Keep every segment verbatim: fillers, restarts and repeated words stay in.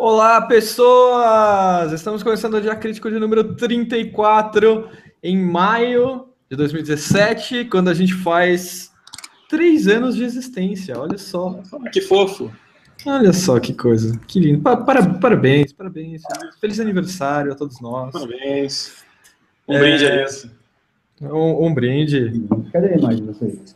Olá, pessoas! Estamos começando o Dia Crítico de número trinta e quatro, em maio de dois mil e dezessete, quando a gente faz três anos de existência. Olha só. Que fofo! Olha só que coisa. Que lindo. Pa- para- parabéns, parabéns. Feliz aniversário a todos nós. Parabéns. Um brinde a isso. Um, um brinde. Cadê a imagem de vocês?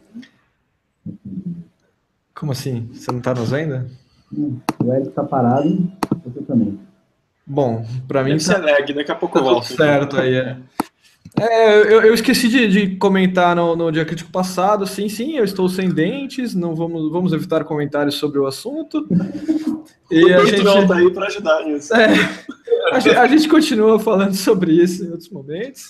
Como assim? Você não está nos vendo? Hum, o Eric tá parado, você também. Bom, para mim Deve ser lag, daqui a pouco tá eu tudo volto. certo aí, é. É, eu, eu esqueci de, de comentar no, no Dia Crítico passado. Sim, sim, eu estou sem dentes. Não vamos, vamos evitar comentários sobre o assunto. E O a gente, Patreon tá aí para ajudar nisso. é, a, gente, a gente continua falando sobre isso em outros momentos.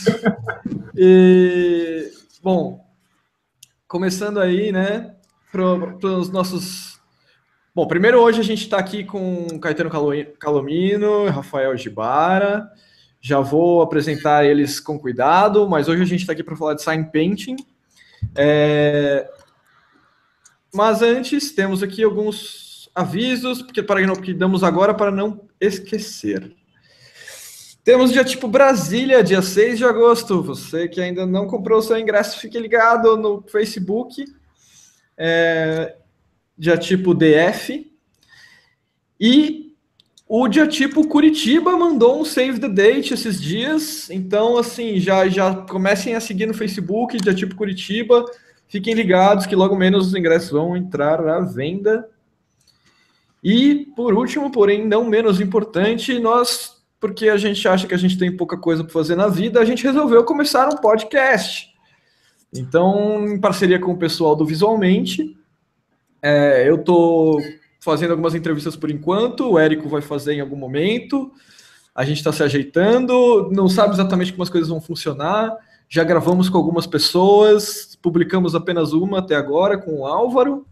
E, bom, começando aí, né, para os nossos. Bom, primeiro hoje a gente está aqui com Caetano Calomino, Rafael Gibara. Já vou apresentar eles com cuidado, mas hoje a gente está aqui para falar de sign painting. É... Mas antes, temos aqui alguns avisos, porque para que damos agora para não esquecer. Temos dia tipo Brasília, dia seis de agosto. Você que ainda não comprou o seu ingresso, fique ligado no Facebook. É... Dia tipo D F. E o dia tipo Curitiba mandou um save the date esses dias, então assim, já, já comecem a seguir no Facebook, dia tipo Curitiba, fiquem ligados que logo menos os ingressos vão entrar à venda. E por último, porém não menos importante, nós, porque a gente acha que a gente tem pouca coisa para fazer na vida, a gente resolveu começar um podcast. Então, em parceria com o pessoal do Visualmente, é, eu tô fazendo algumas entrevistas por enquanto, o Érico vai fazer em algum momento, a gente está se ajeitando, não sabe exatamente como as coisas vão funcionar, já gravamos com algumas pessoas, publicamos apenas uma até agora, com o Álvaro,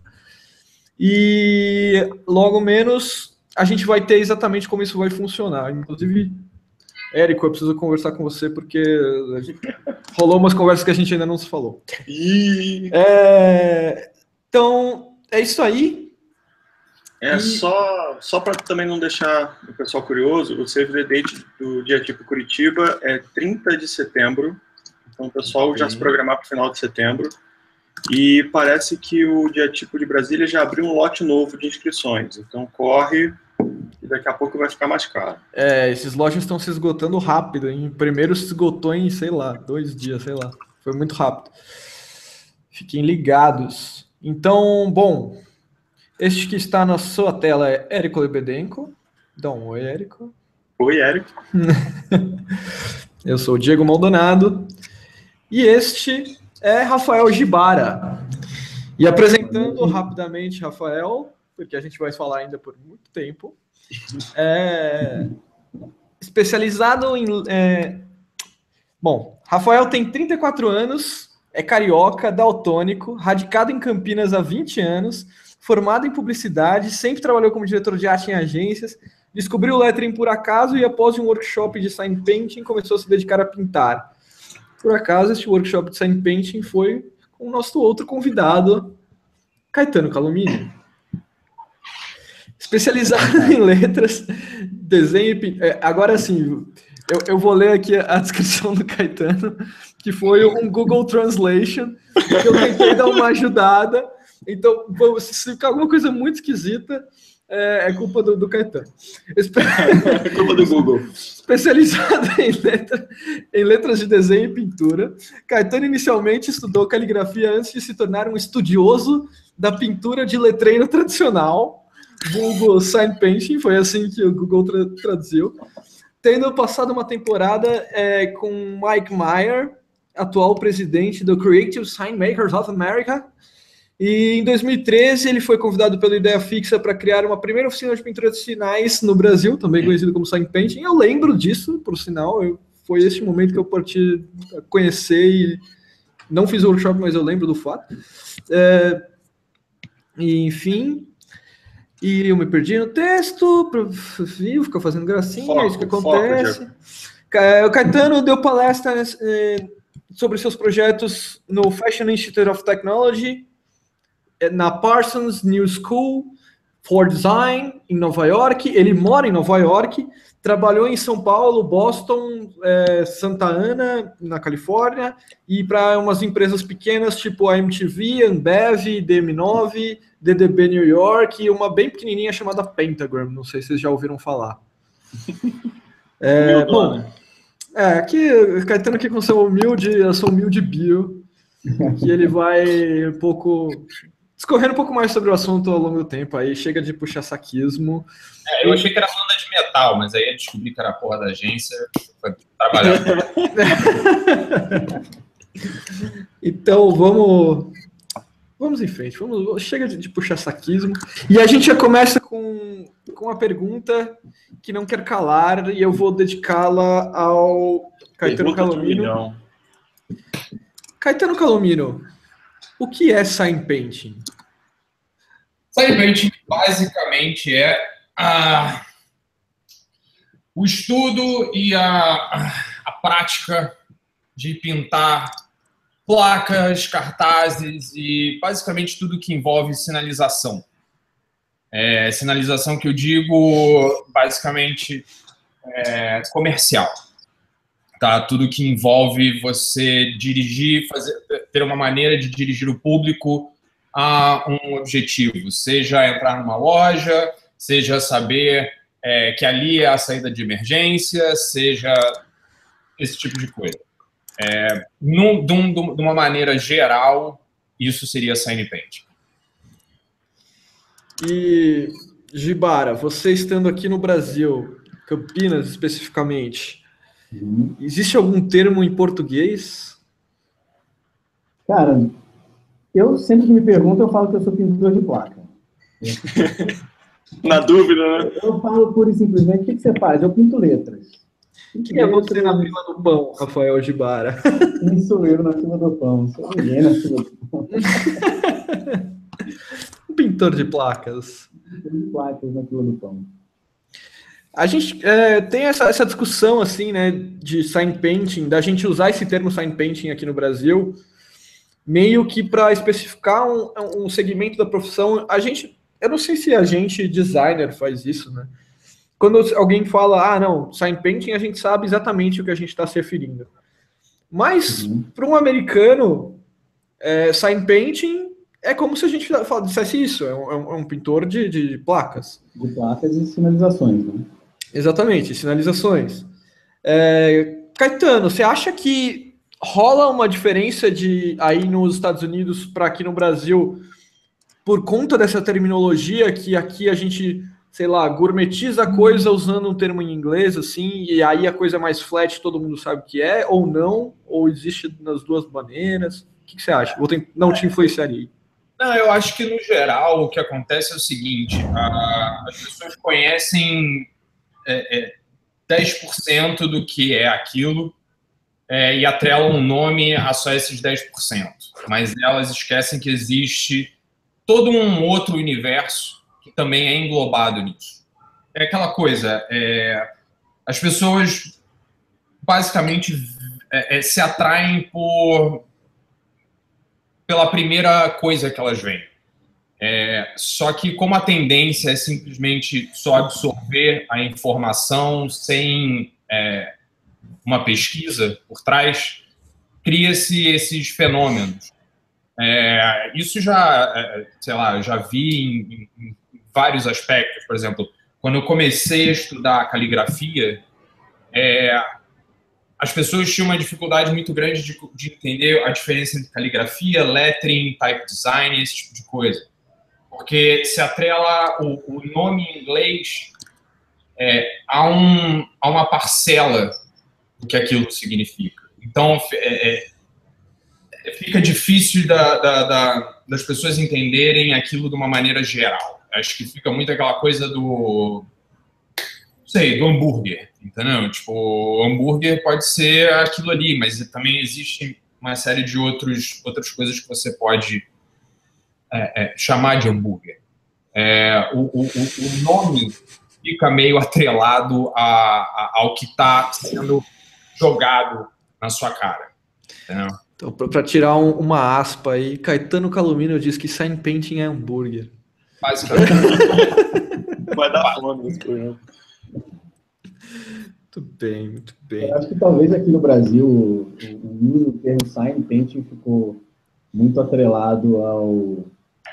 e logo menos a gente vai ter exatamente como isso vai funcionar. Inclusive, Érico, eu preciso conversar com você, porque rolou umas conversas que a gente ainda não se falou. É... Então, é isso aí. É, E... só, só para também não deixar o pessoal curioso, o save the date do dia tipo Curitiba é trinta de setembro, então o pessoal já se programar para o final de setembro, e parece que o dia tipo de Brasília já abriu um lote novo de inscrições, então corre e daqui a pouco vai ficar mais caro. É, esses lotes estão se esgotando rápido, hein? Primeiro se esgotou em, sei lá, dois dias, sei lá, foi muito rápido. Fiquem ligados. Então, bom... Este que está na sua tela é Érico Lebedenko. Dá um oi, Érico. Oi, Érico. Eu sou o Diego Maldonado. E este é Rafael Gibara. E apresentando rapidamente Rafael, porque a gente vai falar ainda por muito tempo, é especializado em... É... Bom, Rafael tem trinta e quatro anos, é carioca, daltônico, radicado em Campinas há vinte anos, formado em publicidade, sempre trabalhou como diretor de arte em agências, descobriu o lettering por acaso e após um workshop de sign painting começou a se dedicar a pintar. Por acaso, este workshop de sign painting foi com o nosso outro convidado, Caetano Calomino. Especializado em letras, desenho e pintura. Agora sim, eu, eu vou ler aqui a descrição do Caetano, que foi um Google Translation, que eu tentei dar uma ajudada. Então, se ficar alguma coisa muito esquisita, é, é culpa do, do Caetano. Espe... É culpa do Google. Especializado em, letra, em letras de desenho e pintura, Caetano inicialmente estudou caligrafia antes de se tornar um estudioso da pintura de letreiro tradicional, vulgo sign painting, foi assim que o Google tra traduziu, tendo passado uma temporada é, com Mike Meyer, atual presidente do Creative Sign Makers of America. E em dois mil e treze ele foi convidado pela Ideia Fixa para criar uma primeira oficina de pintura de sinais no Brasil, também conhecido como sign painting. Eu lembro disso, por sinal, eu, foi esse momento que eu parti a conhecer e não fiz o workshop, mas eu lembro do fato. É, enfim, e eu me perdi no texto, viu, fica fazendo gracinha, foco, é isso que acontece. Foco, o Caetano deu palestra é, sobre seus projetos no Fashion Institute of Technology, na Parsons New School, for Design em Nova York. Ele mora em Nova York, trabalhou em São Paulo, Boston, é, Santa Ana, na Califórnia, e para umas empresas pequenas, tipo a M T V, Ambev, D M nove, D D B New York, e uma bem pequenininha chamada Pentagram, não sei se vocês já ouviram falar. É, bom, é, aqui, o Caetano aqui com seu humilde, eu sou humilde bio, que ele vai um pouco... discorrendo um pouco mais sobre o assunto ao longo do tempo, aí chega de puxar saquismo. É, eu achei que era banda de metal, mas aí eu descobri que era a porra da agência, foi trabalhar. Então, vamos... Vamos em frente, vamos, chega de, de puxar saquismo. E a gente já começa com, com uma pergunta que não quer calar, e eu vou dedicá-la ao Caetano Calomino. Caetano Calomino, o que é sign painting? Sign painting basicamente é a, o estudo e a, a, a prática de pintar placas, cartazes e basicamente tudo que envolve sinalização. É, sinalização que eu digo basicamente é, comercial. Tá? Tudo que envolve você dirigir, fazer, ter uma maneira de dirigir o público a um objetivo, seja entrar numa loja, seja saber é, que ali é a saída de emergência, seja esse tipo de coisa. É, num, de, um, de uma maneira geral, isso seria sign painting. E, Gibara, você estando aqui no Brasil, Campinas especificamente, uhum. existe algum termo em português? Cara, eu sempre que me perguntam, eu falo que eu sou pintor de placa. Na dúvida, né? Eu falo pura e simplesmente, o que, que você faz? Eu pinto letras. O que é você na fila do pão, Rafael Gibara? Quem sou eu na fila do pão? Sou ninguém na fila do pão. Um pintor de placas. Pintor de placas na fila do pão. A gente é, tem essa, essa discussão, assim, né, de sign painting, da gente usar esse termo sign painting aqui no Brasil, meio que para especificar um, um segmento da profissão. A gente, eu não sei se a gente, designer, faz isso, né? Quando alguém fala, ah, não, sign painting, a gente sabe exatamente o que a gente está se referindo. Mas, uhum. para um americano, é, sign painting é como se a gente dissesse isso, é um, é um pintor de, de placas. De placas e sinalizações, né? Exatamente, sinalizações. É, Caetano, você acha que rola uma diferença de aí nos Estados Unidos para aqui no Brasil por conta dessa terminologia que aqui a gente... sei lá, gourmetiza a coisa usando um termo em inglês, assim, e aí a coisa é mais flat, todo mundo sabe o que é, ou não, ou existe nas duas maneiras? O que, que você acha? Ou tem, não te influenciaria? Não, eu acho que, no geral, o que acontece é o seguinte, a, as pessoas conhecem é, é, dez por cento do que é aquilo é, e atrelam um nome a só esses dez por cento, mas elas esquecem que existe todo um outro universo que também é englobado nisso. É aquela coisa, é, as pessoas basicamente é, é, se atraem por, pela primeira coisa que elas veem. É, só que como a tendência é simplesmente só absorver a informação sem é, uma pesquisa por trás, cria-se esses fenômenos. É, isso já, sei lá, eu já vi em, em vários aspectos. Por exemplo, quando eu comecei a estudar caligrafia, é, as pessoas tinham uma dificuldade muito grande de, de entender a diferença entre caligrafia, lettering, type design, esse tipo de coisa. Porque se atrela o, o nome em inglês é, a, um, a uma parcela do que aquilo significa. Então, é, é, fica difícil da, da, da, das pessoas entenderem aquilo de uma maneira geral. Acho que fica muito aquela coisa do, não sei, do hambúrguer, entendeu? Tipo, o hambúrguer pode ser aquilo ali, mas também existe uma série de outros, outras coisas que você pode é, é, chamar de hambúrguer. É, o, o, o nome fica meio atrelado a, a, ao que está sendo jogado na sua cara, entendeu? Então, para tirar um, uma aspa aí, Caetano Calomino diz que sign painting é hambúrguer. Basicamente. Vai dar fome nesse programa. Muito bem, muito bem. Eu acho que talvez aqui no Brasil o, o uso do termo sign painting ficou muito atrelado ao,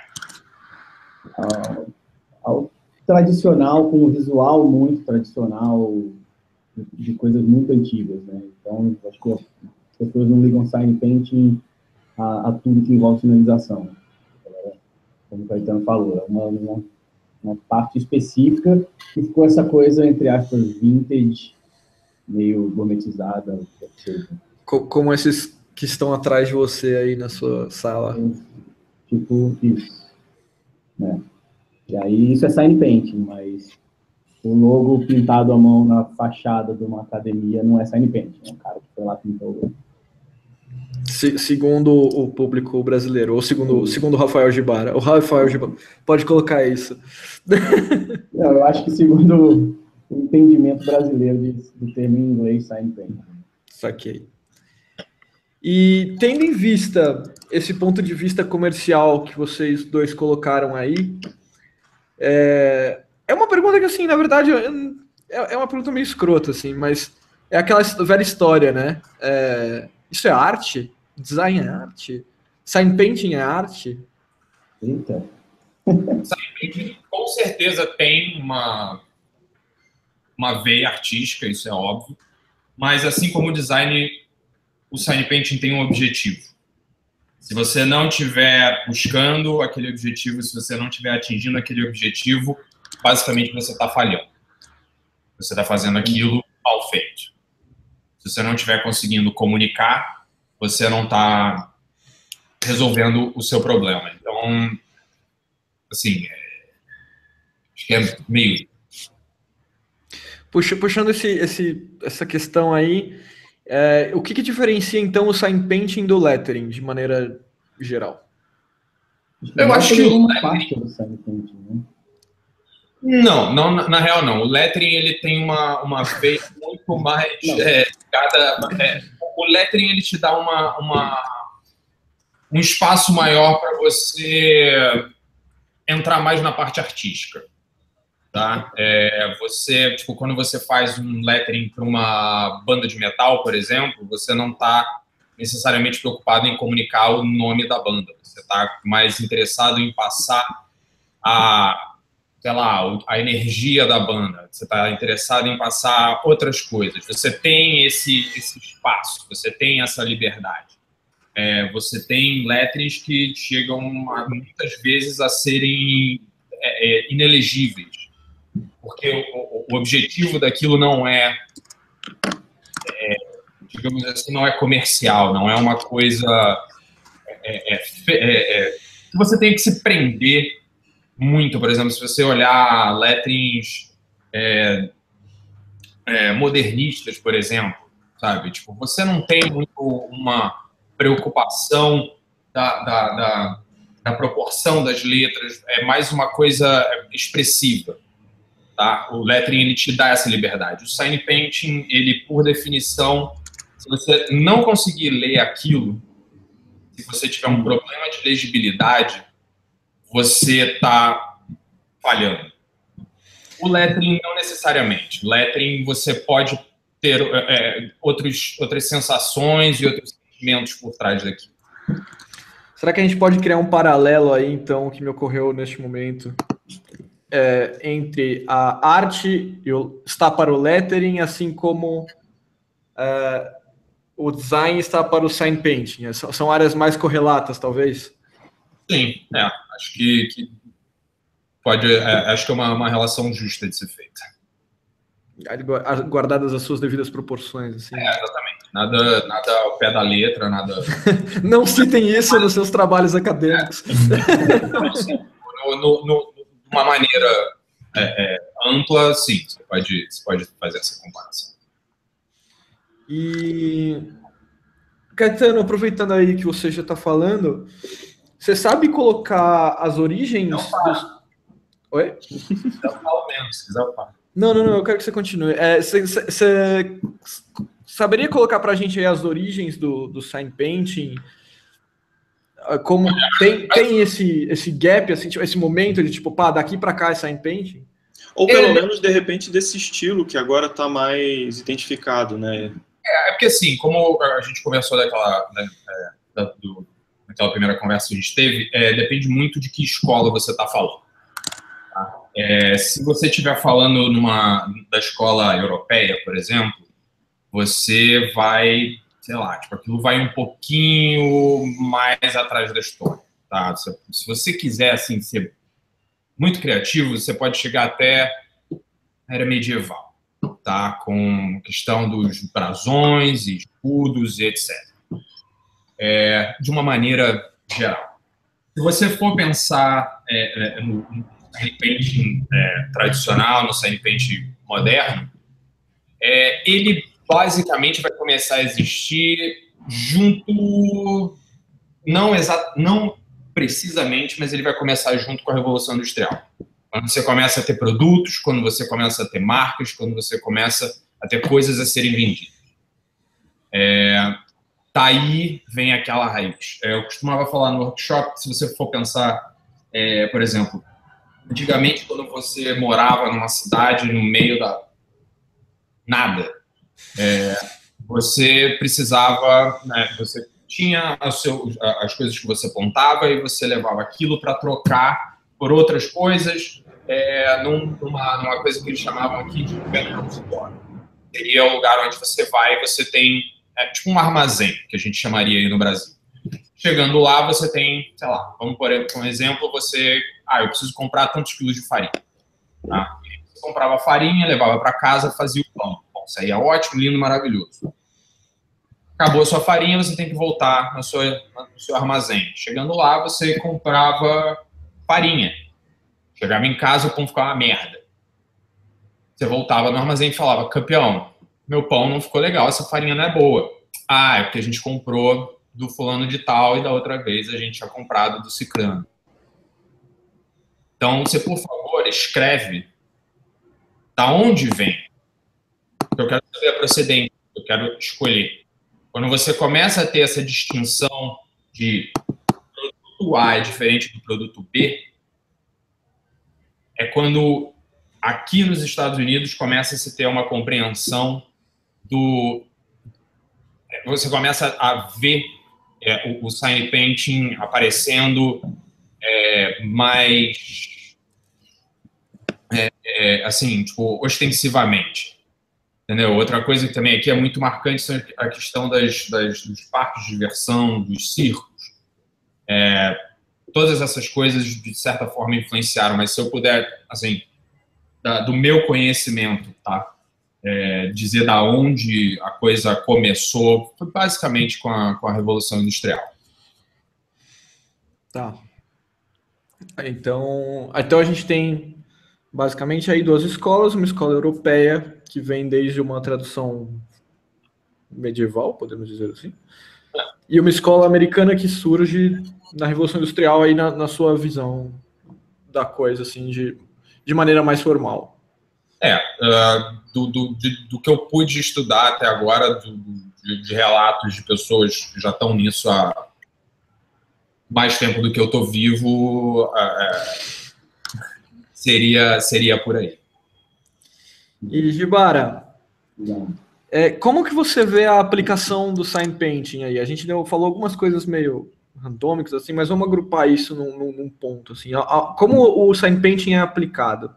ao, ao tradicional, com um visual muito tradicional de, de coisas muito antigas, né? Então, acho que as pessoas não ligam sign painting a, a tudo que envolve finalização. Como o Caetano falou, é uma, uma, uma parte específica que ficou essa coisa, entre aspas, vintage, meio gourmetizada. Como esses que estão atrás de você aí na sua sala. Tipo isso. Né? E aí isso é sign painting, mas o logo pintado à mão na fachada de uma academia não é sign painting. É um cara que foi lá e pintou o logo. Se, segundo o público brasileiro, ou segundo, segundo o Rafael Gibara. O Rafael Gibara, pode colocar isso. Não, eu acho que segundo o entendimento brasileiro de, do termo em inglês, sign painting. Saquei. E tendo em vista esse ponto de vista comercial que vocês dois colocaram aí, é, é uma pergunta que, assim, na verdade, é, é uma pergunta meio escrota, assim, mas é aquela velha história, né? É, isso é arte? Design é arte? Sign painting é arte? Eita. Sign painting com certeza tem uma, uma veia artística, isso é óbvio, mas assim como o design, o sign painting tem um objetivo. Se você não estiver buscando aquele objetivo, se você não estiver atingindo aquele objetivo, basicamente você está falhando. Você está fazendo aquilo mal feito. Se você não estiver conseguindo comunicar, você não está resolvendo o seu problema. Então, assim, é, acho que é meio... Puxa, puxando esse, esse, essa questão aí, é, o que, que diferencia, então, o sign painting do lettering, de maneira geral? Eu acho que o uma lettering... parte do sign painting, né? Não, não, na, na real não. O lettering ele tem uma, uma veia muito mais é, cada, é, o lettering ele te dá uma, uma, um espaço maior para você entrar mais na parte artística. Tá? É, você, tipo, quando você faz um lettering para uma banda de metal, por exemplo, você não está necessariamente preocupado em comunicar o nome da banda. Você está mais interessado em passar a, sei lá, a energia da banda. Você está interessado em passar outras coisas. Você tem esse, esse espaço, você tem essa liberdade. É, você tem letterings que chegam a, muitas vezes a serem é, é, inelegíveis. Porque o, o objetivo daquilo não é, é, digamos assim, não é comercial, não é uma coisa é, é, é, é, que você tem que se prender muito. Por exemplo, se você olhar letterings é, é, modernistas, por exemplo, sabe? Tipo, você não tem muito uma preocupação da, da, da, da proporção das letras, é mais uma coisa expressiva. Tá? O lettering ele te dá essa liberdade. O sign painting, ele, por definição, se você não conseguir ler aquilo, se você tiver um problema de legibilidade, você está falhando. O lettering não necessariamente. O lettering você pode ter é, outros, outras sensações e outros sentimentos por trás daquilo. Será que a gente pode criar um paralelo aí, então, que me ocorreu neste momento? É, entre a arte e o, está para o lettering, assim como é, o design está para o sign painting. São, são áreas mais correlatas, talvez? Sim, é, acho que, que pode, é, acho que é uma, uma relação justa de ser feita. Guardadas as suas devidas proporções. Assim. É, exatamente. Nada, nada ao pé da letra, nada... Não citem isso nos seus trabalhos acadêmicos. É. Não, sim. No, no, no, de uma maneira é, é, ampla, sim, você pode, você pode fazer essa comparação. E, Caetano, aproveitando aí que você já está falando, você sabe colocar as origens dos... Oi? Eu falo mesmo, se quiser eu falo. Não, não, não, eu quero que você continue. É, você, você saberia colocar para a gente aí as origens do, do sign painting? Como tem, tem esse, esse gap, assim, tipo, esse momento de tipo, pá, daqui para cá é sign painting? Ou pelo é, menos, de repente, desse estilo que agora está mais identificado, né? É, é porque assim, como a gente começou daquela, né, é, da, do, daquela primeira conversa que a gente teve, é, depende muito de que escola você está falando. Tá? É, se você estiver falando numa, da escola europeia, por exemplo, você vai, sei lá, tipo, aquilo vai um pouquinho mais atrás da história. Tá? Se, se você quiser assim, ser muito criativo, você pode chegar até a era medieval. Tá, com questão dos brasões, escudos, etcétera. É, de uma maneira geral. Se você for pensar é, no, no sign painting é, tradicional, no sign painting moderno, é, ele basicamente vai começar a existir junto, não, exa, não precisamente, mas ele vai começar junto com a Revolução Industrial. Quando você começa a ter produtos, quando você começa a ter marcas, quando você começa a ter coisas a serem vendidas. É, daí vem aquela raiz. É, eu costumava falar no workshop, se você for pensar, é, por exemplo, antigamente quando você morava numa cidade no meio da nada, é, você precisava, né, você tinha a seu, as coisas que você plantava e você levava aquilo para trocar por outras coisas, é, num, numa, numa coisa que eles chamavam aqui de general store. Seria o lugar onde você vai e você tem, é, tipo um armazém, que a gente chamaria aí no Brasil. Chegando lá, você tem, sei lá, vamos por um exemplo, você, ah, eu preciso comprar tantos quilos de farinha. Tá? Você comprava farinha, levava para casa, fazia o pão. Bom, saía ótimo, lindo, maravilhoso. Acabou a sua farinha, você tem que voltar no seu, no seu armazém. Chegando lá, você comprava farinha. Chegava em casa, o pão ficava uma merda. Você voltava no armazém e falava, campeão, meu pão não ficou legal, essa farinha não é boa. Ah, é porque a gente comprou do fulano de tal e da outra vez a gente tinha comprado do ciclano. Então, você, por favor, escreve da onde vem. Eu quero saber a procedência, eu quero escolher. Quando você começa a ter essa distinção de produto A é diferente do produto B, é quando aqui nos Estados Unidos começa a se ter uma compreensão do... Você começa a ver é, o, o sign painting aparecendo é, mais... É, é, assim, tipo, ostensivamente. Entendeu? Outra coisa que também aqui é muito marcante são a questão das, das, dos parques de diversão, dos circos. É, todas essas coisas, de certa forma, influenciaram, mas se eu puder, assim, da, do meu conhecimento, tá? É, dizer da onde a coisa começou, foi basicamente com a, com a Revolução Industrial. Tá. Então, então a gente tem basicamente aí duas escolas, uma escola europeia que vem desde uma tradução medieval, podemos dizer assim, e uma escola americana que surge na Revolução Industrial aí na, na sua visão da coisa, assim, de, de maneira mais formal. É, uh, do, do, de, do que eu pude estudar até agora, do, de, de relatos de pessoas que já estão nisso há mais tempo do que eu estou vivo, uh, seria, seria por aí. E, Gibara, é, como que você vê a aplicação do sign painting aí? A gente deu, falou algumas coisas meio randômicas, assim, mas vamos agrupar isso num, num, num ponto. Assim. Como o sign painting é aplicado?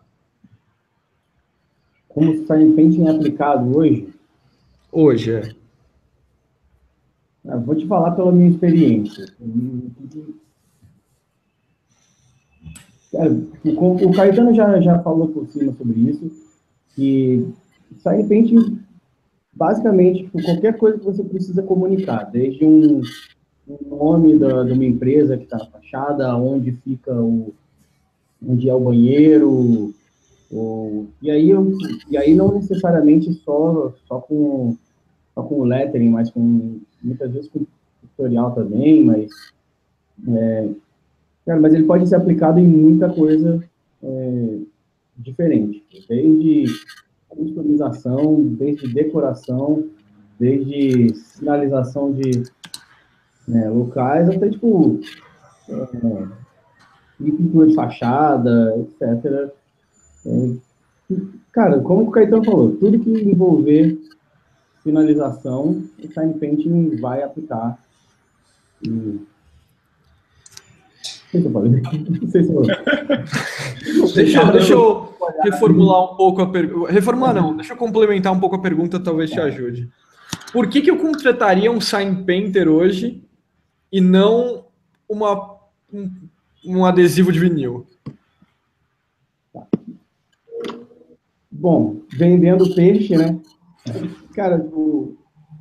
Como o sign painting é aplicado hoje? Hoje, é. Eu vou te falar pela minha experiência. O, o Caetano já, já falou por cima sobre isso, que sign painting, basicamente, tipo, qualquer coisa que você precisa comunicar, desde um, um nome da, de uma empresa que está na fachada, onde fica o, onde é o banheiro, o, e, aí eu, e aí não necessariamente só, só com só com lettering, mas com, muitas vezes com tutorial também, mas é, cara, mas ele pode ser aplicado em muita coisa é, diferente, desde customização, desde decoração, desde sinalização de né, locais, até tipo é, de pintura de fachada, etcétera. É, cara, como o Caetano falou, tudo que envolver finalização, o Sign Painting vai aplicar. E... Não sei se eu falei. Não sei se eu falei. Deixa, deixa eu reformular um pouco a pergunta. Reformular não, deixa eu complementar um pouco a pergunta, talvez te ajude. Por que que eu contrataria um sign painter hoje e não uma, um, um adesivo de vinil? Bom, vendendo peixe, né? Cara, o...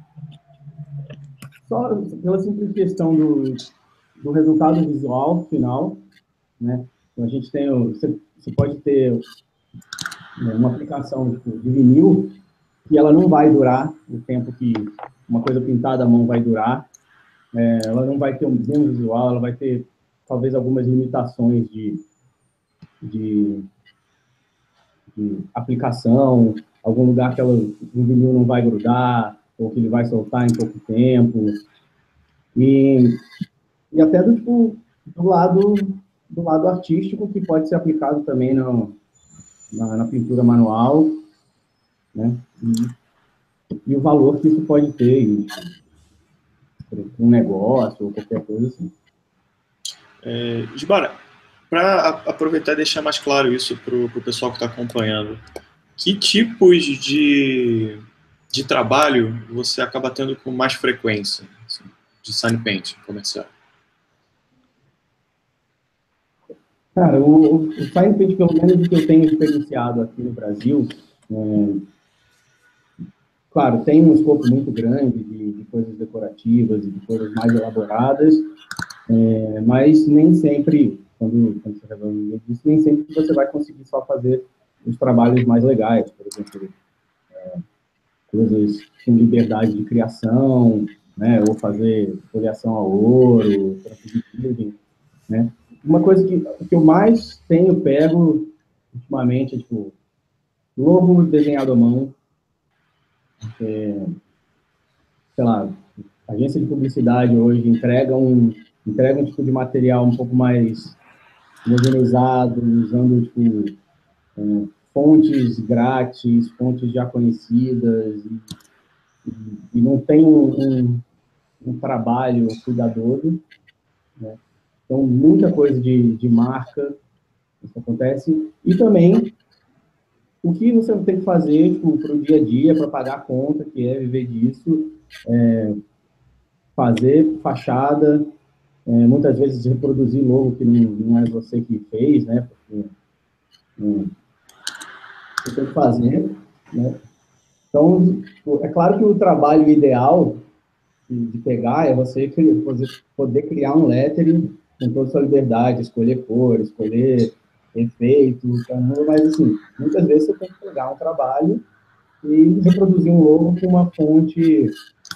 só pela simples questão do, do resultado visual final, né? Então, a gente tem, você, você pode ter né, uma aplicação tipo, de vinil que ela não vai durar o tempo que uma coisa pintada à mão vai durar, é, ela não vai ter um mesmo visual, ela vai ter talvez algumas limitações de, de, de aplicação, algum lugar que ela, o vinil não vai grudar, ou que ele vai soltar em pouco tempo, e, e até do, tipo, do, lado, do lado artístico, que pode ser aplicado também no, na, na pintura manual, né? E, e o valor que isso pode ter em um negócio ou qualquer coisa assim. É, Gibara, para aproveitar e deixar mais claro isso para o pessoal que está acompanhando, que tipos de, de trabalho você acaba tendo com mais frequência, assim, de sign painting comercial? Cara, o, o sign painting, pelo menos o que eu tenho experienciado aqui no Brasil, é, claro, tem um escopo muito grande de, de coisas decorativas e de coisas mais elaboradas, é, mas nem sempre, quando, quando você resolve isso, nem sempre você vai conseguir só fazer os trabalhos mais legais, por exemplo, é, coisas com liberdade de criação, né, ou fazer folheação a ouro, transfiguragem, né. Uma coisa que, que eu mais tenho pego ultimamente é, tipo, logo desenhado à mão, é, sei lá, agência de publicidade hoje entrega um, entrega um tipo de material um pouco mais homogeneizado, usando, tipo, é, fontes grátis, fontes já conhecidas, e, e, e não tem um, um, um trabalho cuidadoso, né? Então, muita coisa de, de marca, isso acontece. E também, o que você tem que fazer tipo, para o dia a dia, para pagar a conta, que é viver disso, é fazer fachada, é, muitas vezes reproduzir logo que não, não é você que fez, né? Porque é, você tem que fazer, né? Então, é claro que o trabalho ideal de, de pegar é você criar, poder criar um lettering com toda a sua liberdade, escolher cor, escolher efeitos, mas assim, muitas vezes você tem que pegar um trabalho e reproduzir um logo com uma fonte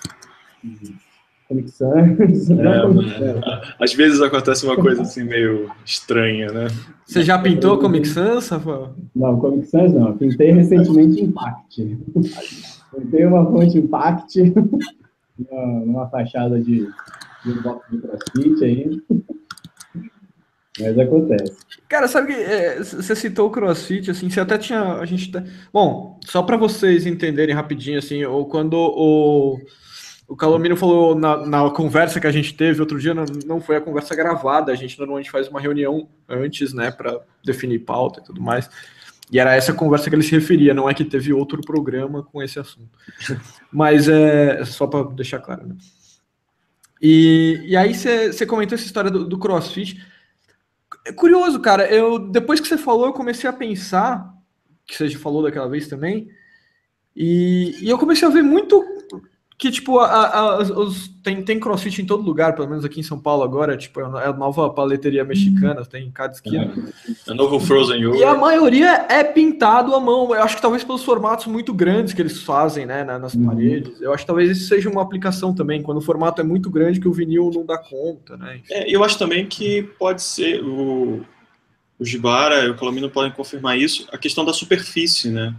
Comic Sans. É, às vezes acontece uma coisa assim meio estranha, né? Você já pintou Comic Sans, Rafael? Não, Comic Sans não. Pintei recentemente Impact. Pintei uma fonte Impact numa fachada de, de um box de CrossFit aí. Mas acontece. Cara, sabe que é, você citou o CrossFit, assim, você até tinha, a gente tá... Bom, só para vocês entenderem rapidinho, assim, ou quando o, o Calomino falou na, na conversa que a gente teve outro dia, não, não foi a conversa gravada, a gente normalmente faz uma reunião antes, né, para definir pauta e tudo mais, e era essa conversa que ele se referia, não é que teve outro programa com esse assunto. Mas é só para deixar claro, né? E, e aí você comentou essa história do, do CrossFit. É curioso, cara, eu, depois que você falou, eu comecei a pensar, que você já falou daquela vez também, e, e eu comecei a ver muito que, tipo, a, a, os, tem, tem CrossFit em todo lugar, pelo menos aqui em São Paulo agora, tipo, é a nova paleteria mexicana, tem em cada esquina. É o novo Frozen Yogurt. E a maioria é pintado à mão, eu acho que talvez pelos formatos muito grandes que eles fazem, né, nas uhum. paredes, eu acho que talvez isso seja uma aplicação também, quando o formato é muito grande que o vinil não dá conta, né. É, eu acho também que pode ser, o, o Gibara e o Calomino podem confirmar isso, a questão da superfície, né.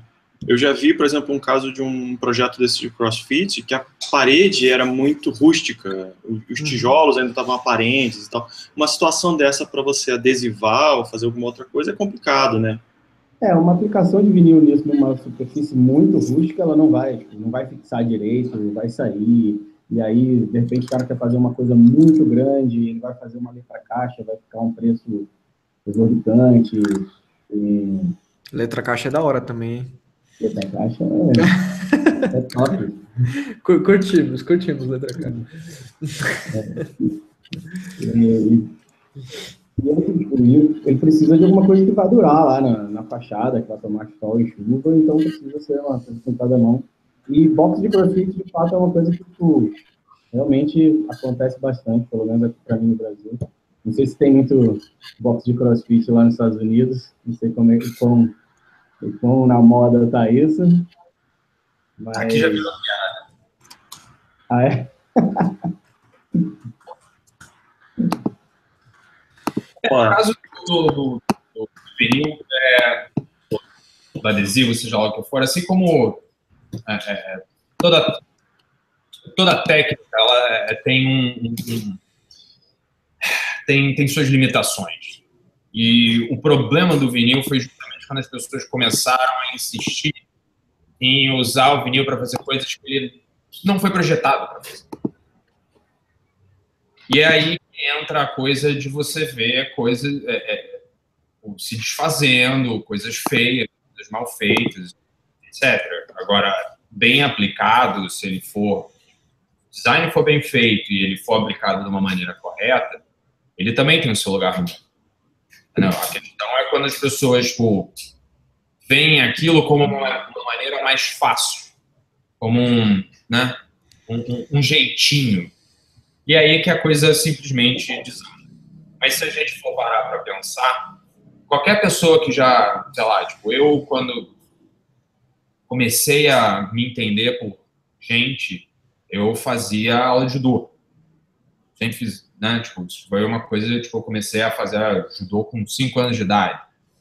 Eu já vi, por exemplo, um caso de um projeto desse de CrossFit, que a parede era muito rústica, os tijolos ainda estavam aparentes e tal. Uma situação dessa para você adesivar ou fazer alguma outra coisa é complicado, né? É, uma aplicação de vinil nisso numa superfície muito rústica, ela não vai, não vai fixar direito, vai sair, e aí, de repente, o cara quer fazer uma coisa muito grande, ele vai fazer uma letra caixa, vai ficar um preço exorbitante. E... Letra caixa é da hora também, hein? Letra caixa é, é top. Curtimos, curtimos letra caixa. É. E, e, e ele, ele precisa de alguma coisa que vai durar lá na, na fachada, que vai tomar sol e chuva, então precisa ser uma coisa pintada à mão. E box de CrossFit, de fato, é uma coisa que tipo, realmente acontece bastante, pelo menos aqui para mim no Brasil. Não sei se tem muito box de CrossFit lá nos Estados Unidos, não sei como é que como, como na moda tá isso. Mas... Aqui já virou piada. Ah, é? É, no caso do, do, do vinil, é, do adesivo, seja lá o que for, assim como é, é, toda, toda técnica, ela é, tem, um, um, tem, tem suas limitações. E o problema do vinil foi justamente quando as pessoas começaram a insistir em usar o vinil para fazer coisas que ele não foi projetado para fazer. E é aí que entra a coisa de você ver coisas é, é, se desfazendo, coisas feias, coisas mal feitas, etcétera. Agora, bem aplicado, se ele for, o design for bem feito e ele for aplicado de uma maneira correta, ele também tem o seu lugar no mundo. Não, a questão é quando as pessoas tipo, veem aquilo como uma, uma maneira mais fácil, como um, né, um, um, um jeitinho. E aí que a coisa simplesmente desanda. Mas se a gente for parar para pensar, qualquer pessoa que já, sei lá, tipo, eu quando comecei a me entender por gente, eu fazia aula de judô. Sempre fiz, né, tipo, foi uma coisa, tipo, eu comecei a fazer judô com cinco anos de idade.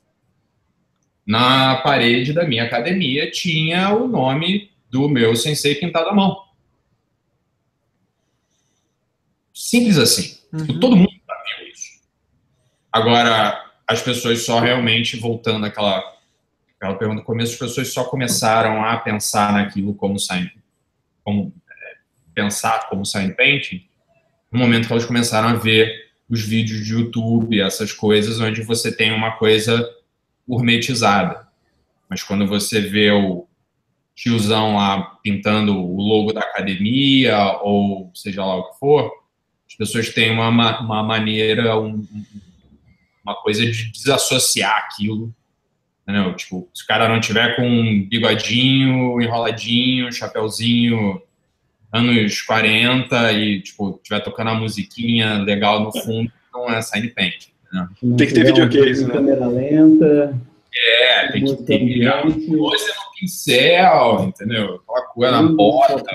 Na parede da minha academia tinha o nome do meu sensei pintado à mão. Simples assim. Uhum. Todo mundo sabia isso. Agora, as pessoas só realmente, voltando àquela, àquela pergunta do começo, as pessoas só começaram a pensar naquilo como sign, como, é, pensar como sign painting no momento que elas começaram a ver os vídeos de YouTube, essas coisas, onde você tem uma coisa gourmetizada. Mas quando você vê o tiozão lá pintando o logo da academia, ou seja lá o que for, as pessoas têm uma, uma maneira, um, uma coisa de desassociar aquilo. Entendeu? Tipo, se o cara não tiver com um bigodinho, enroladinho, chapeuzinho, anos quarenta e, tipo, tiver tocando a musiquinha legal no fundo, não é sign paint. Né? Tem que ter videocase, né? Câmera lenta. É, tem que ter a coisa no pincel, entendeu? Aquela coisa na porta.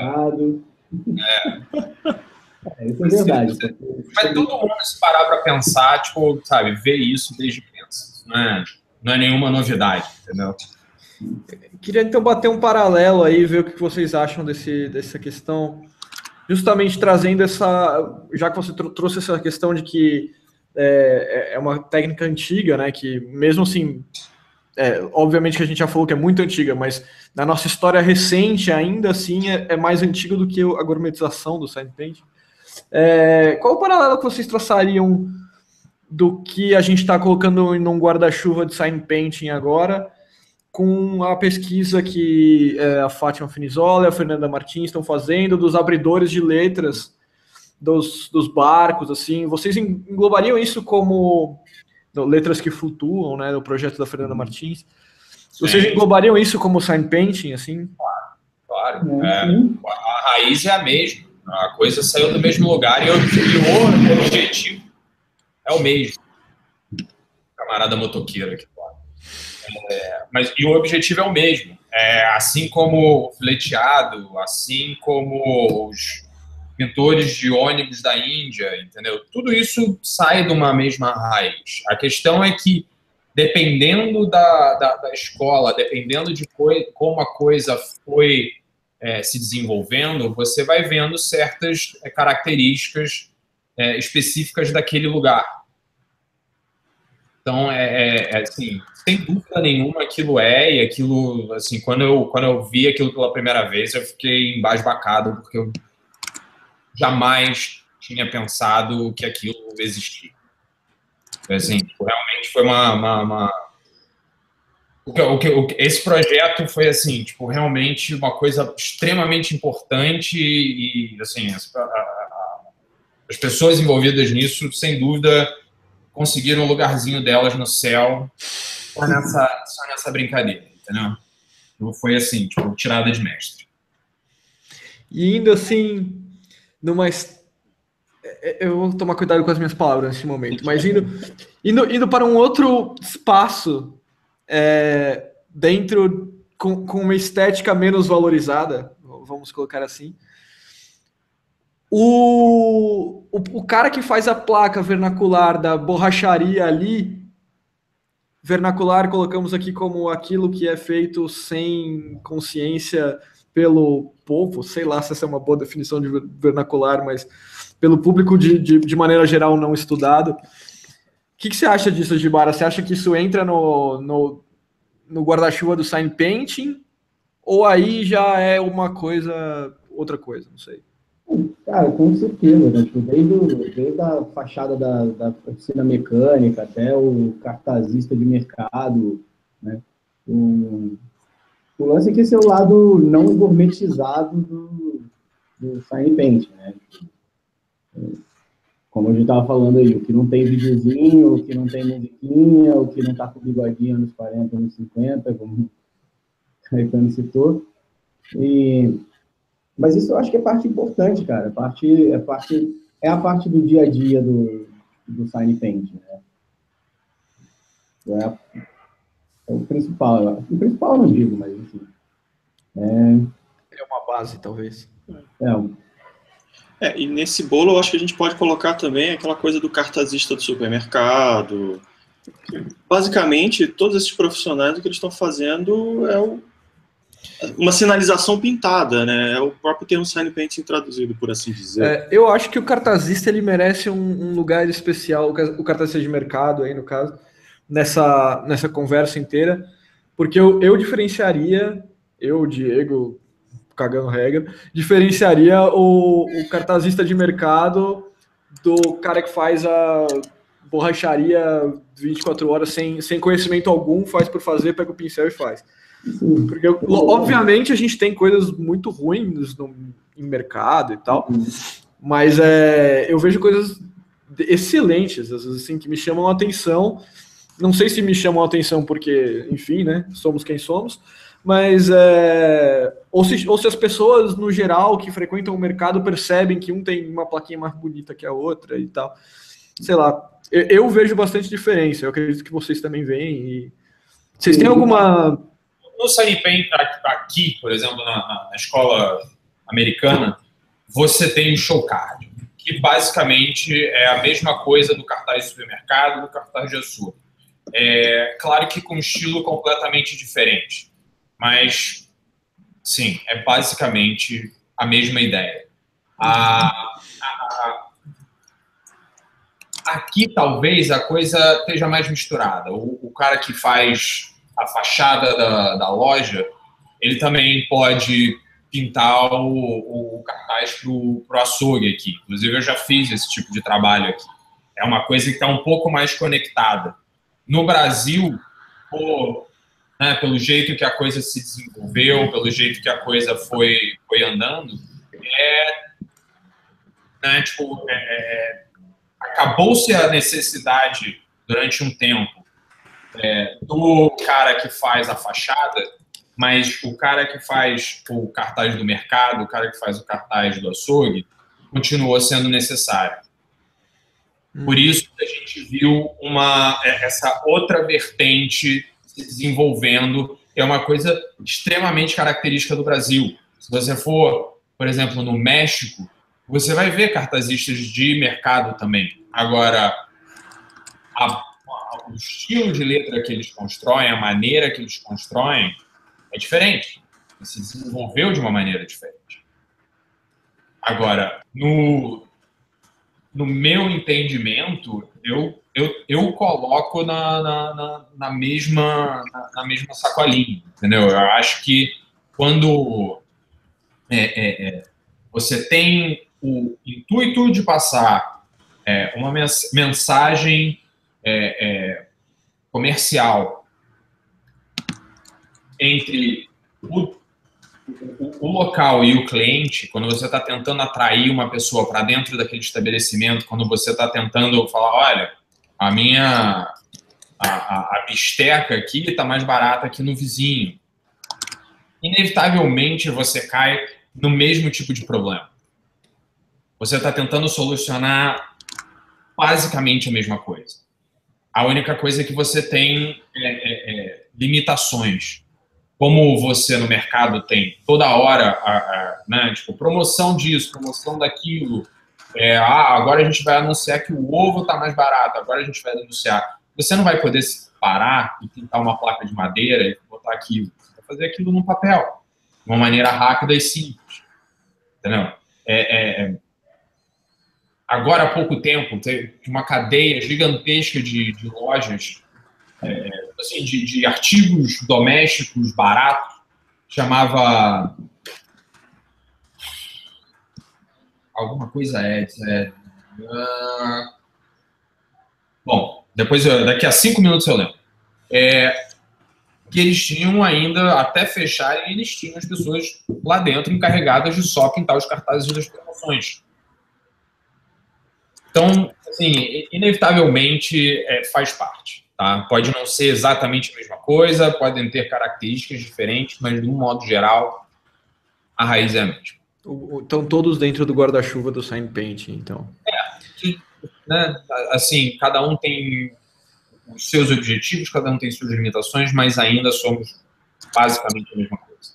É. É, isso é verdade. Mas todo mundo se parar para pensar, tipo, sabe, ver isso desde criança. Não é, não é nenhuma novidade, entendeu? Queria então bater um paralelo aí, ver o que vocês acham desse, dessa questão, justamente trazendo essa, já que você trouxe essa questão de que é, é uma técnica antiga, né, que mesmo assim, é, obviamente que a gente já falou que é muito antiga, mas na nossa história recente ainda assim é, é mais antiga do que a gourmetização do sign painting. É, qual o paralelo que vocês traçariam do que a gente está colocando em um guarda-chuva de sign painting agora com a pesquisa que é, a Fátima Finizola e a Fernanda Martins estão fazendo dos abridores de letras dos, dos barcos, assim, vocês englobariam isso como letras que flutuam, né, no projeto da Fernanda Martins? Vocês Sim. englobariam isso como sign painting, assim? Claro, claro. É, a raiz é a mesma. A coisa saiu do mesmo lugar e o objetivo é o mesmo. Camarada motoqueiro aqui fora. É, mas e o objetivo é o mesmo. É, assim como o fileteado, assim como os pintores de ônibus da Índia, entendeu? Tudo isso sai de uma mesma raiz. A questão é que dependendo da, da, da escola, dependendo de como a coisa foi é, se desenvolvendo, você vai vendo certas é, características é, específicas daquele lugar. Então, é, é, é assim, sem dúvida nenhuma, aquilo é, e aquilo, assim, quando eu, quando eu vi aquilo pela primeira vez, eu fiquei embasbacado, porque eu jamais tinha pensado que aquilo existia. Assim, realmente foi uma... uma, uma... O que, o que, o que, esse projeto foi, assim, tipo, realmente uma coisa extremamente importante e, assim, as, a, a, as pessoas envolvidas nisso, sem dúvida, conseguiram um lugarzinho delas no céu só nessa, só nessa brincadeira, entendeu? Então, foi, assim, tipo, tirada de mestre. E indo, assim, numa... Eu vou tomar cuidado com as minhas palavras nesse momento, mas indo, indo, indo para um outro espaço é, dentro, com, com uma estética menos valorizada, vamos colocar assim, o, o, o cara que faz a placa vernacular da borracharia ali, vernacular colocamos aqui como aquilo que é feito sem consciência pelo povo, sei lá se essa é uma boa definição de vernacular, mas pelo público de, de, de maneira geral não estudado. O que, que você acha disso, Gibara? Você acha que isso entra no, no, no guarda-chuva do sign painting? Ou aí já é uma coisa, outra coisa, não sei. Cara, com certeza, né? Tipo, desde, o, desde a fachada da, da oficina mecânica até o cartazista de mercado, né? O, o lance é que esse é o lado não gourmetizado do, do sign painting, né? Como a gente estava falando aí, o que não tem videozinho, o que não tem musiquinha, o que não está com bigodinho anos quarenta, anos cinquenta, como o Caetano citou. E, mas isso eu acho que é parte importante, cara. Parte, é, parte, é a parte do dia a dia do, do sign painting, né? É, é o principal. O principal eu não digo, mas enfim. É, é uma base, talvez. É, É, e nesse bolo eu acho que a gente pode colocar também aquela coisa do cartazista do supermercado. Basicamente, todos esses profissionais, o que eles estão fazendo é o, uma sinalização pintada, né? É o próprio termo sign painting traduzido, por assim dizer. É, eu acho que o cartazista ele merece um, um lugar especial, o cartazista de mercado aí, no caso, nessa, nessa conversa inteira, porque eu, eu diferenciaria, eu, Diego... cagando regra, diferenciaria o, o cartazista de mercado do cara que faz a borracharia vinte e quatro horas sem, sem conhecimento algum, faz por fazer, pega o pincel e faz. Porque, obviamente, a gente tem coisas muito ruins no, em mercado e tal, mas é, eu vejo coisas excelentes, às vezes, assim, que me chamam a atenção. Não sei se me chamam a atenção porque, enfim, né, somos quem somos, mas é, ou, se, ou se as pessoas, no geral, que frequentam o mercado percebem que um tem uma plaquinha mais bonita que a outra e tal. Sei lá, eu, eu vejo bastante diferença, eu acredito que vocês também veem. E... Vocês têm alguma... No sign painting aqui, por exemplo, na, na escola americana, você tem o show card, que basicamente é a mesma coisa do cartaz de supermercado, do cartaz de açúcar. É, claro que com um estilo completamente diferente. Mas, sim, é basicamente a mesma ideia. A, a, aqui, talvez, a coisa esteja mais misturada. O, o cara que faz a fachada da, da loja, ele também pode pintar o, o cartaz para o açougue aqui. Inclusive, eu já fiz esse tipo de trabalho aqui. É uma coisa que está um pouco mais conectada. No Brasil, por... Né, pelo jeito que a coisa se desenvolveu, pelo jeito que a coisa foi, foi andando, é, né, tipo, é, acabou-se a necessidade, durante um tempo, é, do cara que faz a fachada, mas o cara que faz o cartaz do mercado, o cara que faz o cartaz do açougue, continuou sendo necessário. Por isso a gente viu uma, essa outra vertente se desenvolvendo, é uma coisa extremamente característica do Brasil. Se você for, por exemplo, no México, você vai ver cartazistas de mercado também. Agora, a, o estilo de letra que eles constroem, a maneira que eles constroem, é diferente. Se desenvolveu de uma maneira diferente. Agora, no, no meu entendimento, eu, eu, eu coloco na, na, na, na, mesma, na, na mesma sacolinha, entendeu? Eu acho que quando é, é, é, você tem o intuito de passar é, uma mensagem é, é, comercial entre o, o, o local e o cliente, quando você está tentando atrair uma pessoa para dentro daquele estabelecimento, quando você está tentando falar, olha, a minha a, a, a bisteca aqui está mais barata que no vizinho, inevitavelmente você cai no mesmo tipo de problema. Você está tentando solucionar basicamente a mesma coisa. A única coisa é que você tem é, é, é, limitações. Como você no mercado tem toda hora a, a, né, tipo, promoção disso, promoção daquilo. É, ah, agora a gente vai anunciar que o ovo está mais barato, agora a gente vai anunciar. Você não vai poder parar e pintar uma placa de madeira e botar aquilo. Você vai fazer aquilo no papel, de uma maneira rápida e simples. Entendeu? É, é, agora, há pouco tempo, tem uma cadeia gigantesca de, de lojas é, assim, de, de artigos domésticos baratos, chamava alguma coisa é, é uh... bom, depois eu, daqui a cinco minutos eu lembro. É, que eles tinham ainda, até fecharem, eles tinham as pessoas lá dentro encarregadas de só pintar os cartazes das promoções. Então, assim, inevitavelmente é, faz parte. Tá? Pode não ser exatamente a mesma coisa, podem ter características diferentes, mas, de um modo geral, a raiz é a mesma. Estão todos dentro do guarda-chuva do Sign Painting, então. É, né, assim, cada um tem os seus objetivos, cada um tem suas limitações, mas ainda somos basicamente a mesma coisa.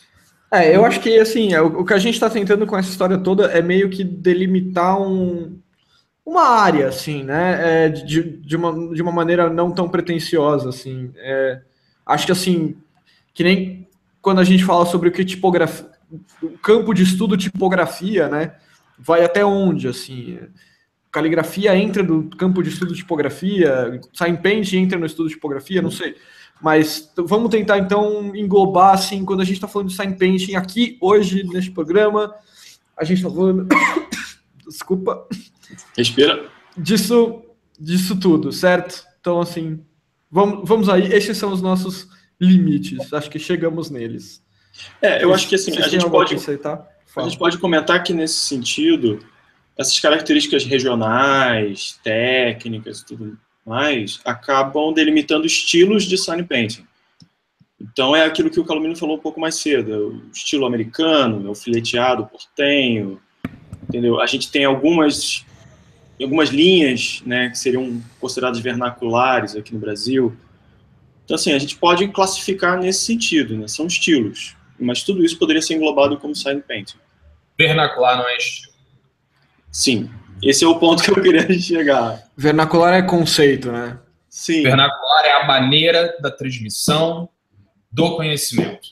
É, eu acho que, assim, o que a gente está tentando com essa história toda é meio que delimitar um... uma área, assim, né, é, de, de, uma, de uma maneira não tão pretensiosa, assim. É, acho que, assim, que nem quando a gente fala sobre o que tipografia, o campo de estudo tipografia, né, vai até onde, assim, caligrafia entra no campo de estudo tipografia, Sign Painting entra no estudo de tipografia, não sei. Mas vamos tentar, então, englobar, assim, quando a gente está falando de Sign Painting aqui, hoje, neste programa, a gente está falando... Desculpa... Respira. Disso, disso tudo, certo? Então, assim, vamos, vamos aí. Esses são os nossos limites. Acho que chegamos neles. É, eu Vocês, acho que assim, a gente, pode, aceitar? a gente pode comentar que, nesse sentido, essas características regionais, técnicas e tudo mais, acabam delimitando estilos de Sign Painting. Então, é aquilo que o Calomino falou um pouco mais cedo. O estilo americano, o fileteado, portenho, entendeu? A gente tem algumas... algumas linhas, né, que seriam consideradas vernaculares aqui no Brasil. Então, assim, a gente pode classificar nesse sentido, né? São estilos, mas tudo isso poderia ser englobado como Sign Painting. Vernacular não é estilo. Sim, esse é o ponto que eu queria chegar. Vernacular é conceito, né? Sim. Vernacular é a maneira da transmissão do conhecimento.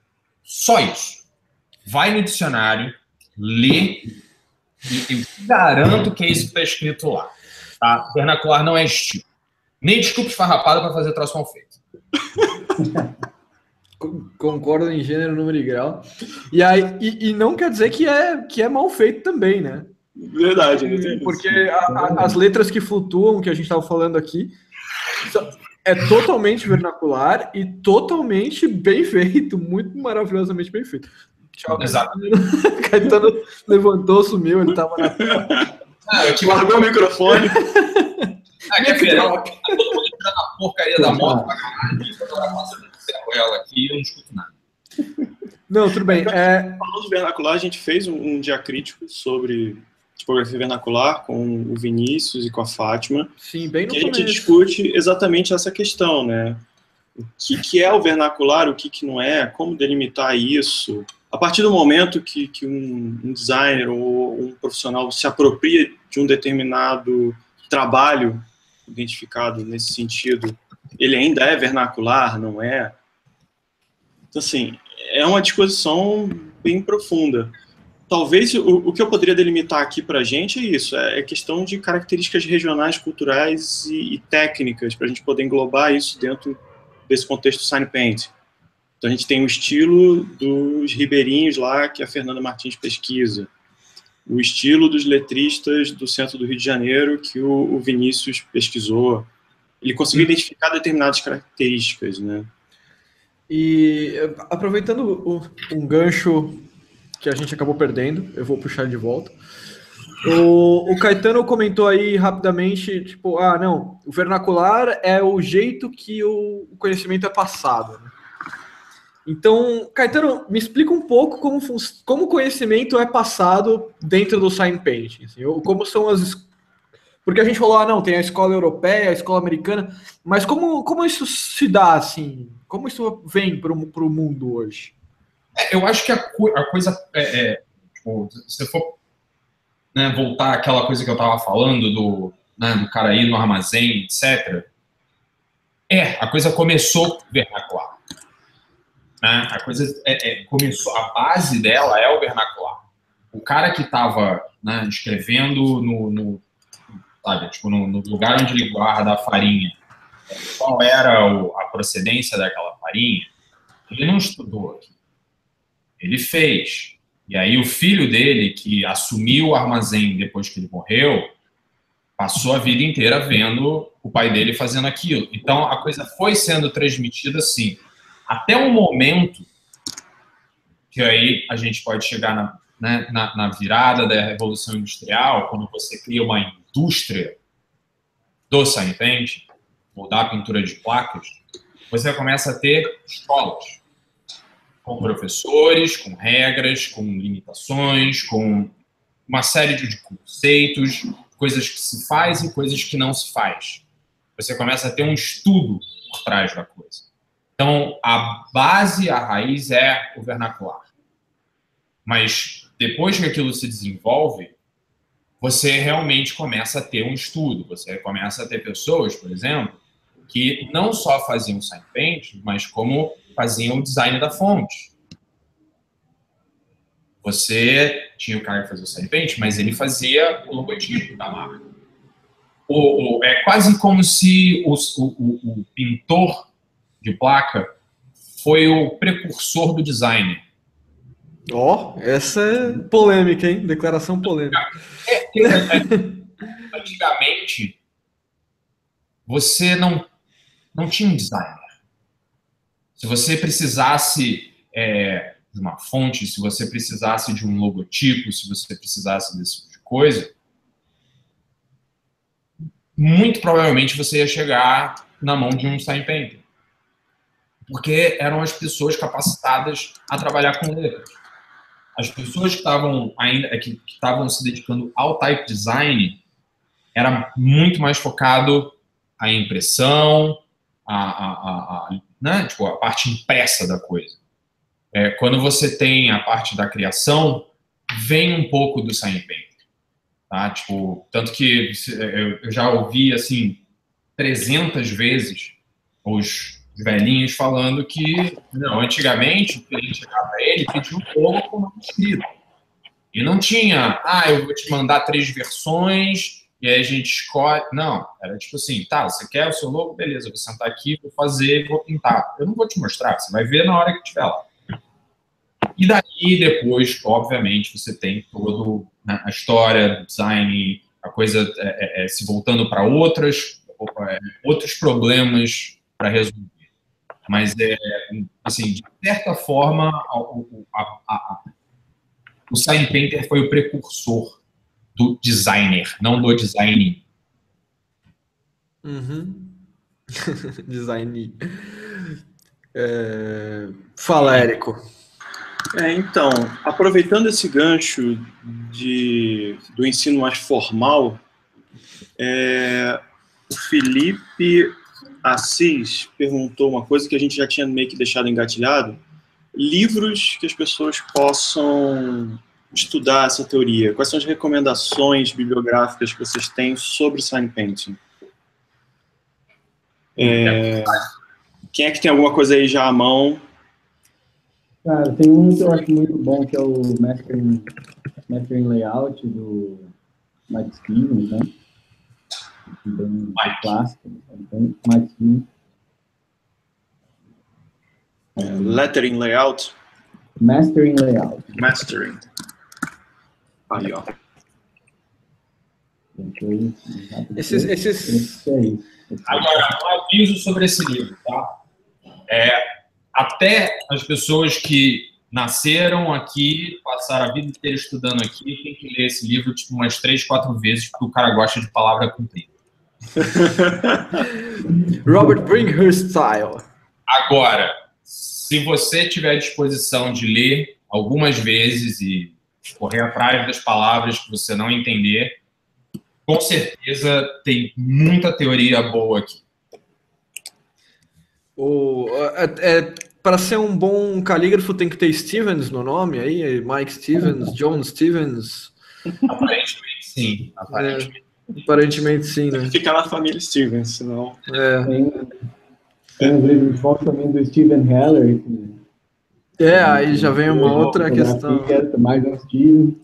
Só isso. Vai no dicionário, lê... e eu garanto que é isso que está escrito lá. Tá? Vernacular não é estilo. Nem desculpa esfarrapada para fazer troço mal feito. Concordo em gênero, número e grau. E, aí, e, e não quer dizer que é, que é mal feito também, né? Verdade. Porque, porque a, a, as letras que flutuam, que a gente estava falando aqui, é totalmente vernacular e totalmente bem feito, muito maravilhosamente bem feito. Tchau, exato. Caetano levantou, sumiu, ele tava na... Ah, eu te largou o microfone. Ah, quer ver? Tá todo mundo entrando na porcaria da moto pra caralho. Eu ela aqui, eu não escuto nada. Não, tudo bem. É... Falando de vernacular, a gente fez um, um dia crítico sobre tipografia vernacular com o Vinícius e com a Fátima. Sim, bem no que a gente começo. discute exatamente essa questão, né? O que, que é o vernacular, o que, que não é, como delimitar isso. A partir do momento que, que um, um designer ou um profissional se apropria de um determinado trabalho, identificado nesse sentido, ele ainda é vernacular, não é? Então, assim, é uma discussão bem profunda. Talvez o, o que eu poderia delimitar aqui para a gente é isso, é, é questão de características regionais, culturais e, e técnicas, para a gente poder englobar isso dentro desse contexto sign painting. Então, a gente tem o estilo dos ribeirinhos lá, que a Fernanda Martins pesquisa, o estilo dos letristas do centro do Rio de Janeiro, que o, o Vinícius pesquisou. Ele conseguiu identificar determinadas características, né? E aproveitando o, um gancho que a gente acabou perdendo, eu vou puxar de volta. O, o Caetano comentou aí rapidamente, tipo, ah, não, o vernacular é o jeito que o, o conhecimento é passado, né? Então, Caetano, me explica um pouco como, como o conhecimento é passado dentro do sign painting, assim, como são as... Porque a gente falou, ah, não, tem a escola europeia, a escola americana, mas como, como isso se dá, assim? Como isso vem para o mundo hoje? É, eu acho que a, a coisa, é, é, tipo, se você for, né, voltar àquela coisa que eu estava falando, do, né, do cara ir no armazém, etcétera, é, a coisa começou vernacular. Né? A coisa é, é, começou, a base dela é o vernacular. O cara que estava, né, escrevendo no, no, sabe, tipo, no, no lugar onde ele guarda a farinha, qual era o, a procedência daquela farinha, ele não estudou aqui. Ele fez. E aí o filho dele, que assumiu o armazém depois que ele morreu, passou a vida inteira vendo o pai dele fazendo aquilo. Então a coisa foi sendo transmitida assim, até um momento que aí a gente pode chegar na, né, na, na virada da Revolução Industrial, quando você cria uma indústria do sign painting, ou da pintura de placas, você começa a ter escolas com professores, com regras, com limitações, com uma série de conceitos, coisas que se faz e coisas que não se faz. Você começa a ter um estudo por trás da coisa. Então, a base, a raiz é o vernacular. Mas depois que aquilo se desenvolve, você realmente começa a ter um estudo. Você começa a ter pessoas, por exemplo, que não só faziam sign painting, mas como faziam o design da fonte. Você tinha o cara que fazia o sign painting, mas ele fazia o logotipo da marca. O, o, é quase como se o, o, o pintor de placa foi o precursor do designer. Ó, oh, essa é polêmica, hein? Declaração polêmica. É, é, é, antigamente, você não, não tinha um designer. Se você precisasse é, de uma fonte, se você precisasse de um logotipo, se você precisasse desse tipo de coisa, muito provavelmente você ia chegar na mão de um sign painter. Porque eram as pessoas capacitadas a trabalhar com letras. As pessoas que estavam ainda que estavam se dedicando ao type design era muito mais focado à impressão, a, a, a, a, né? tipo, a parte impressa da coisa. É, quando você tem a parte da criação, vem um pouco do sign painting. Tá? Tipo, tanto que eu já ouvi assim trezentas vezes os velhinhos falando que não, antigamente o cliente chegava a ele e pedia um logo com nome escrito. E não tinha, ah, eu vou te mandar três versões e aí a gente escolhe. Não, era tipo assim, tá, você quer o seu logo? Beleza, eu vou sentar aqui, vou fazer, vou pintar. Eu não vou te mostrar, você vai ver na hora que estiver lá. E daí, depois, obviamente, você tem toda, né, a história do design, a coisa é, é, se voltando para outras, é, outros problemas para resolver. Mas, é, assim, de certa forma, a, a, a, o sign painter foi o precursor do designer, não do design. Uhum. Design. É... Fala, Érico. É, então, aproveitando esse gancho de, do ensino mais formal, é, o Felipe Assis perguntou uma coisa que a gente já tinha meio que deixado engatilhado: livros que as pessoas possam estudar essa teoria. Quais são as recomendações bibliográficas que vocês têm sobre sign painting? É... Quem é que tem alguma coisa aí já à mão? Cara, tem um que eu acho muito bom, que é o Mastering, Mastering Layout, do Mike Stevens, né? Bem, Mike. Clássico. Bem, Mike Stevens. É, lettering Layout? Mastering Layout. Mastering. Aí, ó. Esses, esses... Agora, um aviso sobre esse livro, tá? É, até as pessoas que nasceram aqui, passaram a vida inteira estudando aqui, tem que ler esse livro tipo umas três, quatro vezes, porque o cara gosta de palavra comprida. Robert Bringhurst style. Agora, se você tiver à disposição de ler algumas vezes e correr atrás das palavras que você não entender, com certeza tem muita teoria boa aqui. O, é, é, para ser um bom calígrafo tem que ter Stevens no nome aí, Mike Stevens, John Stevens. Aparentemente sim. Aparentemente, é, aparentemente sim, né? Fica na família Stevens, senão... É. Tem, tem os livros bons também do Steven Heller. Que... É, aí já vem uma outra questão. Mais um Steven.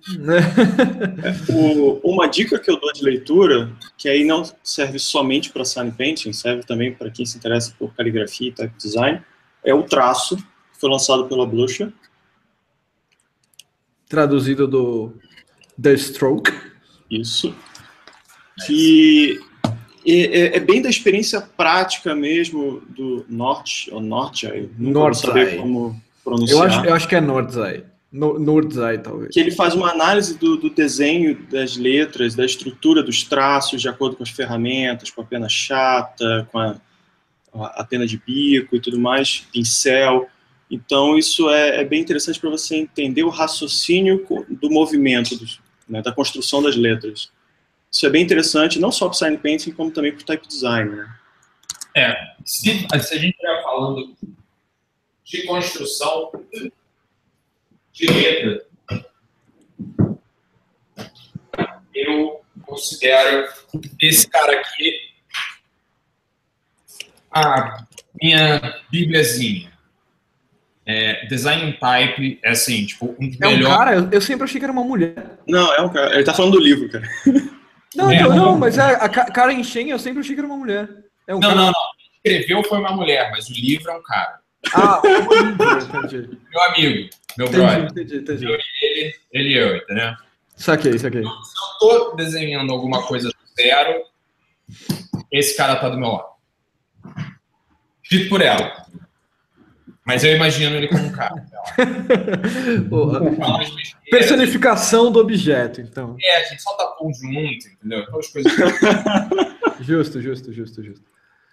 O, uma dica que eu dou de leitura, que aí não serve somente para sign painting, serve também para quem se interessa por caligrafia e type design, é o Traço, que foi lançado pela Blucher. Traduzido do The Stroke. Isso. Que é, é bem da experiência prática mesmo do Norte, ou Norte, eu nunca vou saber como pronunciar. Eu acho, eu acho que é Nordzai. No, Nordzai, talvez. Que ele faz uma análise do, do desenho das letras, da estrutura dos traços, de acordo com as ferramentas, com a pena chata, com a, a pena de bico e tudo mais, pincel. Então, isso é, é bem interessante para você entender o raciocínio do movimento, dos, né, da construção das letras. Isso é bem interessante, não só para o sign painting, como também para o type design. Né? É, se, se a gente estiver falando de construção de letra, eu considero esse cara aqui a minha bibliazinha. É, design type é assim, tipo, um é melhor... um cara? Eu, eu sempre achei que era uma mulher. Não, é um cara. Ele tá falando do livro, cara. Não, É, então, não, não, mas a, a Karen Shen eu sempre achei que era uma mulher. É um não, cara... não, não. Escreveu foi uma mulher, mas o livro é um cara. Ah, entendi. Meu amigo, meu Entendi, brother. entendi, entendi. Eu e ele, ele e eu, entendeu? Saquei, saquei. Se eu tô desenhando alguma coisa do zero, esse cara tá do meu lado. Dito por ela. Mas eu imagino ele como um cara. Personificação do objeto, então. É, a gente só tá pum junto, entendeu? Aquelas coisas. Justo, justo, justo, justo.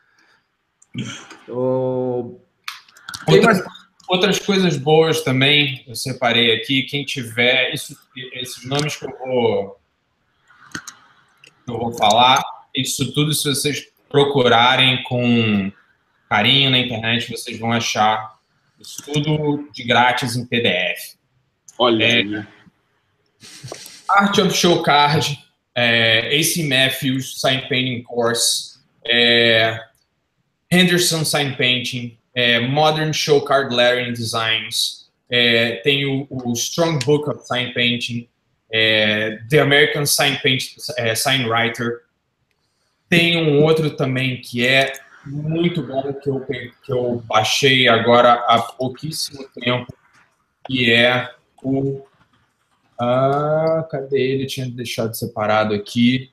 Oh... Outras, outras coisas boas também, eu separei aqui. Quem tiver, isso, esses nomes que eu vou, que eu vou falar, isso tudo, se vocês procurarem com carinho na internet, vocês vão achar isso tudo de grátis em P D F. Olha é, aí. Art of Show Card, é, A C Matthews, Sign Painting Course, é, Henderson Sign Painting, é, Modern Show Card Lettering Designs, é, tem o, o Strong Book of Sign Painting, é, The American Sign, Paint, é, Sign Writer. Tem um outro também que é muito bom, que eu, que eu baixei agora há pouquíssimo tempo, que é o... Ah, cadê ele? Tinha deixado separado aqui.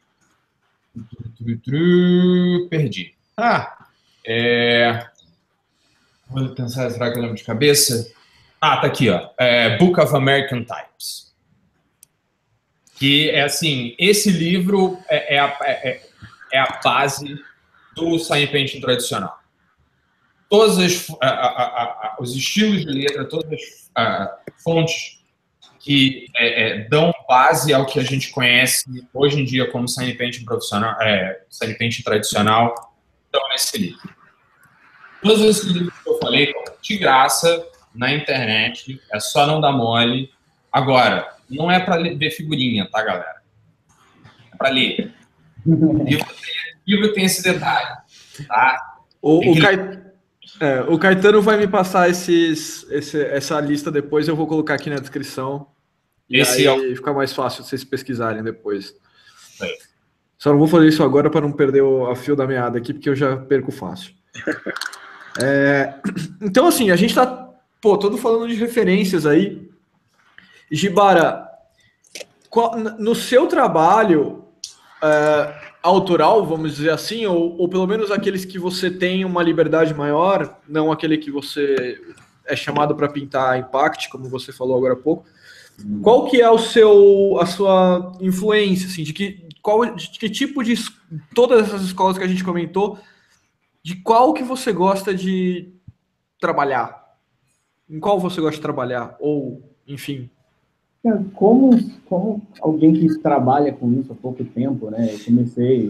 Perdi. Ah, é... Vou pensar, será que eu lembro de cabeça? Ah, tá aqui, ó. É Book of American Types. Que é assim, esse livro é, é, a, é, é a base do sign painting tradicional. Todos as, a, a, a, os estilos de letra, todas as a, fontes que é, é, dão base ao que a gente conhece hoje em dia como sign painting profissional, é, sign painting tradicional, estão nesse livro. Todos esses livros que eu falei estão de graça na internet, é só não dar mole. Agora, não é para ver figurinha, tá, galera? É para ler. O livro, livro tem esse detalhe, tá? O, Tem o, que- Cai- é, o Caetano vai me passar esses, esse- essa lista depois, eu vou colocar aqui na descrição. E Esse é o- aí fica mais fácil vocês pesquisarem depois. É. Só não vou fazer isso agora para não perder o a fio da meada aqui, porque eu já perco fácil. É, então, assim, a gente tá, pô, todo falando de referências aí. Gibara, qual- no seu trabalho é, autoral, vamos dizer assim, ou, ou pelo menos aqueles que você tem uma liberdade maior, não aquele que você é chamado para pintar Impact, como você falou agora há pouco, qual que é o seu, a sua influência, assim, de que, qual, de que tipo de, es- todas essas escolas que a gente comentou, de qual que você gosta de trabalhar? Em qual você gosta de trabalhar? Ou, enfim. Cara, Como, como alguém que trabalha com isso há pouco tempo, né? Eu comecei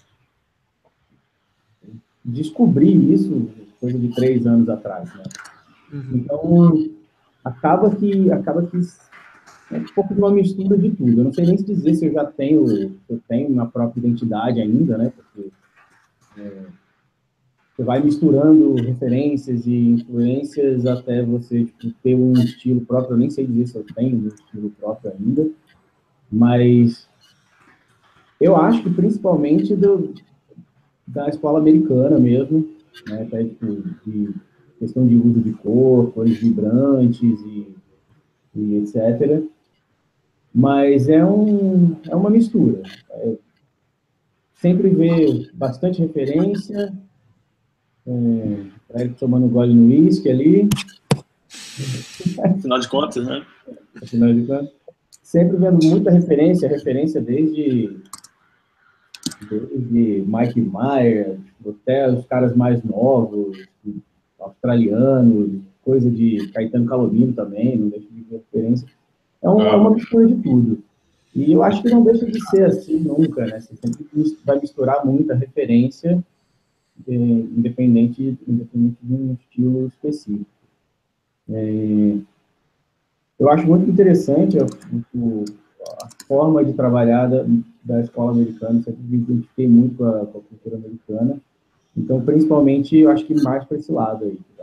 a descobrir isso coisa de três anos atrás, né? Então, acaba que, acaba que é um pouco de uma mistura de tudo. Eu não sei nem se dizer se eu já tenho, se eu tenho uma própria identidade ainda, né? Porque é, você vai misturando referências e influências até você tipo, ter um estilo próprio. Eu nem sei dizer se eu tenho um estilo próprio ainda, mas eu acho que principalmente do, da escola americana mesmo, né? Até, tipo, de questão de uso de cor, cores vibrantes e, e etcétera. Mas é, um, é uma mistura. É, sempre ver bastante referência, é, para ele tomando gole no uísque ali, Afinal de contas, né? afinal de contas. Sempre vendo muita referência, referência desde, desde Mike Myers, até os caras mais novos, australianos, coisa de Caetano Calomino também, não deixa de ver referência. É, um, é uma mistura de tudo. E eu acho que não deixa de ser assim nunca, né? Você sempre vai misturar muita referência, eh, independente, independente de um estilo específico. É, eu acho muito interessante a, o- a forma de trabalhar da, da escola americana, sempre me identifiquei muito com a, com a cultura americana. Então, principalmente, eu acho que mais para esse lado aí. Tá?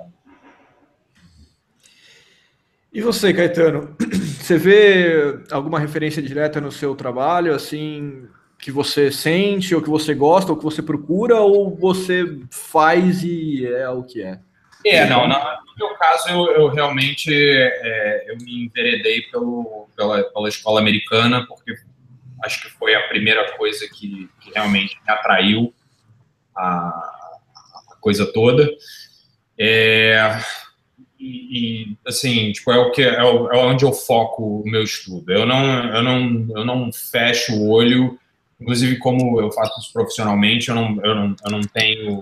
E você, Caetano? Você vê alguma referência direta no seu trabalho, assim, que você sente, ou que você gosta, ou que você procura, ou você faz e é o que é? É, não, na- no meu caso, eu, eu realmente é, eu me enveredei pelo, pela, pela escola americana, porque acho que foi a primeira coisa que, que realmente me atraiu a, a coisa toda. É, e, e, assim, tipo, é, o que, é, o- é onde eu foco o meu estudo. Eu não, eu não, eu não fecho o olho, inclusive como eu faço isso profissionalmente, eu não, eu não, eu não tenho...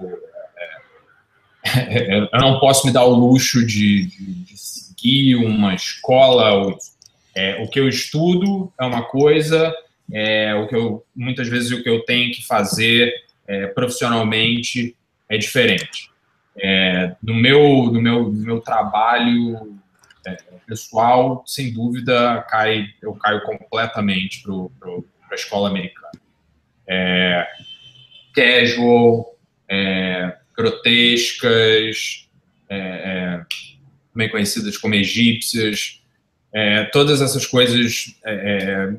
Eu não posso me dar o luxo de, de, de seguir uma escola. É, o que eu estudo é uma coisa, é, o que eu, muitas vezes o que eu tenho que fazer é, profissionalmente é diferente. É, no, meu, no, meu, no meu trabalho é, pessoal, sem dúvida, cai, eu caio completamente para a escola americana. É, casual, é, grotescas, é, é, também conhecidas como egípcias, é, todas essas coisas é,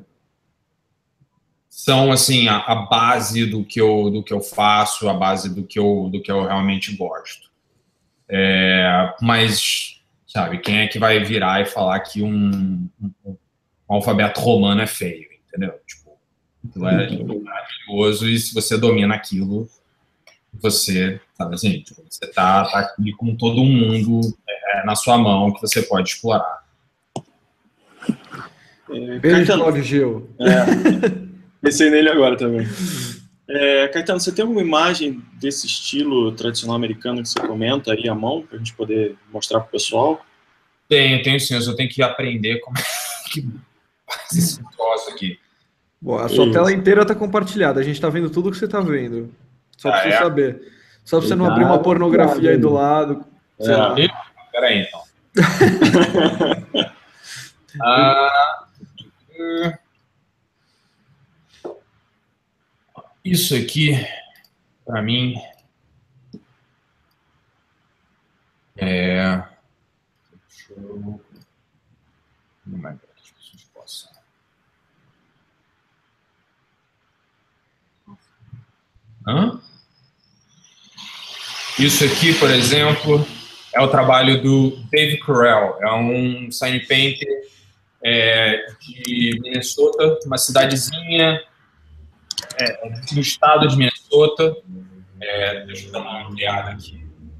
são assim a, a base do que eu do que eu faço, a base do que eu do que eu realmente gosto. É, mas sabe, quem é que vai virar e falar que um, um, um alfabeto romano é feio, entendeu? Tipo, aquilo é maravilhoso e se você domina aquilo, você, sabe assim, tipo, você tá, tá aqui com todo mundo é, na sua mão que você pode explorar. É, Beijo, Caetano, Cláudio Gil. é, pensei nele agora também. É, Caetano, você tem alguma imagem desse estilo tradicional americano que você comenta aí à mão, para a gente poder mostrar para o pessoal? Tenho, tenho sim, eu só tenho que aprender como é que faz esse troço aqui. Bom, a sua Isso. tela inteira está compartilhada. A gente está vendo tudo que você está vendo. Só para Ah, você é? saber. Só para você não Ele abrir uma tá pornografia aí do ainda. lado. Sei É. lá. Peraí, então. Ah, isso aqui, para mim, É... Deixa eu... Como é que as pessoas possam... Hã? Isso aqui, por exemplo, é o trabalho do Dave Correll. É um sign painter é, de Minnesota, uma cidadezinha é, no estado de Minnesota. É, deixa eu dar uma olhada aqui.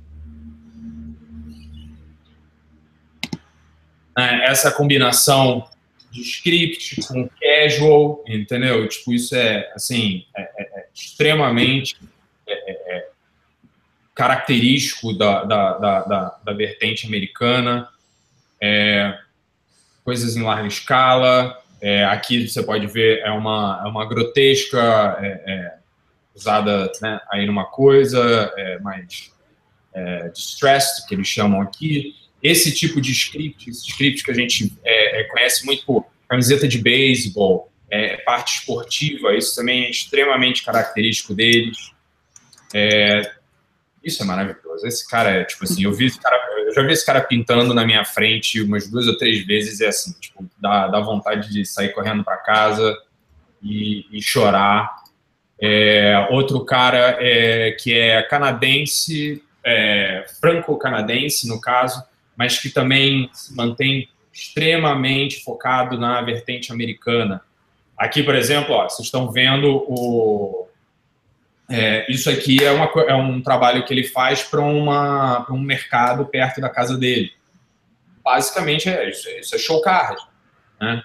É, essa combinação de script com casual, entendeu? Tipo, isso é, assim, é, é, é extremamente é, é, característico da, da, da, da, da vertente americana. É, coisas em larga escala. É, aqui você pode ver, é uma, é uma grotesca é, é, usada, né, aí numa coisa é, mais é, distressed, que eles chamam aqui. Esse tipo de script, esse script que a gente é, é, conhece muito por camiseta de beisebol, é, parte esportiva, isso também é extremamente característico deles. É, isso é maravilhoso. Esse cara é, tipo assim, eu vi esse cara, eu já vi esse cara pintando na minha frente umas duas ou três vezes e é assim, tipo, dá, dá vontade de sair correndo para casa e, e chorar. É, outro cara é, que é canadense, é, franco-canadense, no caso, mas que também se mantém extremamente focado na vertente americana. Aqui, por exemplo, ó, vocês estão vendo o... É, isso aqui é, uma, é um trabalho que ele faz para um mercado perto da casa dele. Basicamente, é isso, isso é show card. Né?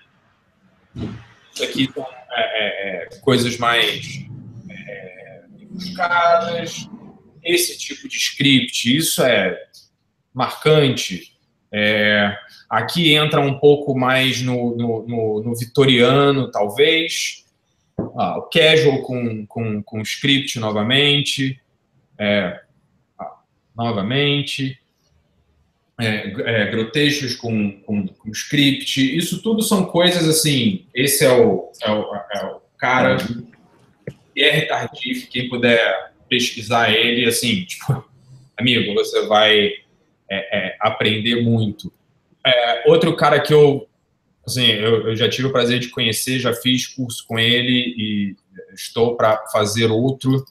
Isso aqui são é, é, é, coisas mais é, buscadas. Esse tipo de script, isso é marcante. É, aqui entra um pouco mais no, no, no, no vitoriano, talvez. Ah, o casual com, com, com script novamente. É, ah, novamente. É, é, grotescos com, com, com script. Isso tudo são coisas assim. Esse é o, é o, é o cara. Pierre Tardif, quem puder pesquisar ele, assim, tipo, amigo, você vai é, é, aprender muito. É, outro cara que eu, assim, eu, eu já tive o prazer de conhecer, já fiz curso com ele e estou para fazer outro,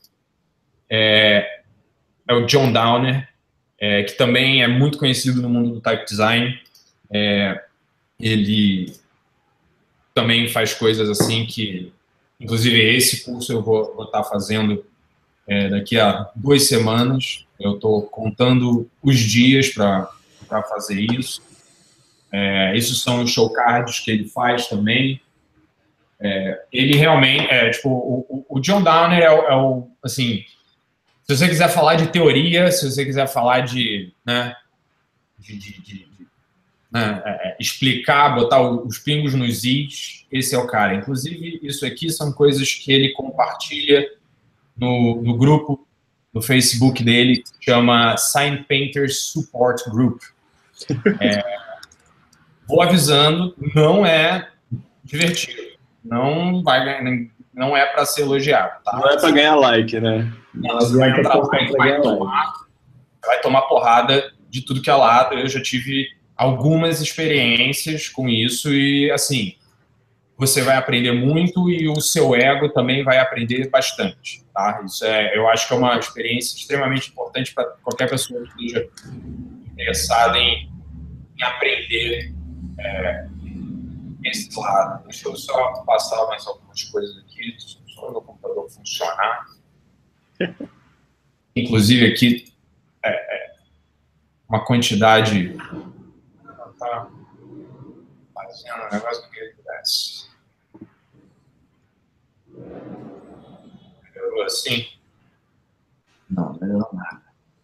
é, é o John Downer, é, que também é muito conhecido no mundo do type design. É, ele também faz coisas assim que, inclusive, esse curso eu vou, vou estar fazendo é, daqui a duas semanas. Eu estou contando os dias para fazer isso. É, esses são os show cards que ele faz também. É, ele realmente, é, tipo, o, o John Downer é o, é o, assim, se você quiser falar de teoria, se você quiser falar de, né, de, de, de, de né, é, explicar, botar os pingos nos is, esse é o cara. Inclusive, isso aqui são coisas que ele compartilha no, no grupo, no Facebook dele, que chama Sign Painters Support Group. É, vou avisando, não é divertido. Não vai ganhar, não é para ser elogiado. Tá? Não é para ganhar like, né? Não, você vai entrar lá e vai tomar, vai tomar porrada de tudo que é lado. Eu já tive algumas experiências com isso e, assim, você vai aprender muito e o seu ego também vai aprender bastante, tá? Isso é, eu acho que é uma experiência extremamente importante para qualquer pessoa que esteja interessada em, em aprender é, esse lado. Deixa eu só passar mais algumas coisas aqui, só o meu computador funcionar. Inclusive aqui é, é uma quantidade... Tá fazendo um negócio que ele desce. Melhorou assim? Não, melhorou nada.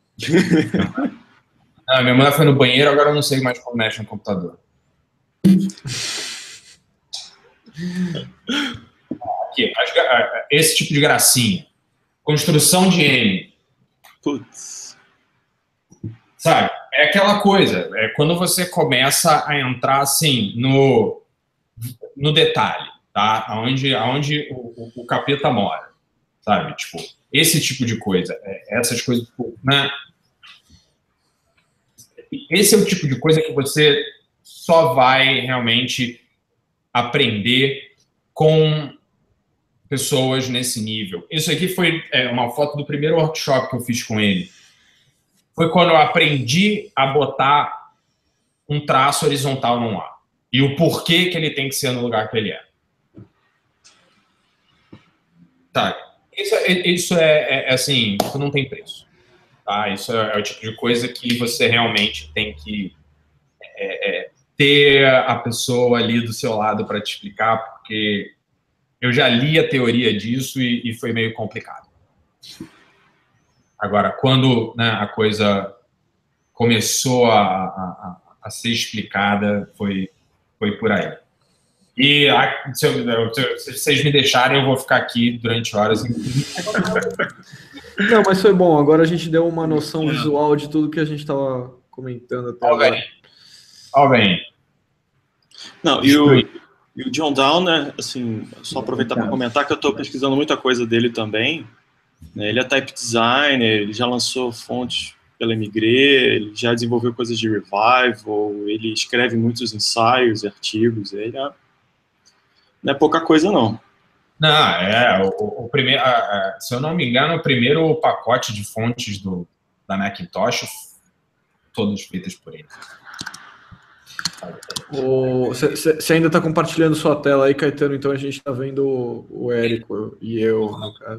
Não, minha mulher foi no banheiro, agora eu não sei mais como mexe no computador. Aqui, esse tipo de gracinha. Construção de M. Putz. Sabe? É aquela coisa. É quando você começa a entrar assim no, no detalhe, tá? Aonde, aonde o, o, o capeta mora. Sabe? Tipo, esse tipo de coisa. É, essas coisas, né? esse é o tipo de coisa que você só vai realmente aprender com pessoas nesse nível. Isso aqui foi é, uma foto do primeiro workshop que eu fiz com ele. Foi quando eu aprendi a botar um traço horizontal num ar. E o porquê que ele tem que ser no lugar que ele é. Tá. Isso, isso é, é, é assim, isso não tem preço. Tá? Isso é, é o tipo de coisa que você realmente tem que é, é, ter a pessoa ali do seu lado para te explicar, porque eu já li a teoria disso e, e foi meio complicado. Agora, quando, né, a coisa começou a, a, a ser explicada, foi, foi por aí. E a, se, eu, se vocês me deixarem, eu vou ficar aqui durante horas. Não, mas foi bom. Agora a gente deu uma noção visual de tudo que a gente estava comentando até Ó, agora. bem. Ó, bem. Não, e o, e o John Downer, assim, só aproveitar para comentar que eu estou pesquisando muita coisa dele também. Né? Ele é type designer, ele já lançou fontes pela Emigré, ele já desenvolveu coisas de revival, ele escreve muitos ensaios e artigos, ele é, não é pouca coisa, não. Não, é, o, o primeiro, se eu não me engano, o primeiro pacote de fontes do, da Macintosh, todas feitas por ele. Você ainda está compartilhando sua tela aí, Caetano, então a gente está vendo o, o Érico e eu, no caso.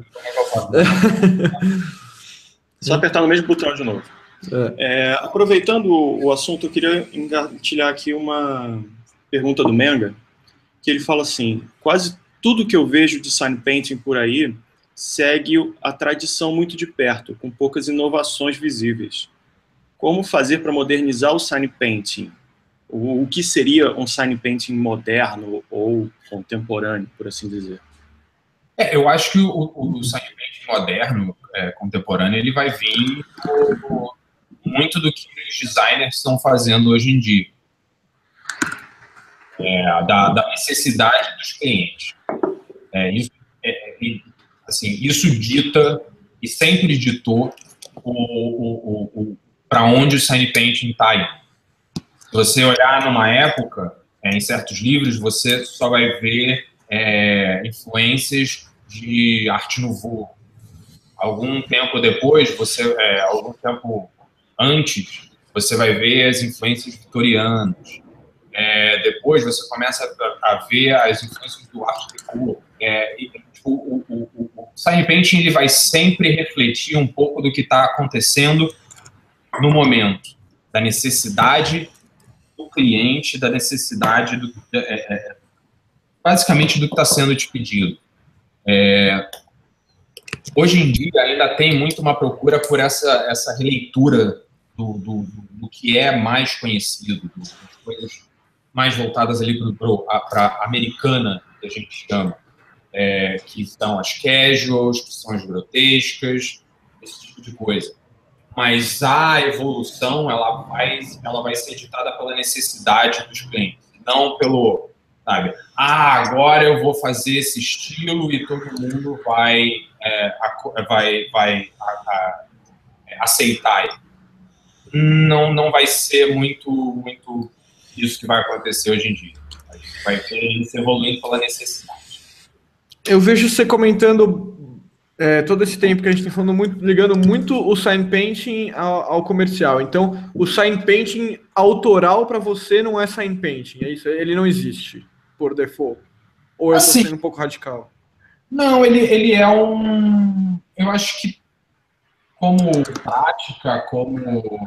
Só apertar no mesmo botão de novo. É. É, aproveitando o, o assunto, eu queria engatilhar aqui uma pergunta do Menga, que ele fala assim, quase tudo que eu vejo de sign painting por aí segue a tradição muito de perto, com poucas inovações visíveis. Como fazer para modernizar o sign painting? O, o que seria um sign painting moderno ou contemporâneo, por assim dizer? É, eu acho que o, o sign painting moderno, é, contemporâneo, ele vai vir por muito do que os designers estão fazendo hoje em dia. É, da, da necessidade dos clientes. É, isso, é, assim, isso dita e sempre ditou o, o, o, o, para onde o sign painting está indo. Se você olhar numa época, é, em certos livros, você só vai ver é, influências de Art Nouveau. Algum tempo depois, você, é, algum tempo antes, você vai ver as influências vitorianas. É, depois você começa a, a ver as influências do Art Deco. É, e, tipo, o, o, o, o sign painting ele vai sempre refletir um pouco do que está acontecendo no momento, da necessidade do cliente, da necessidade do, é, é, basicamente do que está sendo te pedido. É, hoje em dia ainda tem muito uma procura por essa, essa releitura do, do, do, do que é mais conhecido, das coisas mais voltadas ali para a americana, que a gente chama, é, que são as casuals, que são as grotescas, esse tipo de coisa. Mas a evolução, ela vai, ela vai ser ditada pela necessidade dos clientes, não pelo, sabe, ah, agora eu vou fazer esse estilo e todo mundo vai, é, vai, vai a, a, aceitar. Não, não vai ser muito, muito isso que vai acontecer hoje em dia. Vai ter isso evoluindo pela necessidade. Eu vejo você comentando é, todo esse tempo que a gente está falando muito, ligando muito o sign painting ao, ao comercial. Então, o sign painting autoral para você não é sign painting, é isso? Ele não existe por default? Ou eu estou assim, sendo um pouco radical? Não, ele, ele é um... Eu acho que como prática, como...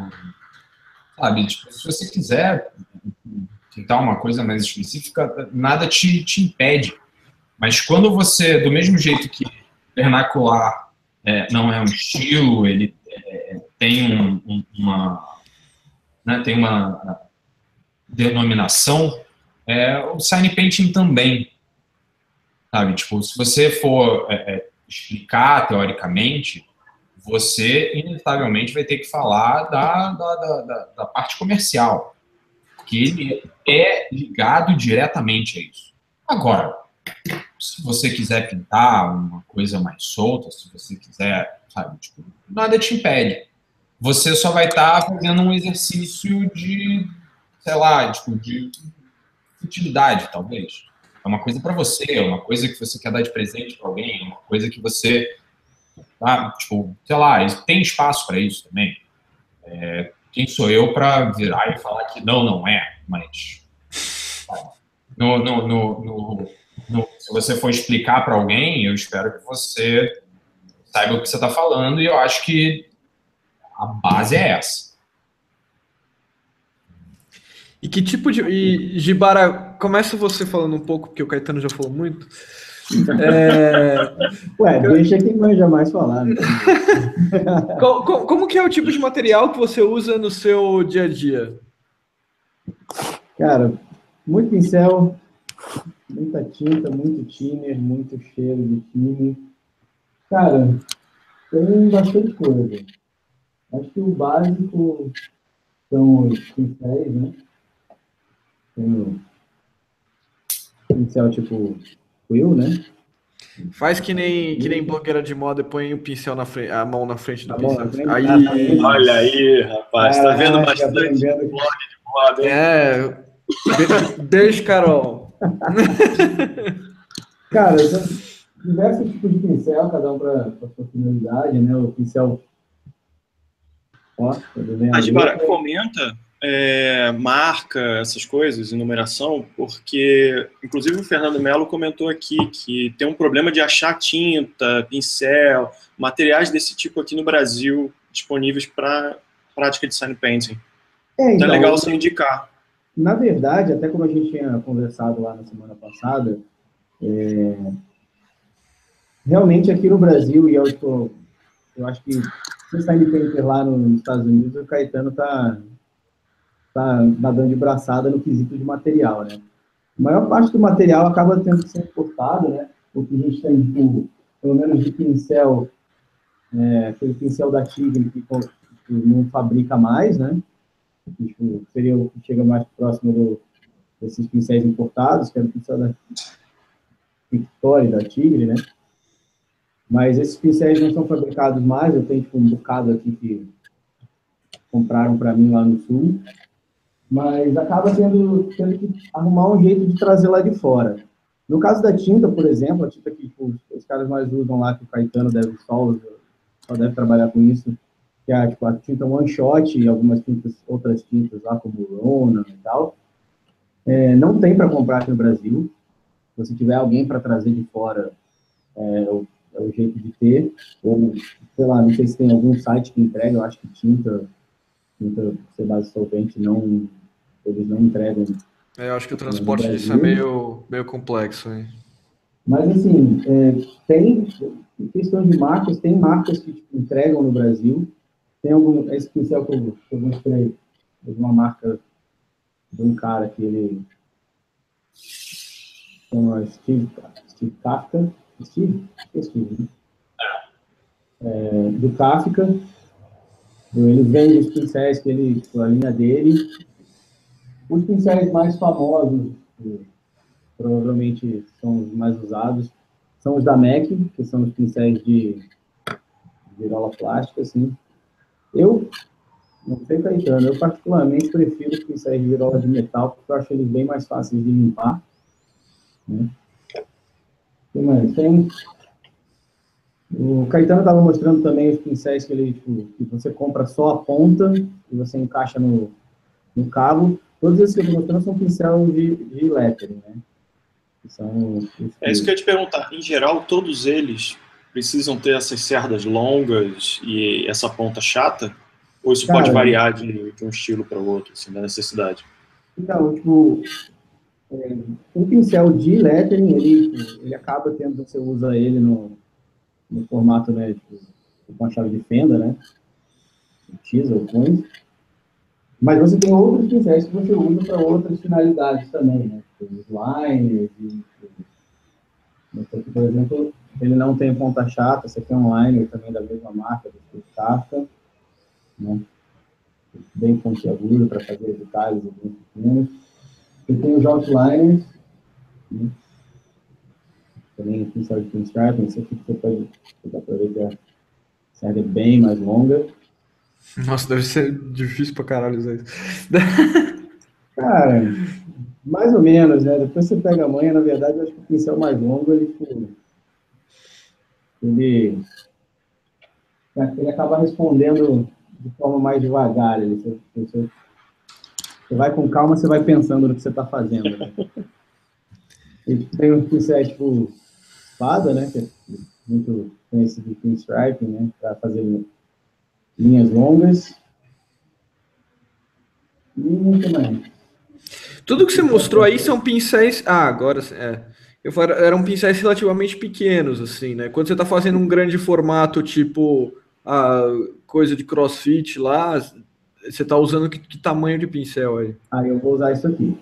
Sabe, tipo, se você quiser tentar uma coisa mais específica, nada te, te impede. Mas quando você, do mesmo jeito que vernacular é, não é um estilo, ele é, tem um, um, uma, né, tem uma denominação, é, o sign painting também. Sabe, tipo, se você for é, é, explicar teoricamente, você inevitavelmente vai ter que falar da, da, da, da parte comercial, que ele é ligado diretamente a isso. Agora, se você quiser pintar uma coisa mais solta, se você quiser, sabe, tipo, nada te impede. você só vai estar fazendo um exercício de, sei lá, tipo, de utilidade, talvez. É uma coisa para você, é uma coisa que você quer dar de presente para alguém, é uma coisa que você, tá, tipo, sei lá, tem espaço para isso também. É, quem sou eu para virar e falar que não, não é, mas no, no, no, no, no se você for explicar para alguém, eu espero que você saiba o que você está falando, e eu acho que a base é essa. E que tipo de... E, Gibara, começa você falando um pouco, porque o Caetano já falou muito. É... Ué, deixa quem manja mais falar. Né? como, como que é o tipo de material que você usa no seu dia a dia? Cara, muito pincel, muita tinta, muito thinner, muito cheiro de time. Cara, tem bastante coisa. Acho que o básico são os pincéis, né? Tem o pincel tipo quill, né? Faz que nem, que nem blogueira de moda e põe o pincel na frente, a mão na frente do A mão pincel. na frente? Aí, Ah, tá vendo? Olha aí, rapaz, tá vendo Caraca, bastante blog aprendendo. de moda, hein? é. Be- Beijo, Carol. Cara, são diversos tipos de pincel, cada um para sua finalidade, né? O pincel. Ó, tá vendo? A Gibara, comenta é, marca, essas coisas, numeração, porque, inclusive, o Fernando Melo comentou aqui que tem um problema de achar tinta, pincel, materiais desse tipo aqui no Brasil disponíveis para prática de sign painting. É, então, então, é legal você indicar. Na verdade, até como a gente tinha conversado lá na semana passada, é, realmente aqui no Brasil, e eu, tô, eu acho que se sign painter lá nos Estados Unidos, o Caetano tá, tá nadando de braçada no quesito de material, né? A maior parte do material acaba tendo que ser importado, né? O que a gente tem, tipo, pelo menos de pincel, é, aquele pincel da Tigre que, que não fabrica mais, né? Que, tipo, seria o que chega mais próximo do, desses pincéis importados, que é o pincel da Victoria, da Tigre, né? Mas esses pincéis não são fabricados mais, eu tenho tipo, um bocado aqui que compraram para mim lá no sul, mas acaba tendo, tendo que arrumar um jeito de trazer lá de fora. No caso da tinta, por exemplo, a tinta que tipo, os caras mais usam lá, que o Caetano deve só, só deve trabalhar com isso, que é tipo, a tinta one shot e algumas tintas, outras tintas lá, como Rona e tal, é, não tem para comprar aqui no Brasil. Se você tiver alguém para trazer de fora, é, o, é o jeito de ter, ou, sei lá, não sei se tem algum site que entrega, eu acho que tinta, tinta ser base solvente, não, eles não entregam. É, eu acho que o transporte disso é meio, meio complexo, hein? Mas, assim, é, tem, em questão de marcas, tem marcas que tipo, entregam no Brasil. Tem algum, esse pincel que eu, que eu mostrei, de uma marca de um cara que ele chama Steve, Steve Kafka. Steve? Steve, né? É, do Kafka. Ele vende os pincéis que ele, a linha dele. Os pincéis mais famosos, que provavelmente são os mais usados, são os da M A C, que são os pincéis de virola plástica, assim. Eu, não sei, Caetano, eu particularmente prefiro os pincéis de virola de metal, porque eu acho eles bem mais fáceis de limpar. Né? Mas tem... O Caetano estava mostrando também os pincéis que, ele, tipo, que você compra só a ponta e você encaixa no, no cabo. Todos esses que eu estou mostrando são pincéis de, de lettering, né? São é isso que eu ia te perguntar. Em geral, todos eles precisam ter essas cerdas longas e essa ponta chata? Ou isso Cara, pode variar de, de um estilo para o outro, assim, da necessidade? Então, tipo, é, um pincel de lettering, ele, ele acaba tendo, você usa ele no, no formato, né, tipo, com a chave de fenda, né? Teaser ou coins. Mas você tem outros pincéis que você usa para outras finalidades também, né? Tipo, os liners, e, esse aqui, por exemplo, ele não tem ponta chata, esse aqui é um liner também da mesma marca, do Kafka, né? Bem pontiagudo para fazer detalhes bem pequenos. E tem os outliners, né? Também pincel de pinstripe, esse aqui você pode pegar para ver que a serra é bem mais longa. Nossa, deve ser difícil pra caralho usar isso. Cara, mais ou menos, né? Depois você pega a manha, na verdade, eu acho que o pincel mais longo, ele, ele, ele acaba respondendo de forma mais devagar. Ele, você, você, você vai com calma, você vai pensando no que você está fazendo. Né? E tem um pincel tipo espada, né? Que é muito conhecido de pinstripe, né? Para fazer linhas longas. E muito mais. Tudo que você mostrou aí são pincéis. Ah, agora é. Eu falo, eram pincéis relativamente pequenos, assim, né? Quando você está fazendo um grande formato, tipo a coisa de CrossFit lá, você está usando que, que tamanho de pincel aí? Aí eu vou usar isso aqui.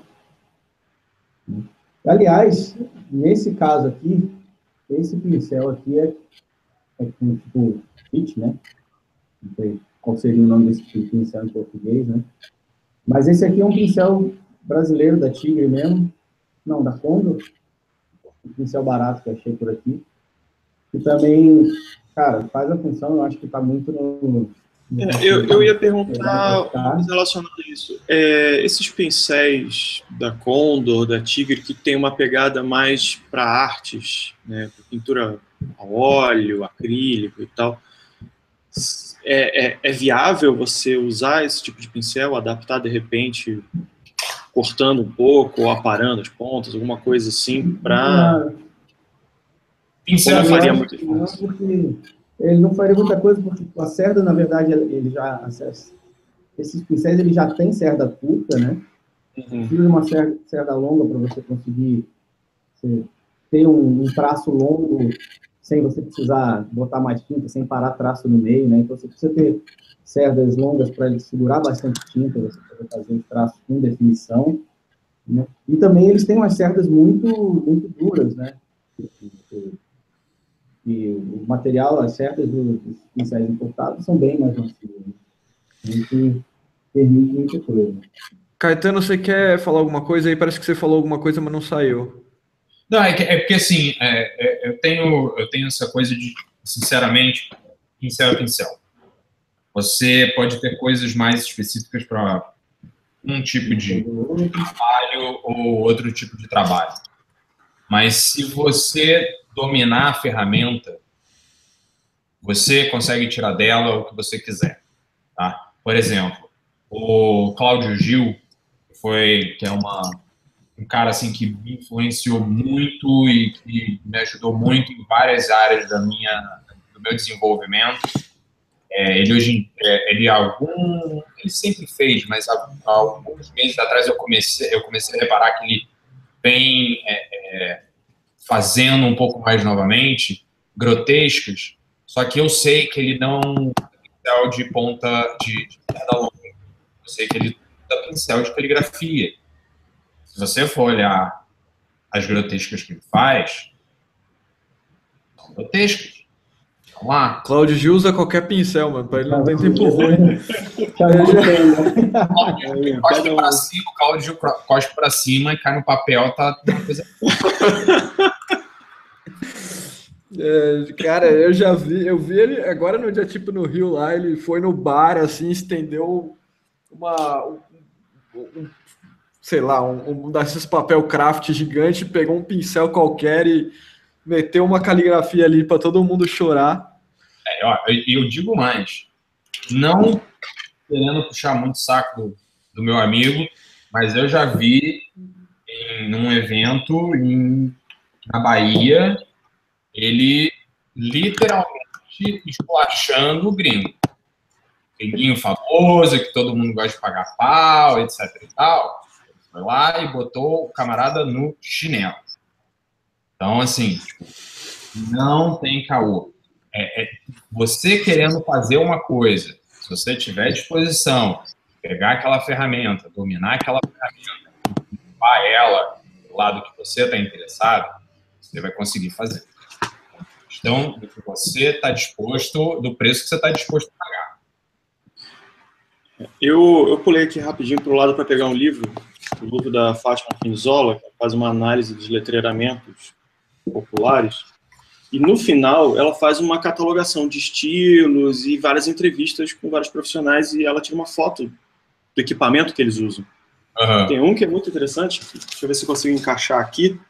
Aliás, nesse caso aqui, esse pincel aqui é, é com tipo fit, né? Não sei qual seria o nome desse pincel em português, né? Mas esse aqui é um pincel brasileiro da Tigre mesmo. Não, da Condor. Um pincel barato que eu achei por aqui. E também, cara, faz a função, eu acho que está muito no... no é, eu, eu ia perguntar uma coisa relacionada a isso. É, esses pincéis da Condor, da Tigre, que tem uma pegada mais para artes, né, pintura a óleo, acrílico e tal, é, é, é viável você usar esse tipo de pincel, adaptar de repente, cortando um pouco, ou aparando as pontas, alguma coisa assim, para... Pincel não faria muito diferença. Porque ele não faria muita coisa, porque a cerda, na verdade, ele já... Esses pincéis, ele já tem cerda curta, né? Uhum. Precisa de uma cerda, cerda longa para você conseguir você, ter um, um traço longo sem você precisar botar mais tinta, sem parar traço no meio, né? Então, você precisa ter cerdas longas para ele segurar bastante tinta, você poder fazer um traço com definição, né? E também eles têm umas cerdas muito, muito duras, né? E o material, as cerdas dos pincéis importados são bem mais macias, né? Isso permite muita coisa. Caetano, você quer falar alguma coisa aí? Parece que você falou alguma coisa, mas não saiu. Não, é, que, é porque assim, é, é, eu, tenho, eu tenho essa coisa de, sinceramente, pincel é pincel. Você pode ter coisas mais específicas para um tipo de trabalho ou outro tipo de trabalho. Mas se você dominar a ferramenta, você consegue tirar dela o que você quiser. Tá? Por exemplo, o Cláudio Gil, foi, que é uma, um cara assim, que me influenciou muito e que me ajudou muito em várias áreas da minha, do meu desenvolvimento. É, ele hoje, é, ele algum, ele sempre fez, mas há, há alguns meses atrás eu comecei, eu comecei a reparar que ele vem é, é, fazendo um pouco mais novamente, grotescas, só que eu sei que ele não tem pincel de ponta de, de perna longa. Eu sei que ele usa pincel de caligrafia. Se você for olhar as grotescas que ele faz, são grotescas. Vamos lá. Cláudio Gil usa qualquer pincel, mano, para ele não tem tempo ruim. Cospe pra cima, o Cláudio cospe pra cima e cai no papel, tá uma coisa... É, cara, eu já vi, eu vi ele agora no dia tipo no Rio lá, ele foi no bar, assim, estendeu uma, um, um, sei lá, um, um desses papel craft gigante, pegou um pincel qualquer e meteu uma caligrafia ali para todo mundo chorar. É, ó, eu, eu digo mais, não querendo puxar muito saco do, do meu amigo, mas eu já vi em um evento em, na Bahia, ele literalmente esculachando o gringo. Gringuinho famoso, que todo mundo gosta de pagar pau, etc e tal. Ele foi lá e botou o camarada no chinelo. Então, assim, tipo, não tem caô. É, é, você querendo fazer uma coisa, se você tiver disposição, pegar aquela ferramenta, dominar aquela ferramenta, levar ela do lado que você está interessado, você vai conseguir fazer. Então, do que você está disposto, do preço que você está disposto a pagar. Eu, eu pulei aqui rapidinho para o lado para pegar um livro, o livro da Fátima Finzola, que faz uma análise dos letreiramentos populares. E no final, ela faz uma catalogação de estilos e várias entrevistas com vários profissionais e ela tira uma foto do equipamento que eles usam. Uhum. Tem um que é muito interessante, deixa eu ver se eu consigo encaixar aqui.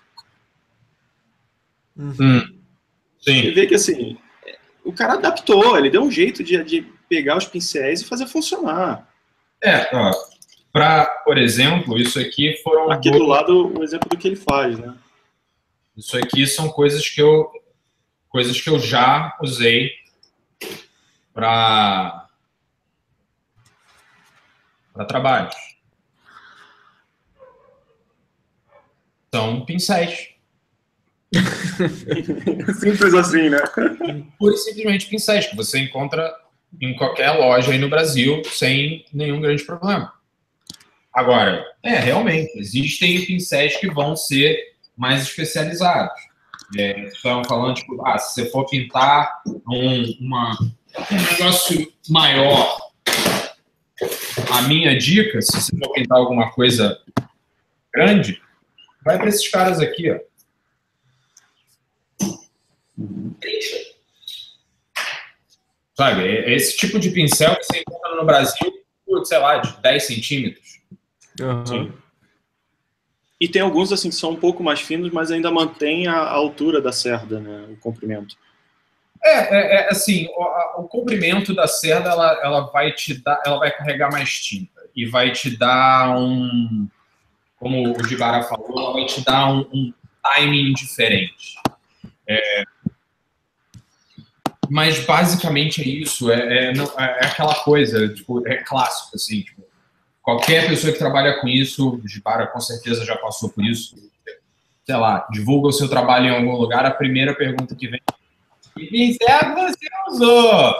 Hum. Sim. Você vê que assim, o cara adaptou, ele deu um jeito de, de pegar os pincéis e fazer funcionar. É, ó, pra, por exemplo, isso aqui foram... Aqui do lado, o exemplo do que ele faz, né? Isso aqui são coisas que eu, coisas que eu já usei para para trabalhos. São pincéis. Simples assim, né? Pura e simplesmente pincéis que você encontra em qualquer loja aí no Brasil sem nenhum grande problema. Agora, é, realmente, existem pincéis que vão ser mais especializados. É, estavam falando, tipo, ah, se você for pintar um, uma, um negócio maior, a minha dica, se você for pintar alguma coisa grande, vai para esses caras aqui, ó. Sabe, é esse tipo de pincel que você encontra no Brasil, sei lá, de dez centímetros. Uhum. Sim. E tem alguns assim que são um pouco mais finos, mas ainda mantém a, a altura da cerda, né, o comprimento. É, é, é assim, o, a, o comprimento da cerda, ela, ela vai te dar, ela vai carregar mais tinta e vai te dar um, como o Gibara falou, ela vai te dar um, um timing diferente. É, mas basicamente é isso, é, é, não, é aquela coisa, tipo, é clássico, assim, tipo, qualquer pessoa que trabalha com isso, o Gibara com certeza já passou por isso, sei lá, divulga o seu trabalho em algum lugar, a primeira pergunta que vem: que pincel você usou?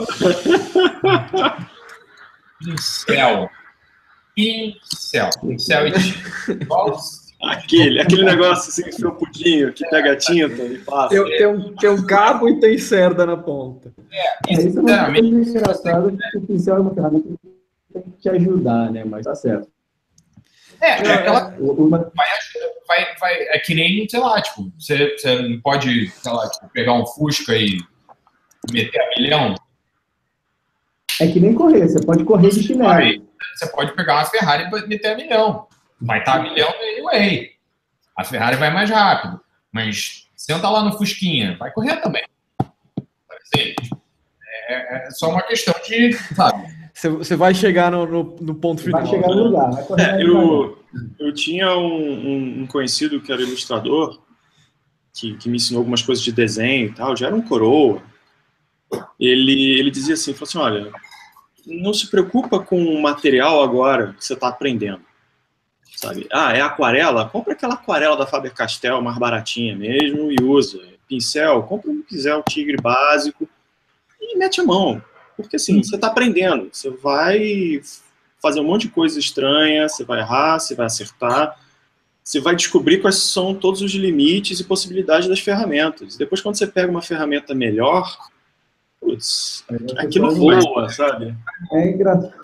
Pincel. Pincel. Pincel e tinta. Aquele, aquele negócio assim, felpudinho, que pega a tinta e passa. Tem, tem, um, tem um cabo e tem cerda na ponta. É, É, isso é uma coisa sinceramente, engraçada, porque o pincel é uma ferramenta que tem que te ajudar, né? Mas tá certo. é, é aquela O- Uma, vai, vai, vai, é que nem, sei lá, tipo, você, você não pode, sei lá, tipo, pegar um Fusca e meter a milhão. é que nem correr, você pode correr de chinelo. Vai, você pode pegar uma Ferrari e meter a milhão. Vai estar a milhão anyway. A Ferrari vai mais rápido. Mas senta lá no Fusquinha, vai correr também. Sabe assim? É, é só uma questão de, sabe? Você, você vai chegar no, no, no ponto final. Vai chegar no lugar, vai correr É, mais devagar. eu, eu tinha um, um, um conhecido que era ilustrador, que, que me ensinou algumas coisas de desenho e tal, já era um coroa. Ele, ele dizia assim, falou assim, olha, não se preocupa com o material agora que você está aprendendo. Sabe? Ah, é aquarela? Compra aquela aquarela da Faber-Castell, mais baratinha mesmo, e usa. Pincel? Compra um pincel tigre básico e mete a mão. Porque assim, você está aprendendo. Você vai fazer um monte de coisa estranha, você vai errar, você vai acertar, você vai descobrir quais são todos os limites e possibilidades das ferramentas. Depois, quando você pega uma ferramenta melhor, putz, aquilo voa, sabe? É engraçado.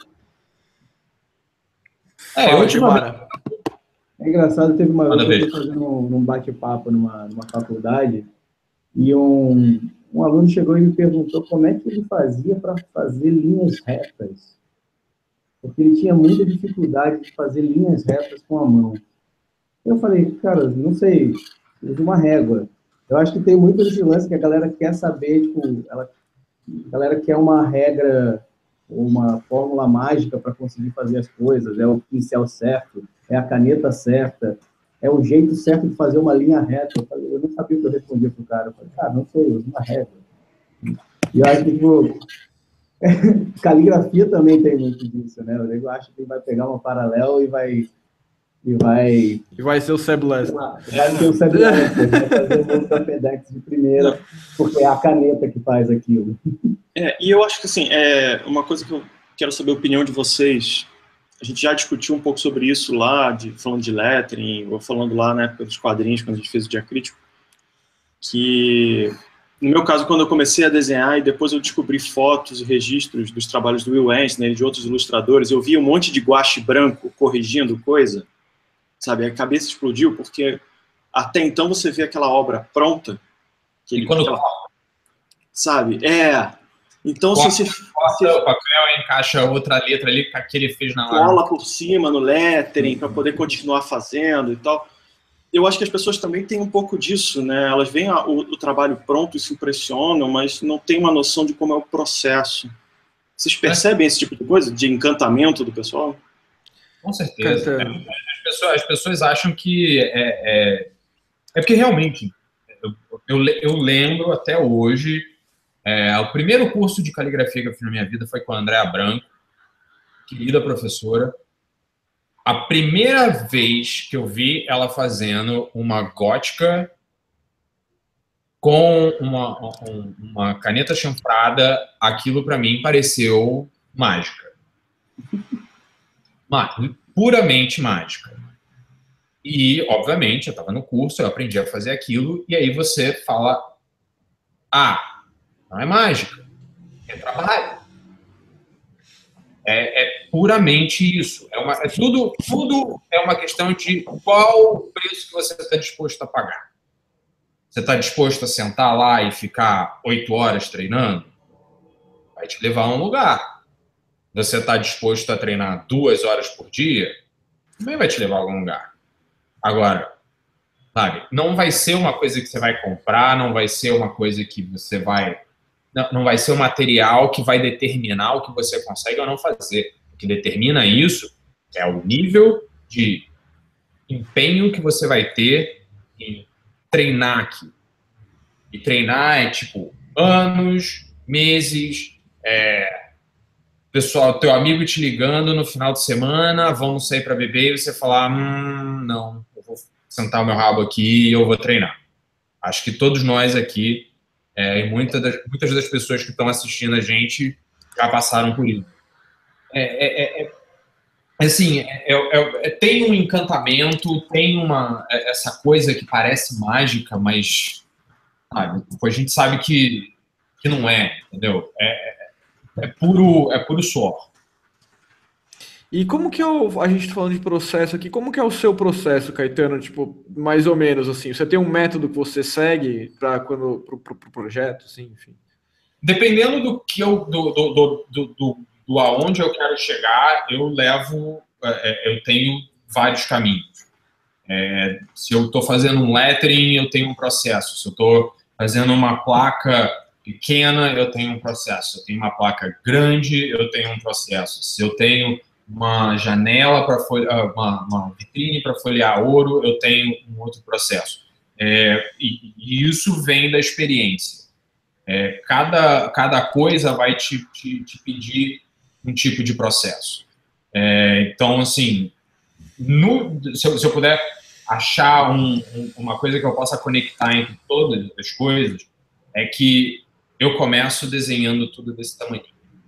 É, Fala, eu Gibara. É engraçado, teve uma Manda vez que ver. eu fui fazendo um, um bate-papo numa, numa faculdade e um, um aluno chegou e me perguntou como é que ele fazia para fazer linhas retas. Porque ele tinha muita dificuldade de fazer linhas retas com a mão. Eu falei, cara, não sei, usa uma régua. Eu acho que tem muito esse lance que a galera quer saber, tipo, ela, a galera quer uma regra, uma fórmula mágica para conseguir fazer as coisas, é o pincel certo, é a caneta certa, é o jeito certo de fazer uma linha reta. Eu, falei, eu não sabia o que eu respondia pro cara. Eu falei, cara, não sei, usa uma régua. E eu acho que, tipo, caligrafia também tem muito disso, né? O nego acha que vai pegar uma paralelo e vai... E vai... E vai ser o Seb Lester. Vai ter o Seb Lester, vai fazer o mundo da FedEx de primeira, porque é a caneta que faz aquilo. É, e eu acho que assim, é uma coisa que eu quero saber a opinião de vocês. A gente já discutiu um pouco sobre isso lá, de, falando de lettering, ou falando lá na época dos quadrinhos, quando a gente fez o Dia Crítico, que, no meu caso, quando eu comecei a desenhar e depois eu descobri fotos e registros dos trabalhos do Will Eisner e de outros ilustradores, eu vi um monte de guache branco corrigindo coisa, sabe? A cabeça explodiu, porque até então você vê aquela obra pronta, E aquele, quando, aquela, sabe? É. Então, corta, se você... Corta o papel, encaixa outra letra ali que ele fez na hora. Cola por cima no lettering para poder continuar fazendo e tal. Eu acho que as pessoas também têm um pouco disso, né? Elas veem a, o, o trabalho pronto e se impressionam, mas não têm uma noção de como é o processo. Vocês percebem é. esse tipo de coisa? De encantamento do pessoal? Com certeza. É, as, pessoas, as pessoas acham que... É, é, é porque realmente, eu, eu, eu lembro até hoje, é, o primeiro curso de caligrafia que eu fiz na minha vida foi com a Andréa Branco, querida professora. A primeira vez que eu vi ela fazendo uma gótica com uma, uma caneta chanfrada, aquilo para mim pareceu mágica. Puramente mágica. E, obviamente, eu estava no curso, eu aprendi a fazer aquilo, e aí você fala, ah, não é mágica, é trabalho. É, é puramente isso. É uma, é tudo, tudo é uma questão de qual o preço que você está disposto a pagar. Você está disposto a sentar lá e ficar oito horas treinando? Vai te levar a um lugar. Você está disposto a treinar duas horas por dia? Também vai te levar a algum lugar. Agora, sabe, não vai ser uma coisa que você vai comprar, não vai ser uma coisa que você vai... Não, não vai ser o material que vai determinar o que você consegue ou não fazer. O que determina isso é o nível de empenho que você vai ter em treinar aqui. E treinar é tipo anos, meses, é, pessoal, teu amigo te ligando no final de semana, vamos sair para beber e você falar, hum, não, eu vou sentar o meu rabo aqui e eu vou treinar. Acho que todos nós aqui É, e muitas das, muitas das pessoas que estão assistindo a gente já passaram por isso. É, é, é, é assim, é, é, é, tem um encantamento, tem uma, essa coisa que parece mágica, mas sabe, a gente sabe que, que não é, entendeu? É, é, puro, é puro suor. E como que é o, a gente tá falando de processo aqui, como que é o seu processo, Caetano, tipo, mais ou menos assim, você tem um método que você segue para quando pro, pro, pro projeto, assim, enfim? Dependendo do que eu, do, do, do, do, do, do aonde eu quero chegar, eu levo, é, eu tenho vários caminhos. É, se eu estou fazendo um lettering, eu tenho um processo. Se eu estou fazendo uma placa pequena, eu tenho um processo. Se eu tenho uma placa grande, eu tenho um processo. Se eu tenho uma janela para uma, uma vitrine para folhear ouro, eu tenho um outro processo. É, e, e isso vem da experiência. É, cada, cada coisa vai te, te, te pedir um tipo de processo. É, então, assim, no, se, eu, se eu puder achar um, um, uma coisa que eu possa conectar entre todas as coisas, é que eu começo desenhando tudo desse tamanho.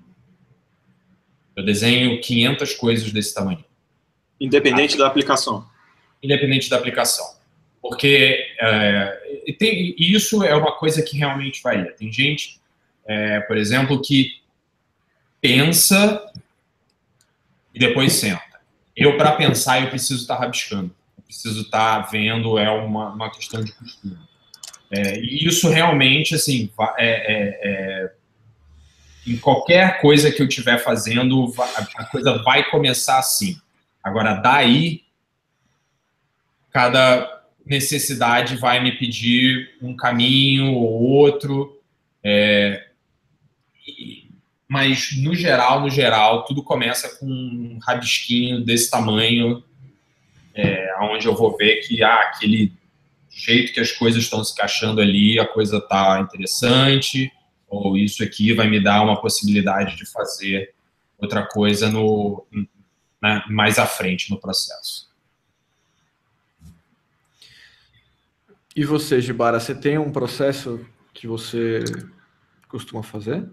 Eu desenho quinhentas coisas desse tamanho. Independente ah, da aplicação. Independente da aplicação. Porque é, e tem, e isso é uma coisa que realmente varia. Tem gente, é, por exemplo, que pensa e depois senta. Eu, para pensar, eu preciso estar rabiscando. Eu preciso estar vendo, é uma, uma questão de costume. É, e isso realmente, assim, é, é, é em qualquer coisa que eu estiver fazendo, a coisa vai começar assim. Agora, daí, cada necessidade vai me pedir um caminho ou outro. É, mas, no geral, no geral, tudo começa com um rabisquinho desse tamanho, é, onde eu vou ver que ah, aquele jeito que as coisas estão se encaixando ali, a coisa está interessante, ou isso aqui vai me dar uma possibilidade de fazer outra coisa no, né, mais à frente no processo. E você, Gibara, você tem um processo que você costuma fazer?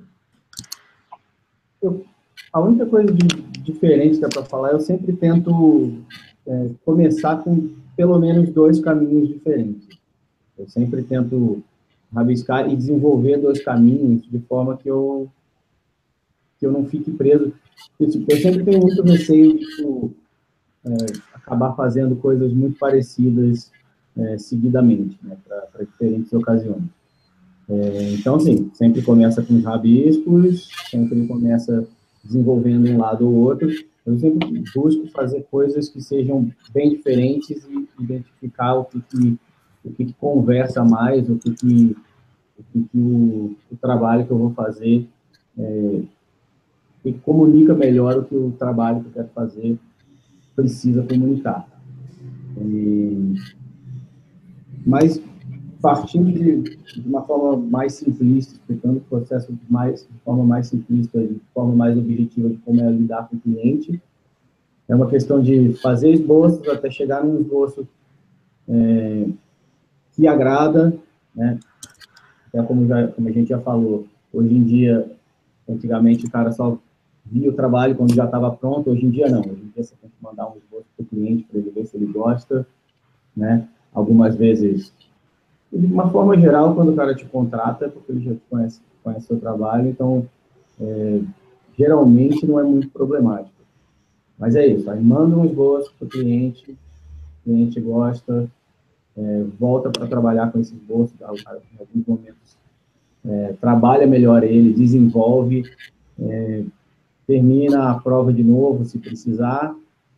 Eu, a única coisa de diferente que dá para falar, eu sempre tento é, começar com pelo menos dois caminhos diferentes. Eu sempre tento rabiscar e desenvolver dois caminhos de forma que eu, que eu não fique preso. Eu sempre tenho muito receio de tipo, é, acabar fazendo coisas muito parecidas é, seguidamente, né, para diferentes ocasiões. É, então, assim, sempre começa com os rabiscos, sempre começa desenvolvendo um lado ou outro. Eu sempre busco fazer coisas que sejam bem diferentes e identificar o que, que, o que, que conversa mais, o que, que, o, que que o, o trabalho que eu vou fazer, é, o que, que comunica melhor o que o trabalho que eu quero fazer precisa comunicar. E, mas, partindo de, de uma forma mais simplista, explicando o processo mais, de forma mais simplista, de forma mais objetiva de como é lidar com o cliente, é uma questão de fazer esboços até chegar num esboço é, que agrada, né? Até como, já, como a gente já falou, hoje em dia, antigamente o cara só via o trabalho quando já estava pronto, hoje em dia não. Hoje em dia você tem que mandar um esboço para o cliente para ele ver se ele gosta, né? Algumas vezes, de uma forma geral, quando o cara te contrata, é porque ele já conhece, conhece o seu trabalho, então, é, geralmente não é muito problemático. Mas é isso, aí manda um esboço para o cliente, o cliente gosta, é, volta para trabalhar com esse esboço, em alguns momentos é, trabalha melhor ele, desenvolve, é, termina a prova de novo, se precisar,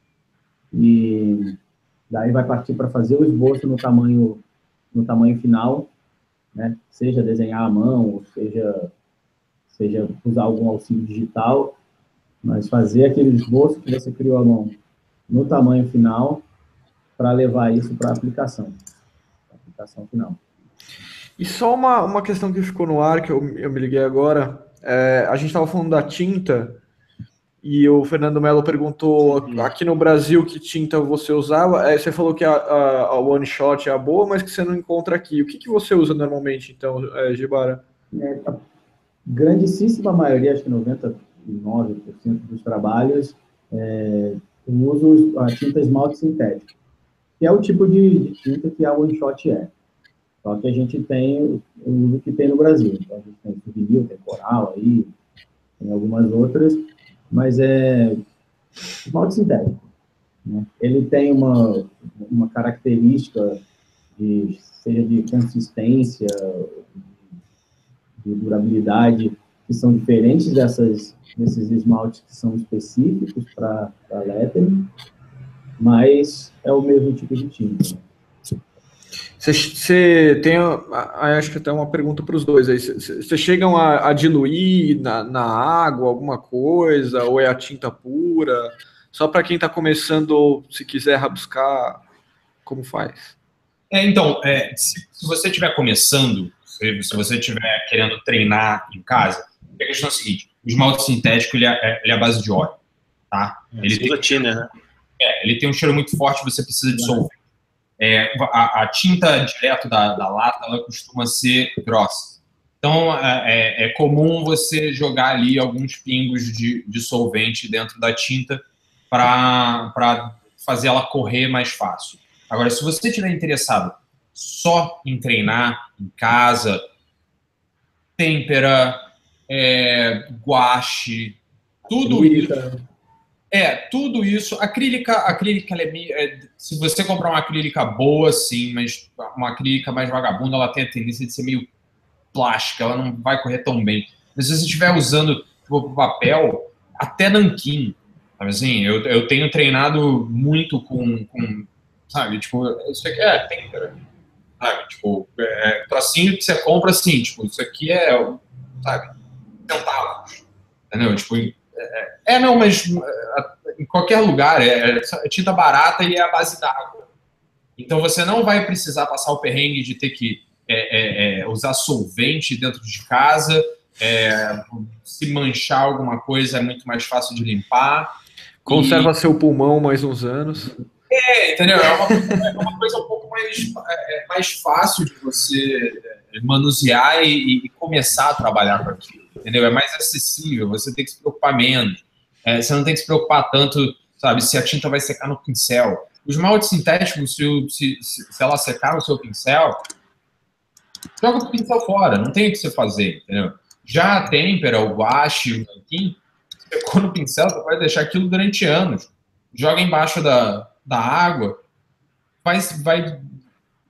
e daí vai partir para fazer o esboço no tamanho, no tamanho final, né? Seja desenhar à mão, ou seja, seja usar algum auxílio digital, mas fazer aquele esboço que você criou à mão no tamanho final para levar isso para a aplicação, aplicação final. E só uma, uma questão que ficou no ar, que eu, eu me liguei agora, é, a gente estava falando da tinta, e o Fernando Melo perguntou Sim. aqui no Brasil que tinta você usava. É, você falou que a, a, a One Shot é a boa, mas que você não encontra aqui. O que, que você usa normalmente, então, é, Gibara? É, a grandíssima maioria, acho que noventa e nove por cento dos trabalhos, é, eu uso a tinta esmalte sintético, que é o tipo de, de tinta que a One Shot é. Só que a gente tem o uso que tem no Brasil. Então, a gente tem Souvenir, tem Coral aí, tem algumas outras, mas é esmalte sintético, né? Ele tem uma, uma característica, de, seja de consistência, de durabilidade, que são diferentes dessas, desses esmaltes que são específicos para lettering, mas é o mesmo tipo de tinta. Você tem, acho que até uma pergunta para os dois aí. Vocês chegam a, a diluir na, na água alguma coisa, ou é a tinta pura? Só para quem está começando, se quiser rabiscar, como faz? É, então, é, se, se você estiver começando, se, se você estiver querendo treinar em casa, a questão é a seguinte: o esmalte sintético ele é, ele é a base de óleo, tá? É, ele, tem, tiner, né? é, ele tem um cheiro muito forte, você precisa de solvente. É, a, a tinta direto da, da lata, ela costuma ser grossa. Então, é, é comum você jogar ali alguns pingos de, de solvente dentro da tinta para fazer ela correr mais fácil. Agora, se você estiver interessado só em treinar em casa, têmpera, é, guache, tudo Acrílica. isso... É, tudo isso. Acrílica, acrílica ela é, é, se você comprar uma acrílica boa, sim, mas uma acrílica mais vagabunda, ela tem a tendência de ser meio plástica, ela não vai correr tão bem. Mas se você estiver usando tipo, papel, até nanquim, sabe assim? Eu, eu tenho treinado muito com, com sabe, tipo, isso aqui é têmpera, sabe? Tipo, é, trocinho que você compra assim, tipo, isso aqui é, sabe, centavos, entendeu? Tipo, é, é, não, mas em qualquer lugar, é, é tinta barata e é a base d'água. Então você não vai precisar passar o perrengue de ter que é, é, é, usar solvente dentro de casa, é, se manchar alguma coisa é muito mais fácil de limpar. Conserva e... seu pulmão mais uns anos. É, entendeu? É uma, é uma coisa um pouco mais, é, mais fácil de você manusear e, e começar a trabalhar com aquilo, entendeu? É mais acessível, você tem que se preocupar menos. É, você não tem que se preocupar tanto, sabe, se a tinta vai secar no pincel. O esmalte sintético, se, se, se ela secar no seu pincel, joga o pincel fora, não tem o que você fazer, entendeu? Já a têmpera, o guache, o nanquim, secou no pincel, você pode deixar aquilo durante anos. Joga embaixo da, da água, vai, vai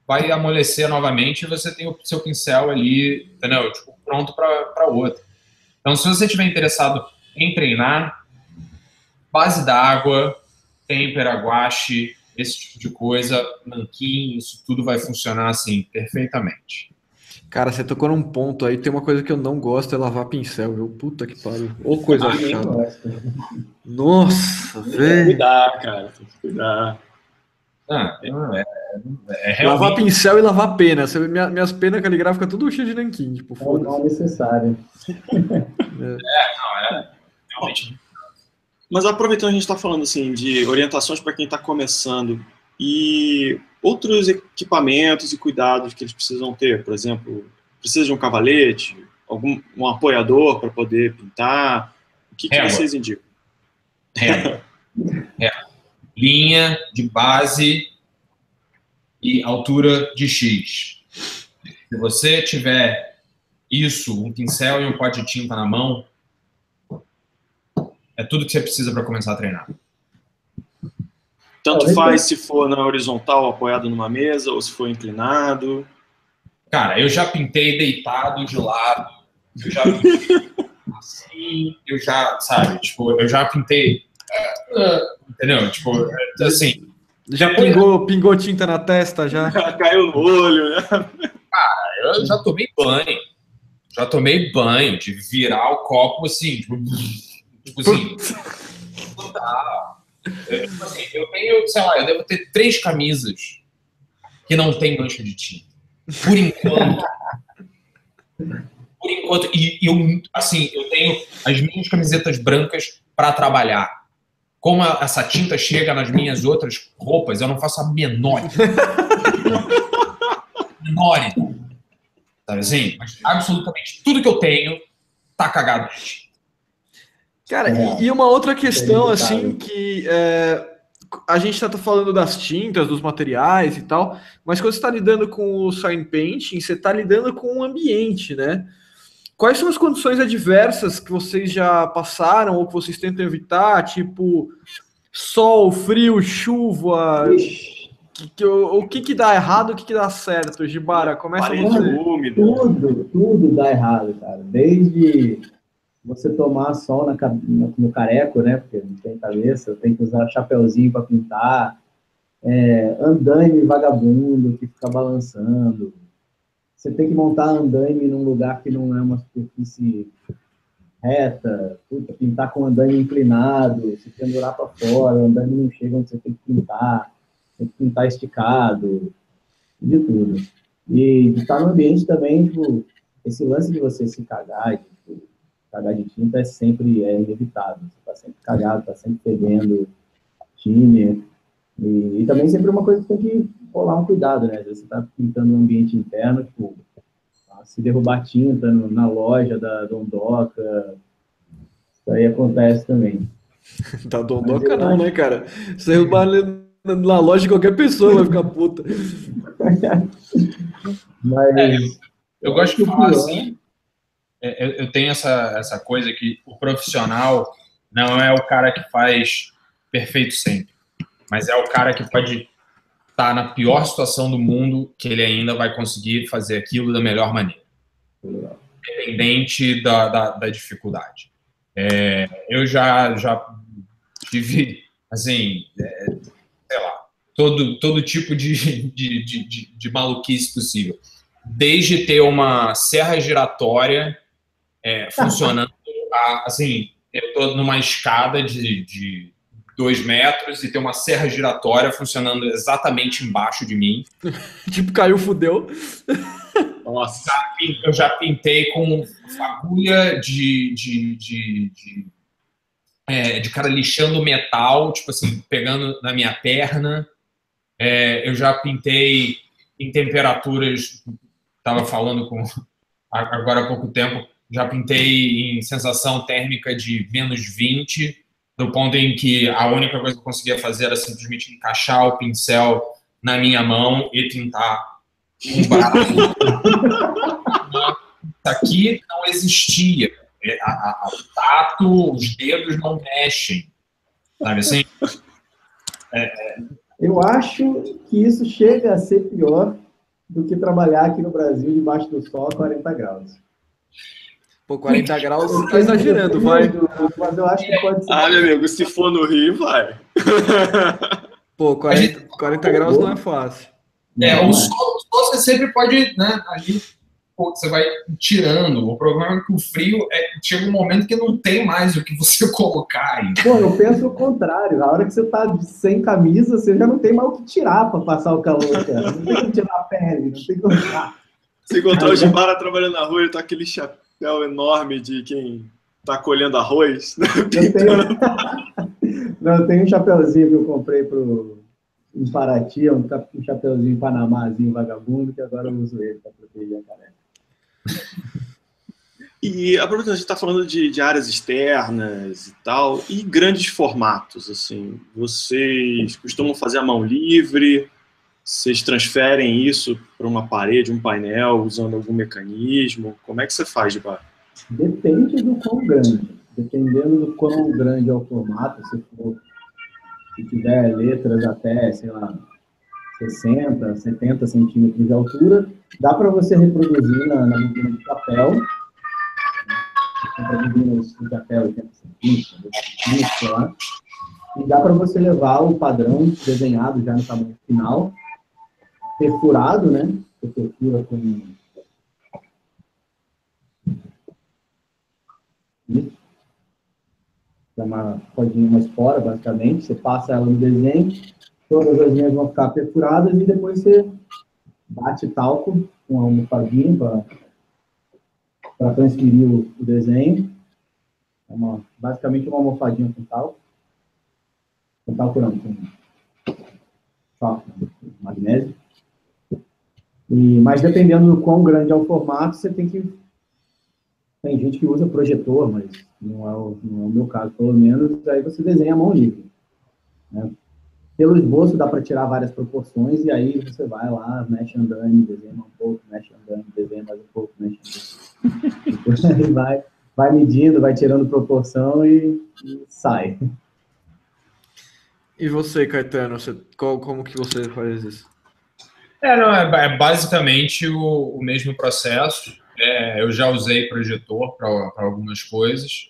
vai amolecer novamente e você tem o seu pincel ali, entendeu? Tipo, pronto para outro. Então, se você estiver interessado em treinar, base d'água, têmpera, guache, esse tipo de coisa, nanquim, isso tudo vai funcionar assim perfeitamente. Cara, você tocou num ponto aí, tem uma coisa que eu não gosto, é lavar pincel, viu? Puta que pariu. Ô, coisa Ah, nem chata. gosto. Nossa, Tem que velho. cuidar, cara. Tem que cuidar. Ah, é, é Lavar realmente... pincel e lavar pena. Você, minha- minhas penas caligráficas tudo cheio de nanquim, tipo, É um mal foda-se. necessário. Não, é realmente... Mas aproveitando a gente está falando assim de orientações para quem está começando e outros equipamentos e cuidados que eles precisam ter, por exemplo, precisa de um cavalete, algum um apoiador para poder pintar, o que, que Régua. vocês indicam? Régua. É. Linha de base e altura de X. Se você tiver isso, um pincel e um pote de tinta na mão, é tudo que você precisa para começar a treinar. Tanto faz se for na horizontal, apoiado numa mesa, ou se for inclinado. Cara, eu já pintei deitado de lado, eu já pintei assim, eu já, sabe, tipo, eu já pintei, entendeu? Tipo, assim... Já pingou, pingou tinta na testa, já? Caiu no olho, né? Eu já tomei banho. Já tomei banho de virar o copo assim, tipo, tipo assim. Total. Eu, tipo assim, eu tenho, sei lá, eu devo ter três camisas que não tem mancha de tinta. Por enquanto. Por enquanto. E eu, assim, eu tenho as minhas camisetas brancas para trabalhar. Como a, essa tinta chega nas minhas outras roupas, eu não faço a menor. menor. Sabe assim? Mas absolutamente tudo que eu tenho tá cagado. Cara, É. e, e uma outra questão, É assim, que é, a gente tá falando das tintas, dos materiais e tal, mas quando você está lidando com o sign painting, você está lidando com o ambiente, né? Quais são as condições adversas que vocês já passaram ou que vocês tentam evitar? Tipo, sol, frio, chuva. Ixi, Que, que, o, o que que dá errado, o que que dá certo? Gibara, começa Parede você. úmida. tudo, tudo dá errado, cara. Desde você tomar sol na, ca- no, no careco, né? Porque não tem cabeça, tem que usar chapeuzinho para pintar. É, andaime vagabundo que fica balançando. Você tem que montar andaime num lugar que não é uma superfície reta, puta, pintar com andaime inclinado, se pendurar para fora, o andaime não chega onde você tem que pintar, tem que pintar esticado, de tudo. E estar no ambiente também, tipo, esse lance de você se cagar, tipo, cagar de tinta é sempre é inevitável. Você está sempre cagado, está sempre fedendo time. E, e também sempre uma coisa que tem que rolar um cuidado, né? Às vezes você está pintando um ambiente interno, tipo, se derrubar tinta no, na loja da Dondoca, isso aí acontece também. Da Dondoca não, né, cara? Se derrubar na loja de qualquer pessoa vai ficar puta. Mas É, eu gosto de o falar pior- assim, é, eu, eu tenho essa, essa coisa que o profissional não é o cara que faz perfeito sempre, mas é o cara que pode estar na pior situação do mundo que ele ainda vai conseguir fazer aquilo da melhor maneira, independente da, da, da dificuldade. É, eu já, já tive, assim, é, sei lá, todo, todo tipo de, de, de, de, de maluquice possível. Desde ter uma serra giratória é, funcionando, a, assim, eu estou numa escada de, de dois metros e ter uma serra giratória funcionando exatamente embaixo de mim. Tipo, caiu, fudeu. Nossa. Eu já pintei com fagulha de, de, de, de, é, de cara lixando metal, tipo assim, pegando na minha perna. É, eu já pintei em temperaturas, estava falando com agora há pouco tempo, já pintei em sensação térmica de menos vinte, do ponto em que a única coisa que eu conseguia fazer era simplesmente encaixar o pincel na minha mão e tintar um braço. Isso aqui não existia. A, a, o tato, os dedos não mexem. Sabe assim? Eu acho que isso chega a ser pior do que trabalhar aqui no Brasil debaixo do sol a quarenta graus. Pô, quarenta graus, você tá exagerando, vai. Mas eu acho que pode ser. Ah, meu amigo, se for no Rio, vai. Pô, quarenta, quarenta graus não é fácil. É, o sol, o sol você sempre pode, né, ali, pô, você vai tirando. O problema é que o frio, é, chega um momento que não tem mais o que você colocar aí. Pô, eu penso o contrário. A hora que você tá sem camisa, você já não tem mais o que tirar para passar o calor, cara. Não tem como tirar a pele, não tem como usar. Se encontrar o Gibara trabalhando na rua, ele tá com aquele chapéu enorme de quem tá colhendo arroz. Né? Eu tenho... não, eu tenho um chapéuzinho que eu comprei pro... em Paraty, um, um chapeuzinho Panamazinho vagabundo, que agora eu uso ele para proteger a careca. E aproveitando, a gente está falando de, de áreas externas e tal, e grandes formatos, assim, vocês costumam fazer a mão livre, vocês transferem isso para uma parede, um painel, usando algum mecanismo? Como é que você faz, Gibara? Depende do quão grande. Dependendo do quão grande é o formato, se for se tiver letras até, sei lá, sessenta, setenta centímetros de altura, dá para você reproduzir na, na bobina de papel. Na bobina de papel, oitenta centímetros, sei lá. E dá para você levar o padrão desenhado já no tamanho final, perfurado, né? Você perfura com... isso. É uma rodinha, uma espora, basicamente. Você passa ela no desenho, todas as linhas vão ficar perfuradas e depois você bate talco com a almofadinha para transferir o, o desenho. É uma, basicamente uma almofadinha com talco. Com talco não, com só, magnésio. E, mas dependendo do quão grande é o formato, você tem que... Tem gente que usa projetor, mas não é o, não é o meu caso, pelo menos. Aí você desenha a mão livre. Né? Pelo esboço dá para tirar várias proporções e aí você vai lá, mexe andando, desenha um pouco, mexe andando, desenha mais um pouco, mexe andando. Depois aí vai, vai medindo, vai tirando proporção e, e sai. E você, Caetano, você, qual, como que você faz isso? É, não, é, é basicamente o, o mesmo processo. É, eu já usei projetor para algumas coisas,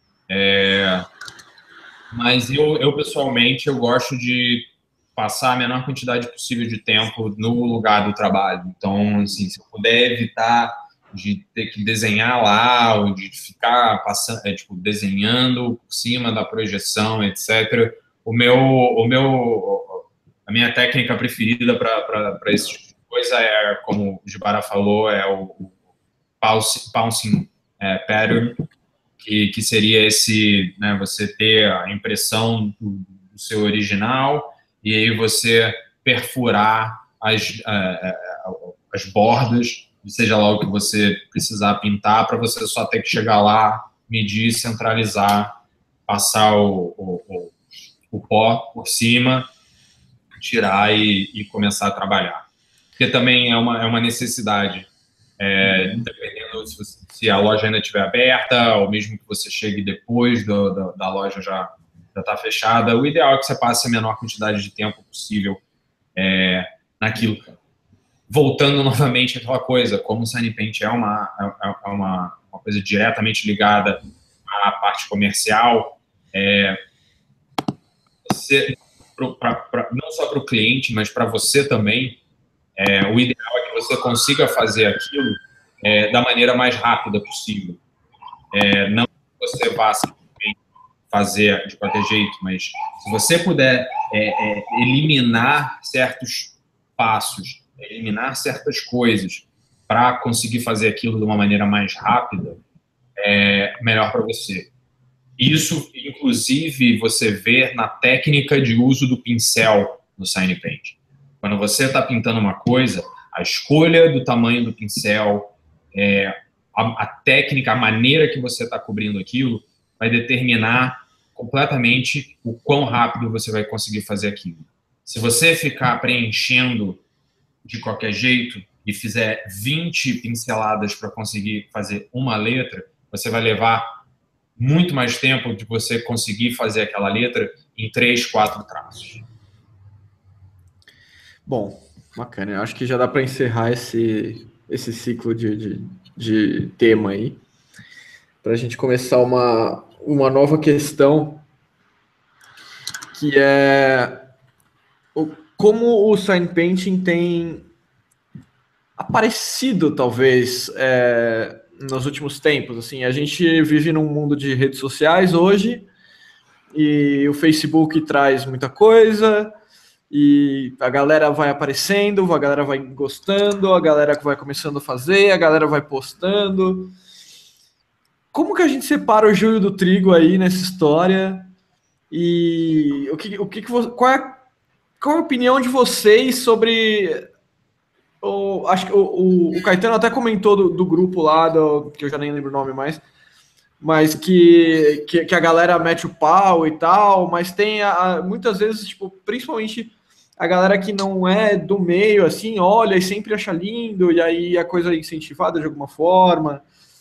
é, mas eu, eu, pessoalmente, eu gosto de passar a menor quantidade possível de tempo no lugar do trabalho. Então, assim, se eu puder evitar de ter que desenhar lá, ou de ficar passando, é, tipo, desenhando por cima da projeção, etcétera, o meu, o meu, a minha técnica preferida para esse tipo de coisa é, como o Gibara falou, é o bouncing é, pattern, que, que seria esse, né, você ter a impressão do, do seu original e aí você perfurar as, uh, as bordas, seja lá o que você precisar pintar, para você só ter que chegar lá, medir, centralizar, passar o, o, o, o pó por cima, tirar e, e começar a trabalhar. Porque também é uma, é uma necessidade. É, dependendo se, você, se a loja ainda estiver aberta, ou mesmo que você chegue depois do, do, da loja já está fechada, o ideal é que você passe a menor quantidade de tempo possível é, naquilo. Voltando novamente àquela coisa, como o Sign Paint é uma, é uma, uma coisa diretamente ligada à parte comercial, é, você, pro, pra, pra, não só para o cliente, mas para você também, É, o ideal é que você consiga fazer aquilo é, da maneira mais rápida possível. É, não que você vá fazer de qualquer jeito, mas se você puder é, é, eliminar certos passos, eliminar certas coisas para conseguir fazer aquilo de uma maneira mais rápida, é melhor para você. Isso, inclusive, você vê na técnica de uso do pincel no Sign Paint. Quando você está pintando uma coisa, a escolha do tamanho do pincel, é, a, a técnica, a maneira que você está cobrindo aquilo, vai determinar completamente o quão rápido você vai conseguir fazer aquilo. Se você ficar preenchendo de qualquer jeito e fizer vinte pinceladas para conseguir fazer uma letra, você vai levar muito mais tempo de você conseguir fazer aquela letra em três, quatro traços. Bom, Bacana, eu acho que já dá para encerrar esse, esse ciclo de, de, de tema aí, para a gente começar uma, uma nova questão, que é o, como o Sign Painting tem aparecido, talvez, é, nos últimos tempos. Assim, a gente vive num mundo de redes sociais hoje, e o Facebook traz muita coisa, e a galera vai aparecendo, a galera vai gostando, a galera vai começando a fazer, a galera vai postando. Como que a gente separa o joio do trigo aí nessa história? E o que, o que, que vo- qual, é, qual é a opinião de vocês sobre o, acho que o, o, o Caetano até comentou do, do grupo lá, do, que eu já nem lembro o nome mais, mas que, que, que a galera mete o pau e tal, mas tem a, a- muitas vezes, tipo, principalmente a galera que não é do meio, assim, olha e sempre acha lindo, e aí a coisa é incentivada de alguma forma.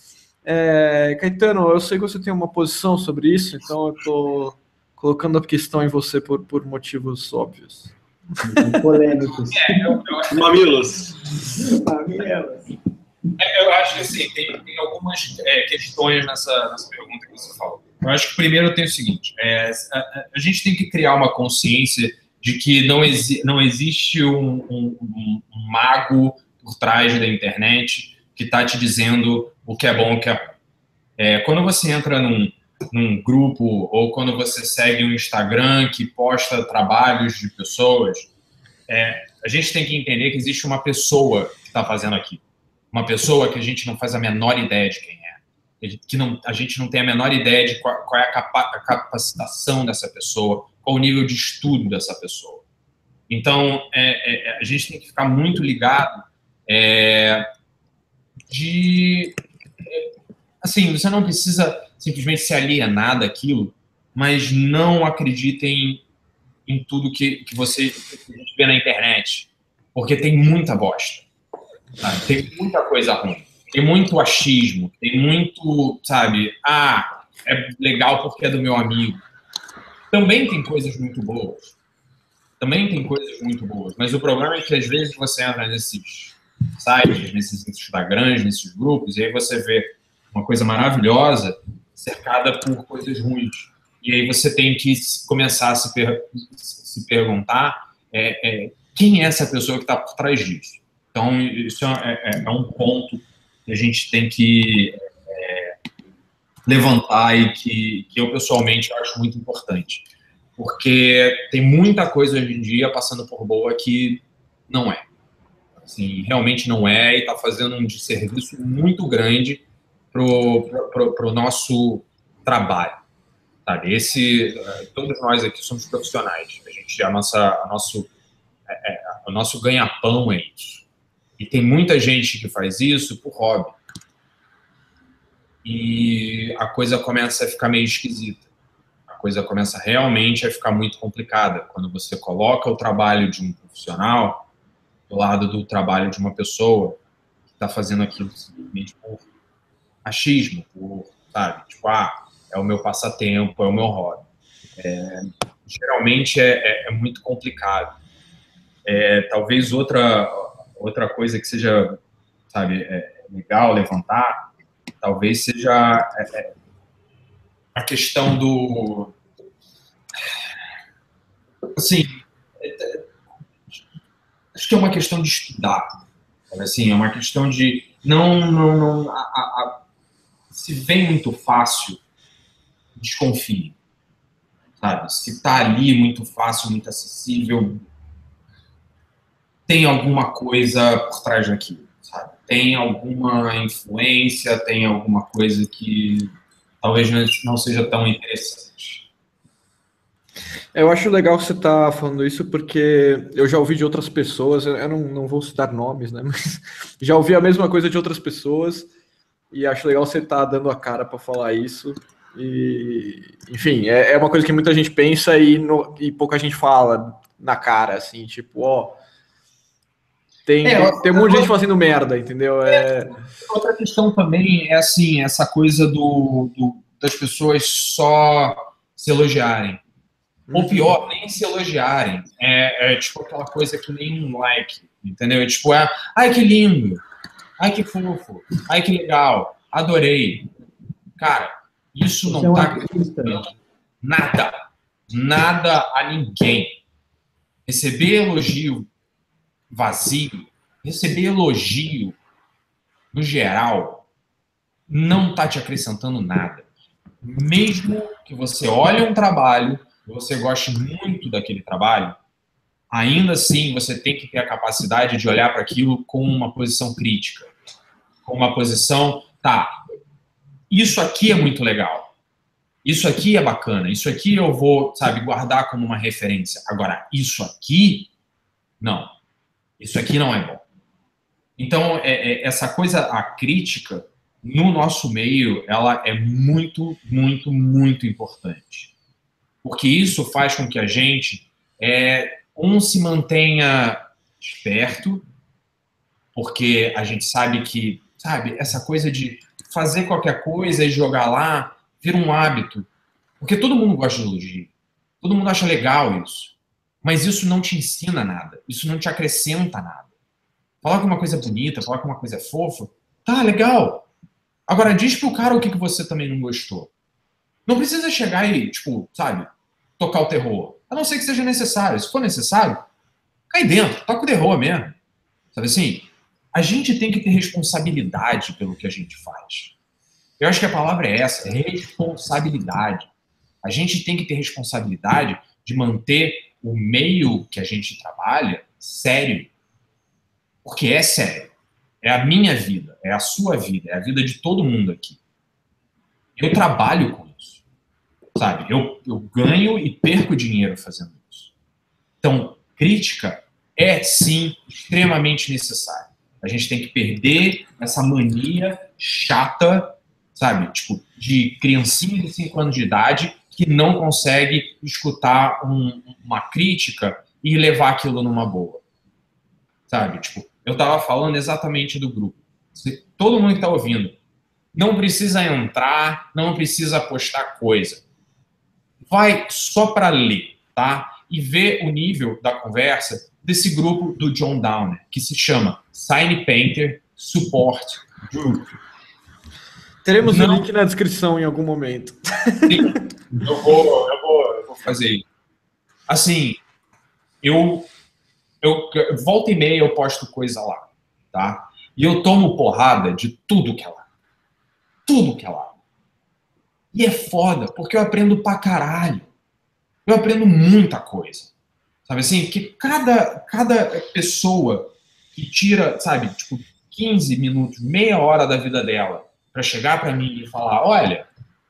É, Caetano, eu sei que você tem uma posição sobre isso, então eu tô colocando a questão em você por, por motivos óbvios. Polêmicos. É, eu, eu, Mamilos. Mamilos. eu acho que assim, tem, tem algumas é, questões nessa, nessa pergunta que você falou. Eu acho que primeiro tem o seguinte: é, a, a gente tem que criar uma consciência de que não, exi não existe um, um, um mago por trás da internet que está te dizendo o que é bom e o que é ruim. É, quando você entra num, num grupo ou quando você segue um Instagram que posta trabalhos de pessoas, é, a gente tem que entender que existe uma pessoa que está fazendo aquilo. Uma pessoa que a gente não faz a menor ideia de quem é. Que não, a gente não tem a menor ideia de qual, qual é a, capa, a capacitação dessa pessoa, qual o nível de estudo dessa pessoa. Então, é, é, a gente tem que ficar muito ligado é, de... Assim, você não precisa simplesmente se alienar daquilo, mas não acreditem em tudo que, que você que a gente vê na internet, porque tem muita bosta, sabe? Tem muita coisa ruim, tem muito achismo, tem muito, sabe, ah, é legal porque é do meu amigo. Também tem coisas muito boas, também tem coisas muito boas, mas o problema é que às vezes você entra nesses sites, nesses Instagrams, nesses grupos, e aí você vê uma coisa maravilhosa cercada por coisas ruins. E aí você tem que começar a se, per se perguntar é, é, quem é essa pessoa que está por trás disso. Então, isso é, é, é um ponto que a gente tem que é, levantar e que, que eu, pessoalmente, acho muito importante. Porque tem muita coisa hoje em dia passando por boa que não é. Assim, realmente não é, e está fazendo um desserviço muito grande pro, pro, pro nosso trabalho, sabe? Esse, todos nós aqui somos profissionais, a gente, a nossa, a nosso, é, é, o nosso ganha-pão é isso. E tem muita gente que faz isso por hobby. E a coisa começa a ficar meio esquisita. A coisa começa realmente a ficar muito complicada quando você coloca o trabalho de um profissional do lado do trabalho de uma pessoa que está fazendo aquilo simplesmente por achismo, por, sabe, tipo, ah, é o meu passatempo, é o meu hobby. É, geralmente é, é, é muito complicado. É, talvez outra, outra coisa que seja, sabe, é, legal levantar, talvez seja é, é, a questão do... Assim, é, acho que é uma questão de estudar. Assim, é uma questão de... Não, não, não a, a, se vem muito fácil, desconfie. Sabe? Se está ali muito fácil, muito acessível, tem alguma coisa por trás daquilo, sabe? Tem alguma influência, tem alguma coisa que talvez não seja tão interessante. Eu acho legal que você está falando isso, porque eu já ouvi de outras pessoas, eu não, não vou citar nomes, né? Mas já ouvi a mesma coisa de outras pessoas, e acho legal você estar tá dando a cara para falar isso. E, enfim, é, é uma coisa que muita gente pensa e, no, e pouca gente fala na cara, assim, tipo, ó. Tem, É, tem, tem um monte de gente fazendo merda, entendeu? É... Outra questão também é assim, essa coisa do, do, das pessoas só se elogiarem. Ou pior, nem se elogiarem. É, é tipo aquela coisa que nem um like. entendeu? Tipo, é, ai, que lindo, ai, que fofo, ai, que legal, adorei. Cara, isso Você não é um tá artista, né? nada, nada a ninguém. Receber elogio vazio, receber elogio, no geral, não tá te acrescentando nada. Mesmo que você olhe um trabalho, você goste muito daquele trabalho, ainda assim você tem que ter a capacidade de olhar para aquilo com uma posição crítica. Com uma posição, tá, isso aqui é muito legal. Isso aqui é bacana. Isso aqui eu vou, sabe, guardar como uma referência. Agora, isso aqui, não. Isso aqui não é bom. Então, é, é, essa coisa, a crítica, no nosso meio, ela é muito, muito, muito importante. Porque isso faz com que a gente, é, um, se mantenha esperto, porque a gente sabe que, sabe, essa coisa de fazer qualquer coisa e jogar lá, vira um hábito. Porque todo mundo gosta de elogio. Todo mundo acha legal isso. Mas isso não te ensina nada. Isso não te acrescenta nada. Falar que uma coisa é bonita, falar que uma coisa é fofa, tá, legal. Agora, diz pro cara o que, que você também não gostou. Não precisa chegar e, tipo, sabe, tocar o terror. A não ser que seja necessário. Se for necessário, cai dentro, toca o terror mesmo. Sabe assim? A gente tem que ter responsabilidade pelo que a gente faz. Eu acho que a palavra é essa, é responsabilidade. A gente tem que ter responsabilidade de manter o meio que a gente trabalha sério. Porque é sério. É a minha vida, é a sua vida, é a vida de todo mundo aqui. Eu trabalho com isso. Sabe? Eu, eu ganho e perco dinheiro fazendo isso. Então, crítica é, sim, extremamente necessária. A gente tem que perder essa mania chata, sabe? Tipo, de criancinha de cinco anos de idade que não consegue escutar um, uma crítica e levar aquilo numa boa. Sabe? Tipo, eu tava falando exatamente do grupo. Todo mundo que tá ouvindo, não precisa entrar, não precisa postar coisa. Vai só para ler, tá? E ver o nível da conversa desse grupo do John Downer, que se chama Sign Painter Support Group. Teremos não... o link na descrição em algum momento. Sim, eu vou, eu vou, eu vou fazer isso. Assim, eu, eu volta e meia eu posto coisa lá, tá? E eu tomo porrada de tudo que é lá. Tudo que é lá. E é foda, porque eu aprendo pra caralho. Eu aprendo muita coisa. Sabe assim? Porque cada, cada pessoa que tira, sabe, tipo, quinze minutos, meia hora da vida dela pra chegar pra mim e falar, olha,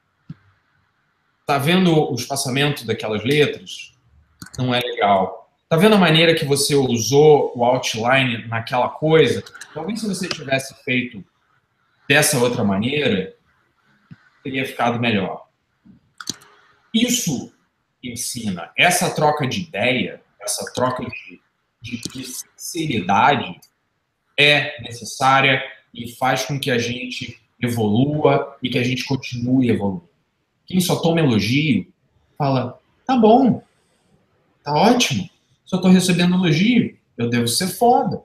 tá vendo o espaçamento daquelas letras? Não é legal. Tá vendo a maneira que você usou o outline naquela coisa? Talvez se você tivesse feito dessa outra maneira, teria ficado melhor. Isso ensina, essa troca de ideia, essa troca de, de, de sinceridade é necessária e faz com que a gente evolua e que a gente continue evoluindo. Quem só toma elogio, fala, tá bom, tá ótimo, só tô recebendo elogio, eu devo ser foda.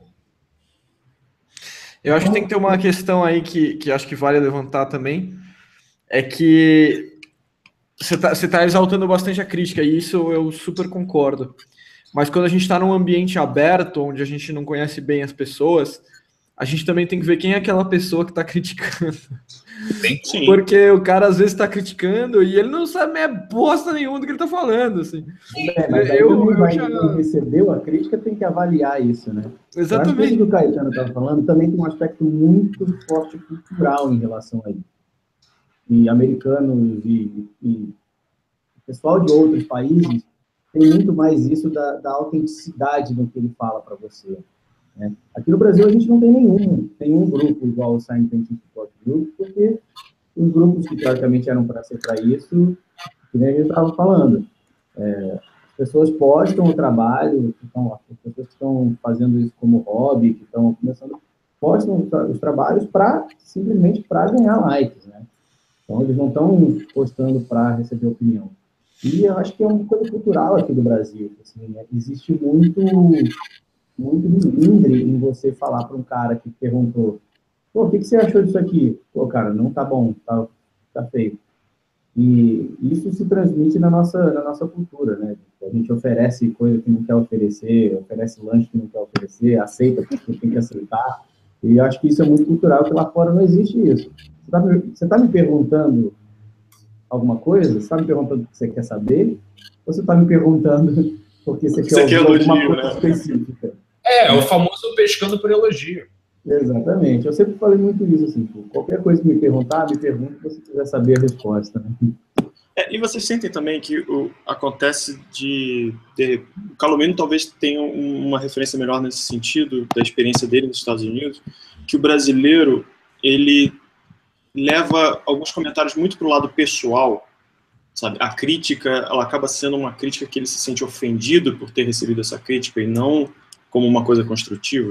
Eu acho que tem que ter uma questão aí que, que acho que vale levantar também, é que você está você tá exaltando bastante a crítica, e isso eu super concordo. Mas quando a gente está num ambiente aberto, onde a gente não conhece bem as pessoas, a gente também tem que ver quem é aquela pessoa que está criticando. Sim. Porque o cara às vezes está criticando e ele não sabe é bosta nenhuma do que ele está falando. Assim. É, mas aí eu, também eu vai, já... quem recebeu a crítica tem que avaliar isso, né? Exatamente. Eu acho que isso que o Caetano estava falando também tem um aspecto muito forte cultural em relação a isso. E americanos e, e pessoal de outros países tem muito mais isso da, da autenticidade no que ele fala para você. Né? Aqui no Brasil a gente não tem nenhum, nenhum grupo igual o Sign Painting Support Group, porque os grupos que teoricamente eram para ser para isso, que nem a gente estava falando, é, as pessoas postam o trabalho, então, as pessoas que estão fazendo isso como hobby, que estão começando, postam os, tra os trabalhos para simplesmente para ganhar likes, né? Então eles não estão postando para receber opinião. E eu acho que é uma coisa cultural aqui do Brasil. Assim, né? Existe muito muito milindre em você falar para um cara que perguntou, pô, o que, que você achou disso aqui? Pô, cara, não tá bom, tá, tá feio. E isso se transmite na nossa, na nossa cultura, né? A gente oferece coisa que não quer oferecer, oferece lanche que não quer oferecer, aceita porque tem que aceitar. E eu acho que isso é muito cultural, porque lá fora não existe isso. Você está me, você tá me perguntando alguma coisa? Você está me perguntando o que você quer saber? Ou você está me perguntando porque você, você quer ouvir alguma coisa, né, específica? É, o famoso pescando por elogio. Exatamente. Eu sempre falei muito isso, assim, qualquer coisa que me perguntar, me pergunta se você quiser saber a resposta, né? É, e vocês sentem também que o, acontece de, de... O Calomino talvez tenha uma referência melhor nesse sentido, da experiência dele nos Estados Unidos, que o brasileiro, ele leva alguns comentários muito para o lado pessoal, sabe? A crítica, ela acaba sendo uma crítica que ele se sente ofendido por ter recebido essa crítica e não como uma coisa construtiva.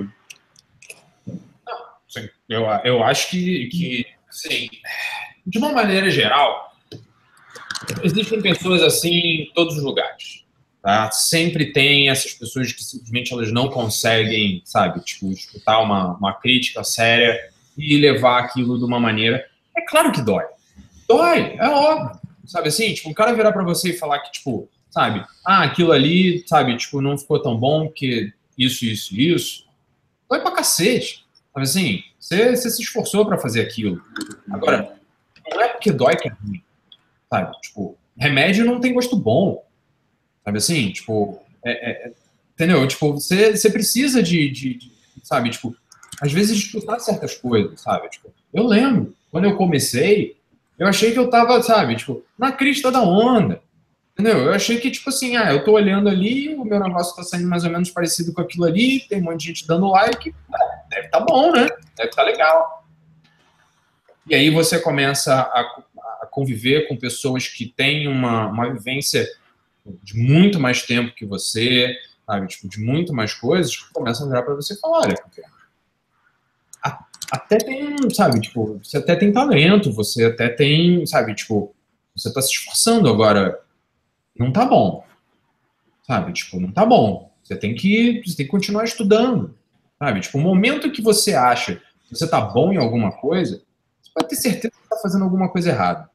Sim, eu, eu acho que, que assim, de uma maneira geral, existem pessoas assim em todos os lugares, tá? Sempre tem essas pessoas que simplesmente elas não conseguem, sabe, tipo, escutar uma, uma crítica séria e levar aquilo de uma maneira... É claro que dói. Dói, é óbvio. Sabe assim, tipo, o cara virar pra você e falar que, tipo, sabe, ah, aquilo ali, sabe, tipo, não ficou tão bom porque isso, isso, isso, dói pra cacete. Sabe assim, você, você se esforçou pra fazer aquilo. Agora, não é porque dói que é ruim. Sabe? Tipo, remédio não tem gosto bom. Sabe assim? Tipo, é, é, entendeu? Tipo, você, você precisa de, de, de, sabe? Tipo, às vezes escutar certas coisas, sabe? Tipo, eu lembro, quando eu comecei, eu achei que eu tava, sabe? Tipo, na crista da onda. Entendeu? Eu achei que, tipo assim, ah, eu tô olhando ali, o meu negócio tá saindo mais ou menos parecido com aquilo ali, tem um monte de gente dando like, é, deve tá bom, né? Deve tá legal. E aí você começa a, a conviver com pessoas que têm uma, uma vivência de muito mais tempo que você, sabe? Tipo, de muito mais coisas, que começam a virar para você e falar, olha, a, até tem, sabe? Tipo, você até tem talento, você até tem, sabe? Tipo, você tá se esforçando agora, não tá bom, sabe? Tipo, não tá bom. Você tem que, você tem que continuar estudando, sabe? Tipo, o momento que você acha que você tá bom em alguma coisa, pode ter certeza que está fazendo alguma coisa errada.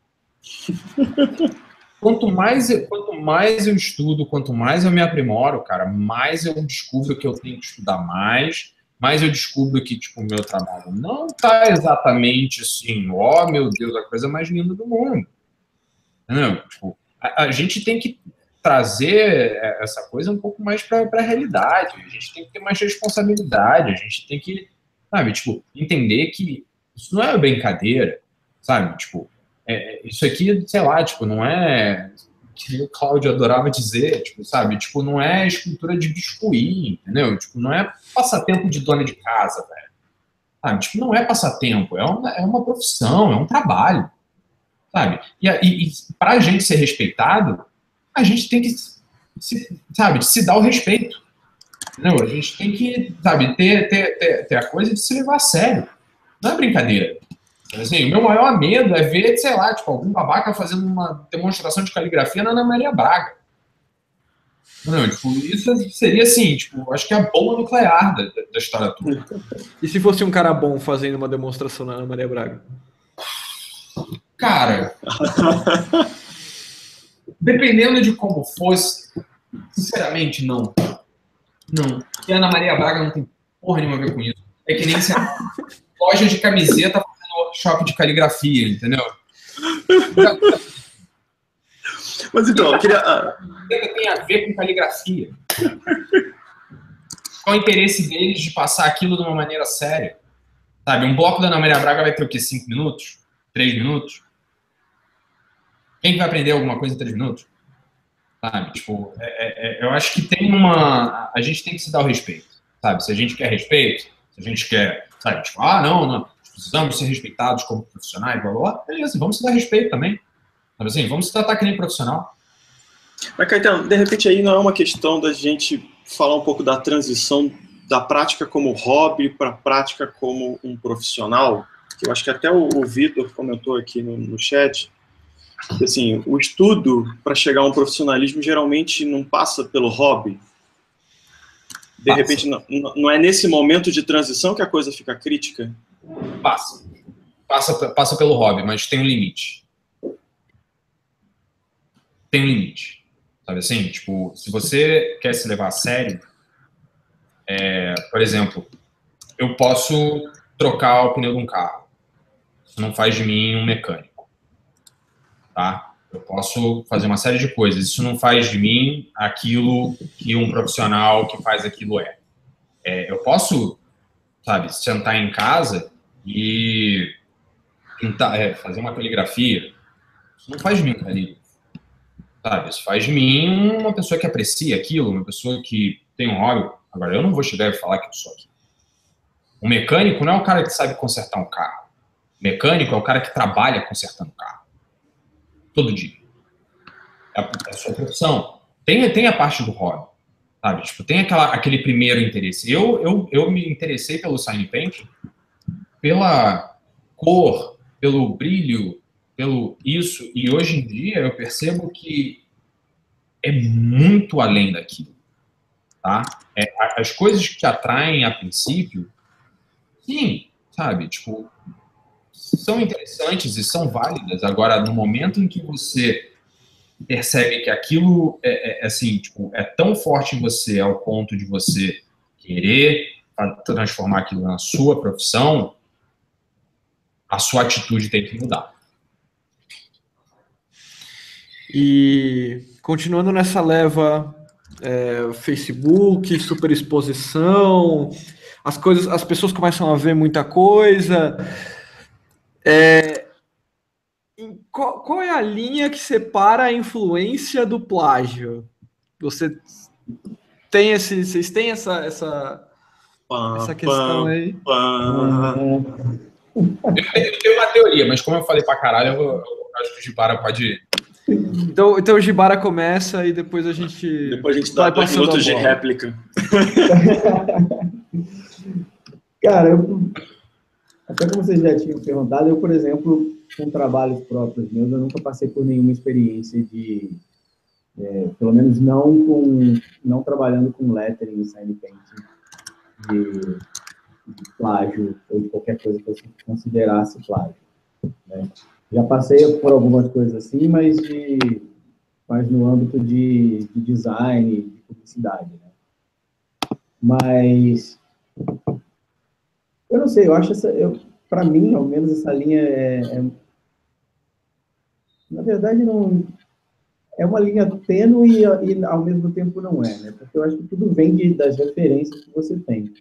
Quanto mais, eu, quanto mais eu estudo, quanto mais eu me aprimoro, cara, mais eu descubro que eu tenho que estudar mais, mais eu descubro que, tipo, o meu trabalho não está exatamente assim, ó, oh, meu Deus, a coisa mais linda do mundo. Entendeu? Tipo, a, a gente tem que trazer essa coisa um pouco mais para a realidade, a gente tem que ter mais responsabilidade, a gente tem que, sabe, tipo, entender que isso não é brincadeira, sabe? Tipo, é, isso aqui, sei lá, tipo, não é que o Cláudio adorava dizer, tipo, sabe? Tipo, não é escultura de biscuit, entendeu? Tipo, não é passatempo de dona de casa, velho. Sabe? Tipo, não é passatempo, é uma, é uma profissão, é um trabalho, sabe? E, e, e pra gente ser respeitado, a gente tem que, se, sabe, se dar o respeito, entendeu? A gente tem que, sabe, ter, ter, ter, ter a coisa de se levar a sério. Não é brincadeira. Assim, o meu maior medo é ver, sei lá, tipo, algum babaca fazendo uma demonstração de caligrafia na Ana Maria Braga. Não, tipo, isso seria assim, tipo, acho que é a bomba nuclear da, da história toda. E se fosse um cara bom fazendo uma demonstração na Ana Maria Braga? Cara, dependendo de como fosse, sinceramente, não. Não. E a Ana Maria Braga não tem porra nenhuma a ver com isso. É que nem se a loja de camiseta fazendo workshop de caligrafia, entendeu? Mas então, eu queria... Tem a ver com caligrafia. Qual o interesse deles de passar aquilo de uma maneira séria? Sabe, um bloco da Ana Maria Braga vai ter o quê? Cinco minutos? Três minutos? Quem vai aprender alguma coisa em três minutos? Sabe, tipo, é, é, eu acho que tem uma... A gente tem que se dar o respeito, sabe? Se a gente quer respeito, se a gente quer, sabe, tipo, ah, não, não, precisamos ser respeitados como profissionais, blá, blá, blá, beleza, vamos se dar respeito também. Sabe assim, vamos se tratar que nem profissional. Mas, Caetano, de repente aí não é uma questão da gente falar um pouco da transição da prática como hobby para a prática como um profissional, que eu acho que até o, o Vitor comentou aqui no, no chat, que, assim, o estudo para chegar a um profissionalismo geralmente não passa pelo hobby. de passa. repente, não, não é nesse momento de transição que a coisa fica crítica? Passa. Passa, passa pelo hobby, mas tem um limite. Tem um limite. Sabe assim? Tipo, se você quer se levar a sério, é, por exemplo, eu posso trocar o pneu de um carro. Isso não faz de mim um mecânico. Tá? Eu posso fazer uma série de coisas. Isso não faz de mim aquilo que um profissional que faz aquilo é. é eu posso, sabe, sentar em casa e pintar, é, fazer uma caligrafia. Isso não faz de mim um calígrafo. Sabe? Isso faz de mim uma pessoa que aprecia aquilo, uma pessoa que tem um hobby. Agora, eu não vou chegar e falar que eu sou aqui. Um mecânico não é o cara que sabe consertar um carro. O mecânico é o cara que trabalha consertando o carro. Todo dia. É a, é a sua profissão. Tem, tem a parte do hobby. Sabe? Tipo, tem aquela, aquele primeiro interesse. Eu, eu, eu me interessei pelo sign painting pela cor, pelo brilho, pelo isso. E hoje em dia eu percebo que é muito além daquilo. Tá? É, as coisas que te atraem a princípio, sim, sabe? Tipo, são interessantes e são válidas. Agora, no momento em que você percebe que aquilo é, é, assim, tipo, é tão forte em você ao ponto de você querer transformar aquilo na sua profissão, a sua atitude tem que mudar. E continuando nessa leva, é, Facebook, superexposição, as coisas, as pessoas começam a ver muita coisa. É, qual, qual é a linha que separa a influência do plágio? Você tem esse, vocês têm essa essa, pam, essa questão pam, aí? Pam. Eu tenho uma teoria, mas como eu falei pra caralho, eu, eu acho que o Gibara pode... Então, então o Gibara começa e depois a gente Depois a gente dá dois minutos de réplica. Cara, eu, até como vocês já tinham perguntado, eu, por exemplo, com trabalhos próprios meus, eu nunca passei por nenhuma experiência de, é, pelo menos não com, não trabalhando com lettering e sign painting, de, de plágio ou de qualquer coisa que eu considerasse plágio, né? Já passei por algumas coisas assim, mas, de, mas no âmbito de, de design, de publicidade, né? Mas eu não sei, eu acho essa, para mim, ao menos essa linha é, é, na verdade, não é uma linha tênue e, e ao mesmo tempo não é, né? Porque eu acho que tudo vem de, das referências que você tem.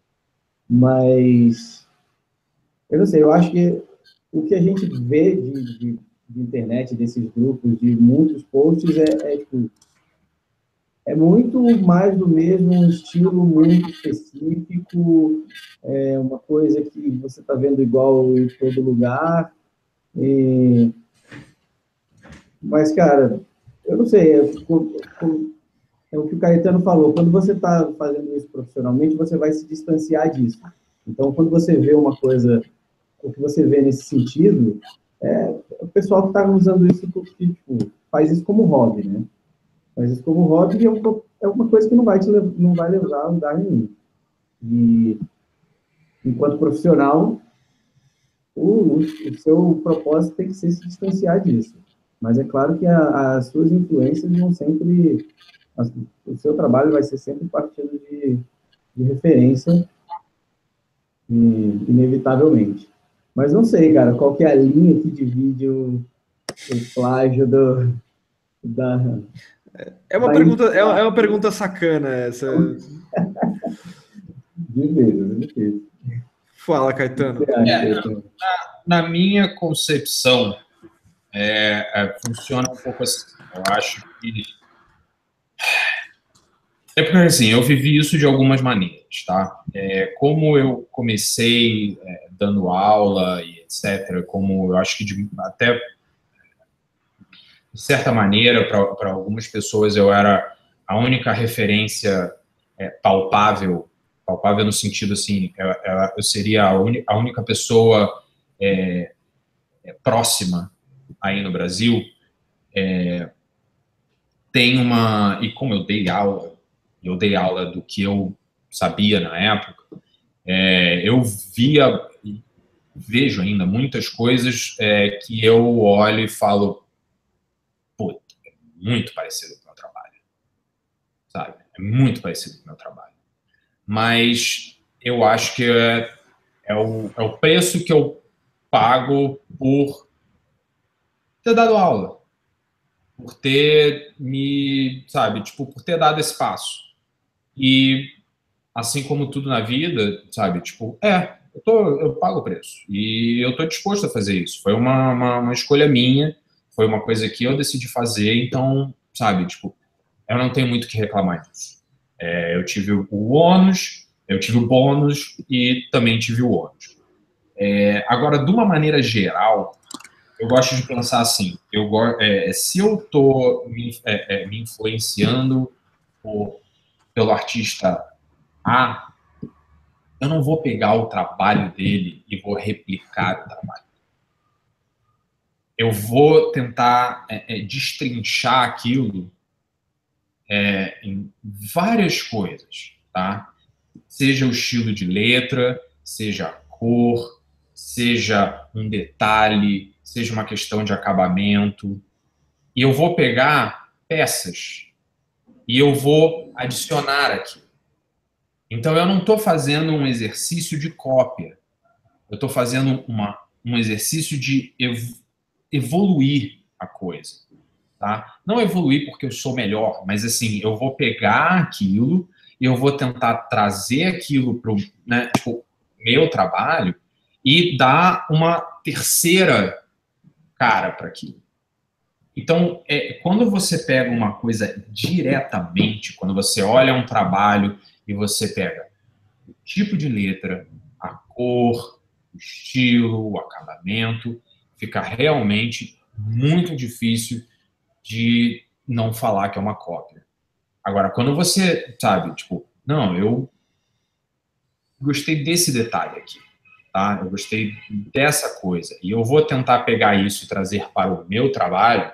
Mas eu não sei, eu acho que o que a gente vê de, de, de internet, desses grupos, de muitos posts, é, é, tipo, é muito mais do mesmo, um estilo muito específico, é uma coisa que você está vendo igual em todo lugar. E... Mas, cara, eu não sei, é, é o que o Caetano falou, quando você está fazendo isso profissionalmente, você vai se distanciar disso. Então, quando você vê uma coisa... O que você vê nesse sentido é o pessoal que está usando isso, tipo, faz isso como hobby, né? Faz isso como hobby e é uma coisa que não vai, te, não vai levar a lugar nenhum. E, enquanto profissional, o, o seu propósito tem que ser se distanciar disso. Mas é claro que a, as suas influências vão sempre... As, o seu trabalho vai ser sempre partindo de, de referência, e, inevitavelmente. Mas não sei, cara, qual que é a linha que divide o, o plágio do, da... É uma, da pergunta, é uma, é uma pergunta sacana essa. Difícil, difícil. Fala, Caetano. É, na, na minha concepção, é, é, funciona um pouco assim. Eu acho que... É porque, assim, eu vivi isso de algumas maneiras, tá? É, como eu comecei é, dando aula e etcétera, como eu acho que de, até, de certa maneira, para algumas pessoas eu era a única referência é, palpável, palpável no sentido, assim, eu, eu seria a, uni, a única pessoa é, é, próxima aí no Brasil, é, tem uma... E como eu dei aula, eu dei aula do que eu sabia na época, é, eu via, vejo ainda muitas coisas é, que eu olho e falo, pô, é muito parecido com o meu trabalho, sabe? É muito parecido com o meu trabalho. Mas eu acho que é, é, o, é o preço que eu pago por ter dado aula, por ter me, sabe, tipo, por ter dado esse passo. E assim como tudo na vida, sabe, tipo, é, eu, tô, eu pago o preço. E eu tô disposto a fazer isso. Foi uma, uma, uma escolha minha, foi uma coisa que eu decidi fazer, então, sabe, tipo, eu não tenho muito o que reclamar disso. É, eu tive o ônus, eu tive o bônus e também tive o ônus. É, agora, de uma maneira geral, eu gosto de pensar assim, eu, é, se eu estou me, é, é, me influenciando por, pelo artista A, eu não vou pegar o trabalho dele e vou replicar o trabalho. Eu vou tentar é, é, destrinchar aquilo é, em várias coisas, tá? Seja o estilo de letra, seja a cor, seja um detalhe, seja uma questão de acabamento. E eu vou pegar peças e eu vou adicionar aqui. Então, eu não estou fazendo um exercício de cópia. Eu estou fazendo uma, um exercício de ev evoluir a coisa. Tá? Não evoluir porque eu sou melhor, mas assim, eu vou pegar aquilo e eu vou tentar trazer aquilo para o né, tipo, meu trabalho e dar uma terceira cara para aquilo. Então, é, quando você pega uma coisa diretamente, quando você olha um trabalho e você pega o tipo de letra, a cor, o estilo, o acabamento, fica realmente muito difícil de não falar que é uma cópia. Agora, quando você, sabe, tipo, não, eu gostei desse detalhe aqui, tá? Eu gostei dessa coisa, e eu vou tentar pegar isso e trazer para o meu trabalho,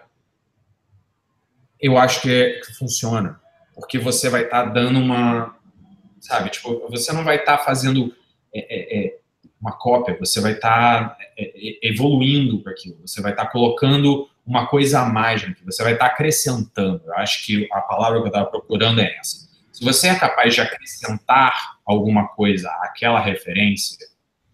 eu acho que, é, que funciona. Porque você vai estar tá dando uma, sabe, tipo, você não vai estar tá fazendo é, é, é, uma cópia, você vai estar tá, é, evoluindo para aquilo, você vai estar tá colocando uma coisa a mais, que você vai estar tá acrescentando. Eu acho que a palavra que eu estava procurando é essa. Se você é capaz de acrescentar alguma coisa àquela referência,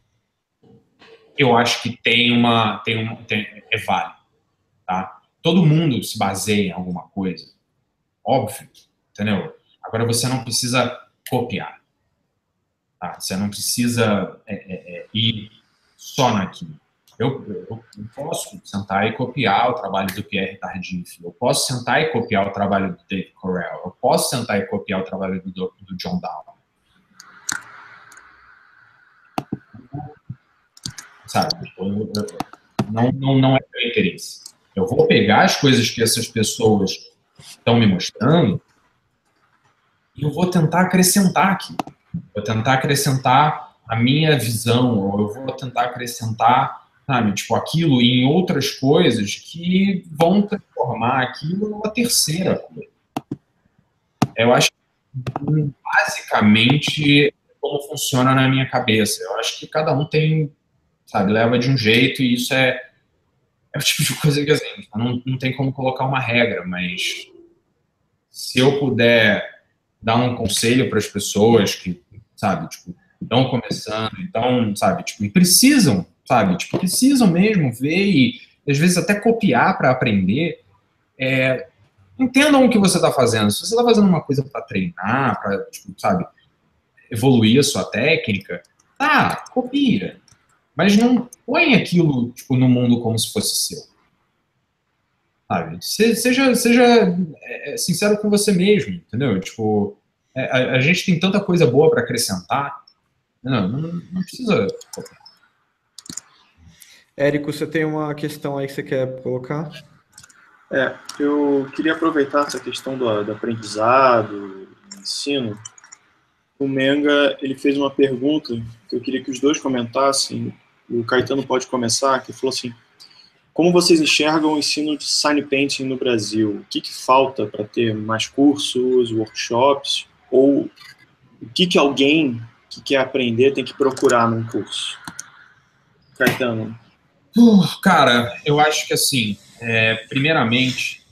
eu acho que tem uma, tem uma tem, é válido, tá? Todo mundo se baseia em alguma coisa, óbvio, entendeu? Agora você não precisa copiar, tá? Você não precisa é, é, é, ir só naquilo. Eu, eu, eu posso sentar e copiar o trabalho do Pierre Tardif, eu posso sentar e copiar o trabalho do Dave Correll, eu posso sentar e copiar o trabalho do, do John Down. Sabe? Não, não, não é meu interesse. Eu vou pegar as coisas que essas pessoas estão me mostrando e eu vou tentar acrescentar aqui. Vou tentar acrescentar a minha visão, ou eu vou tentar acrescentar, sabe, tipo, aquilo em outras coisas que vão transformar aquilo numa terceira coisa. Eu acho que, basicamente, como funciona na minha cabeça. Eu acho que cada um tem, sabe, leva de um jeito e isso é, é o tipo de coisa que, assim, não, não tem como colocar uma regra, mas se eu puder dar um conselho para as pessoas que, sabe, tipo, estão começando, então, sabe, tipo, e precisam, sabe, tipo, precisam mesmo ver e, às vezes, até copiar para aprender, é, entendam o que você está fazendo. Se você está fazendo uma coisa para treinar, para, tipo, sabe, evoluir a sua técnica, tá, copia. Mas não põe aquilo, tipo, no mundo como se fosse seu. Sabe? Seja, seja sincero com você mesmo, entendeu? Tipo, a, a gente tem tanta coisa boa para acrescentar, não, não, não precisa copiar. Érico, você tem uma questão aí que você quer colocar? É, eu queria aproveitar essa questão do, do aprendizado, do ensino. O Menga, ele fez uma pergunta que eu queria que os dois comentassem. O Caetano pode começar, que falou assim: como vocês enxergam o ensino de sign painting no Brasil? O que, que falta para ter mais cursos, workshops? Ou o que, que alguém que quer aprender tem que procurar num curso? Caetano. Uh, cara, eu acho que assim, é, primeiramente,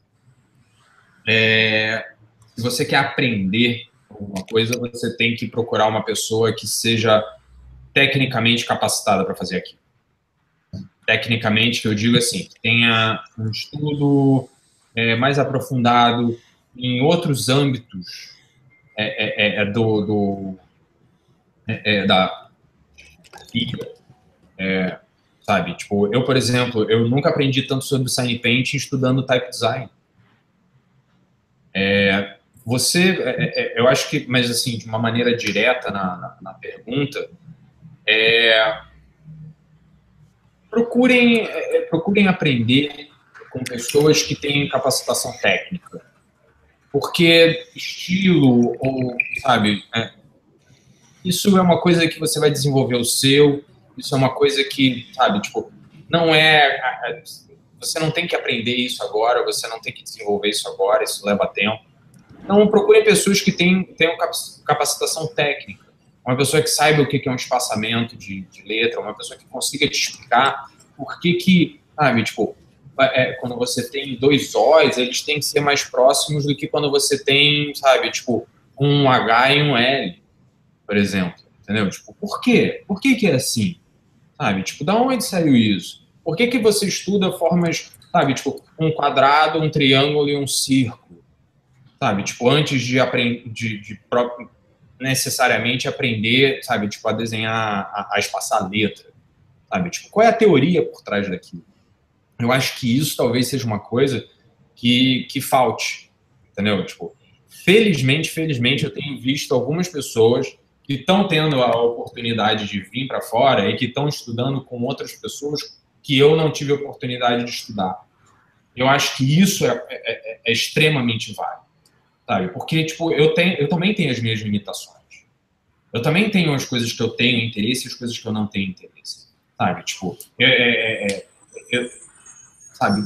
é, se você quer aprender alguma coisa, você tem que procurar uma pessoa que seja tecnicamente capacitada para fazer aquilo. Tecnicamente, que eu digo assim, que tenha um estudo é, mais aprofundado em outros âmbitos é, é, é, do, do é, é, da é, sabe? Tipo, eu, por exemplo, eu nunca aprendi tanto sobre Sign Painting estudando Type Design. É, você, é, é, eu acho que, mas assim, de uma maneira direta na, na, na pergunta, é, procurem, é, procurem aprender com pessoas que têm capacitação técnica. Porque estilo, ou, sabe, é, isso é uma coisa que você vai desenvolver o seu, isso é uma coisa que, sabe, tipo, não é... Você não tem que aprender isso agora, você não tem que desenvolver isso agora, isso leva tempo. Então, procurem pessoas que tenham, tenham capacitação técnica. Uma pessoa que saiba o que é um espaçamento de, de letra, uma pessoa que consiga te explicar por que que, sabe, tipo, é, quando você tem dois O's, eles têm que ser mais próximos do que quando você tem, sabe, tipo, um H e um L, por exemplo. Entendeu? Tipo, por quê? Por que que é assim? Sabe? Tipo, da onde saiu isso? Por que que você estuda formas, sabe, tipo, um quadrado, um triângulo e um círculo? Sabe? Tipo, antes de aprender, de, de necessariamente aprender, sabe, tipo, a desenhar, a, a espaçar a letra. Sabe? Tipo, qual é a teoria por trás daquilo? Eu acho que isso talvez seja uma coisa que, que falte, entendeu? Tipo, felizmente, felizmente, eu tenho visto algumas pessoas que estão tendo a oportunidade de vir para fora e que estão estudando com outras pessoas que eu não tive a oportunidade de estudar. Eu acho que isso é, é, é extremamente válido, sabe? Porque, tipo, eu, tenho, eu também tenho as minhas limitações. Eu também tenho as coisas que eu tenho interesse e as coisas que eu não tenho interesse, sabe? Tipo, é, é, é, eu, sabe?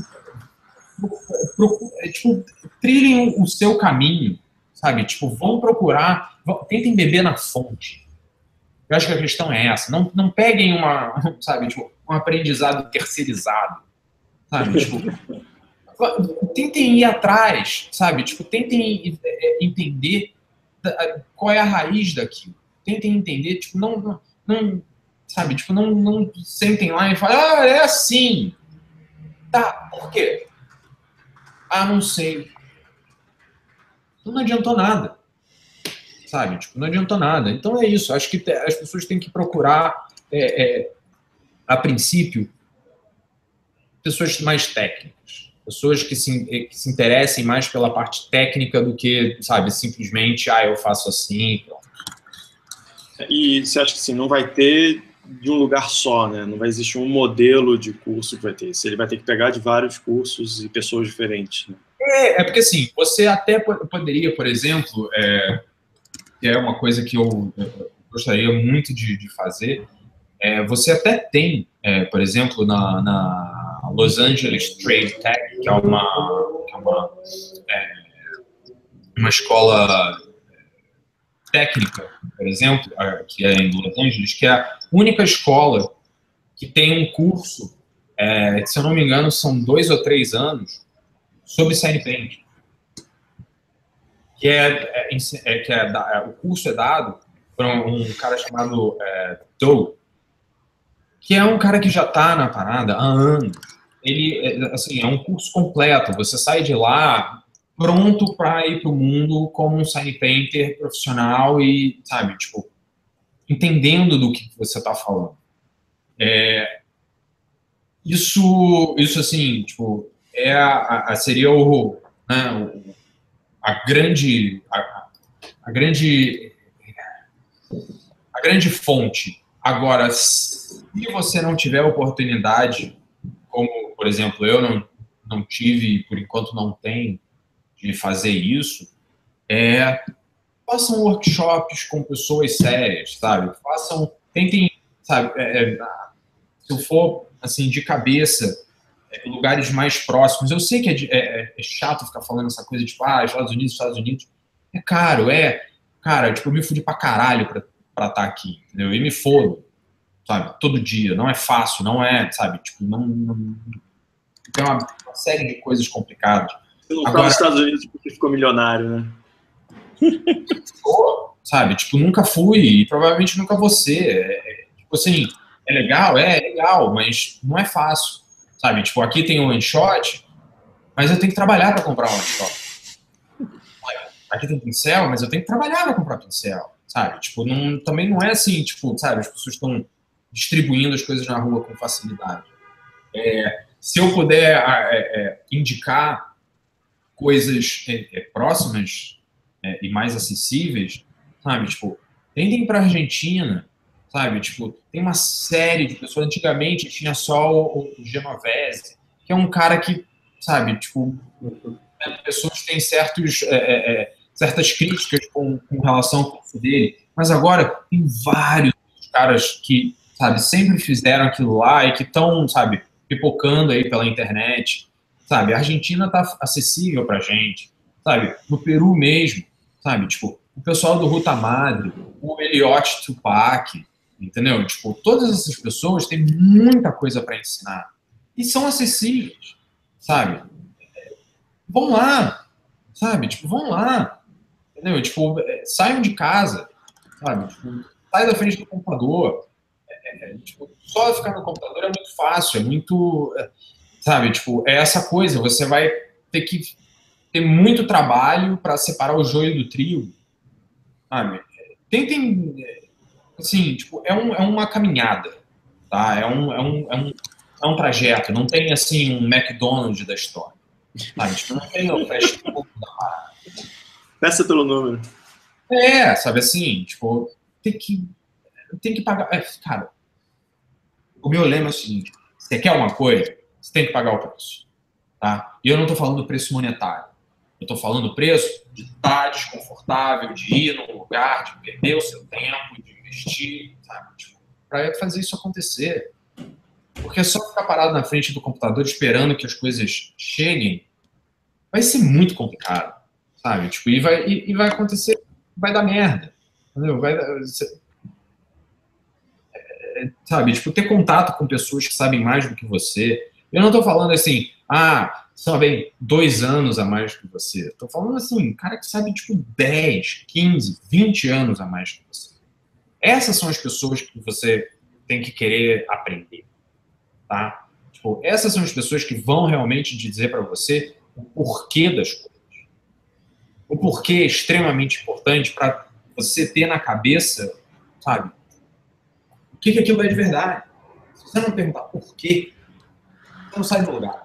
É, tipo, trilhem o seu caminho, sabe? Tipo, vão procurar, vão, tentem beber na fonte. Eu acho que a questão é essa. Não, não peguem uma, sabe, tipo, um aprendizado terceirizado, sabe? Tipo, tentem ir atrás, sabe? Tipo, tentem entender qual é a raiz daquilo. Tentem entender, tipo, não, não, não sabe? Tipo, não, não sentem lá e falem, ah, é assim. Tá, por quê? Ah, não sei. Então não adiantou nada. Sabe? Tipo, não adiantou nada. Então é isso. Acho que as pessoas têm que procurar, é, é, a princípio, pessoas mais técnicas. Pessoas que se, que se interessem mais pela parte técnica do que, sabe, simplesmente, ah, eu faço assim. Pronto. E você acha que assim, não vai ter de um lugar só, né? Não vai existir um modelo de curso que vai ter. Ele vai ter que pegar de vários cursos e pessoas diferentes, né? É, é porque assim, você até poderia, por exemplo, é, que é uma coisa que eu, eu gostaria muito de, de fazer, é, você até tem, é, por exemplo, na, na Los Angeles Trade Tech, que é uma, que é uma, é, uma escola técnica, por exemplo, que é em Los Angeles, que é a única escola que tem um curso, é, se eu não me engano, são dois ou três anos, sobre Sign Painting. Que é, é, é, que é, é, o curso é dado por um, um cara chamado é, Doe, que é um cara que já está na parada há anos. Ele, assim, é um curso completo. Você sai de lá pronto para ir para o mundo como um sign painter profissional e, sabe, tipo, entendendo do que você está falando. É, isso, isso, assim, tipo, é a, a, seria o, né, o, a grande, a, a grande, a grande fonte. Agora, se você não tiver oportunidade, como, por exemplo, eu não, não tive, por enquanto não tenho, de fazer isso, é, façam workshops com pessoas sérias, sabe? Façam, tentem, sabe, é, se eu for, assim, de cabeça, é, lugares mais próximos. Eu sei que é, é, é chato ficar falando essa coisa, tipo, ah, Estados Unidos, Estados Unidos. É caro, é, cara, tipo, eu me fudi pra caralho pra estar tá aqui, entendeu? E me fodo, sabe? Todo dia. Não é fácil, não é, sabe? Tipo, não... não tem uma, uma série de coisas complicadas. Você não tá nos Estados Unidos porque ficou milionário, né? Sabe? Tipo, nunca fui e provavelmente nunca vou ser. É, é, tipo assim, é legal? É, é legal, mas não é fácil. Sabe? Tipo, aqui tem um one shot, mas eu tenho que trabalhar para comprar um one shot. Aqui tem pincel, mas eu tenho que trabalhar para comprar pincel. Sabe? Tipo, não, também não é assim, tipo, sabe? As pessoas estão distribuindo as coisas na rua com facilidade. É, se eu puder é, é, indicar coisas é, é, próximas é, e mais acessíveis, sabe? Tipo, tentem para a Argentina, sabe? Tipo, tem uma série de pessoas. Antigamente tinha só o, o Genovese, que é um cara que, sabe? Tipo, né, pessoas têm certos, é, é, certas críticas com, com relação ao curso dele, mas agora tem vários caras que, sabe, sempre fizeram aquilo lá e que estão, sabe, pipocando aí pela internet, sabe? A Argentina tá acessível pra gente, sabe? No Peru mesmo, sabe? Tipo, o pessoal do Ruta Madre, o Eliote Tupac, entendeu? Tipo, todas essas pessoas têm muita coisa para ensinar e são acessíveis, sabe? Vão lá, sabe? Tipo, vão lá, entendeu? Tipo, saiam de casa, sabe? Tipo, sai da frente do computador. É, tipo, só ficar no computador é muito fácil, é muito, sabe? Tipo, é essa coisa, você vai ter que ter muito trabalho para separar o joio do trigo, sabe? Tentem, assim, tipo, é, um, é uma caminhada, tá? É um, é, um, é, um, é um trajeto, não tem, assim, um McDonald's da história, sabe? Tipo, não tem o fast food da parada. Peça pelo número. É, sabe assim, tipo, tem que, tem que pagar. É, cara, o meu lema é o seguinte: você quer uma coisa, você tem que pagar o preço, tá? E eu não tô falando do preço monetário. Eu tô falando do preço de estar desconfortável, de ir num lugar, de perder o seu tempo, de investir, sabe? Tipo, para fazer isso acontecer. Porque só ficar parado na frente do computador esperando que as coisas cheguem vai ser muito complicado, sabe? Tipo, e vai, e, e vai acontecer, vai dar merda, entendeu? Vai, é, sabe? Tipo, ter contato com pessoas que sabem mais do que você. Eu não tô falando assim, ah, sabem dois anos a mais que você. Tô falando assim, cara que sabe, tipo, dez, quinze, vinte anos a mais que você. Essas são as pessoas que você tem que querer aprender, tá? Tipo, essas são as pessoas que vão realmente dizer para você o porquê das coisas. O porquê é extremamente importante para você ter na cabeça, sabe? O que, que aquilo é de verdade. Se você não perguntar por quê, você não sai do lugar.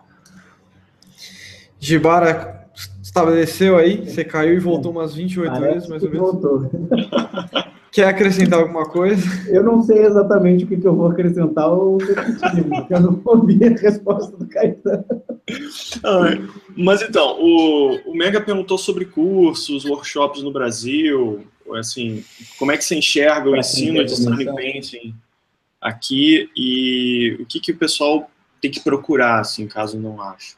Gibara estabeleceu aí, você caiu e voltou umas vinte e oito Parece vezes, mais ou menos. Voltou. Quer acrescentar alguma coisa? Eu não sei exatamente o que, que eu vou acrescentar ou repetir, porque eu não ouvi a resposta do Caetano. Ah, mas então, o, o Mega perguntou sobre cursos, workshops no Brasil, assim, como é que você enxerga o pra ensino de Sign Painting aqui e o que, que o pessoal tem que procurar, assim, caso não ache?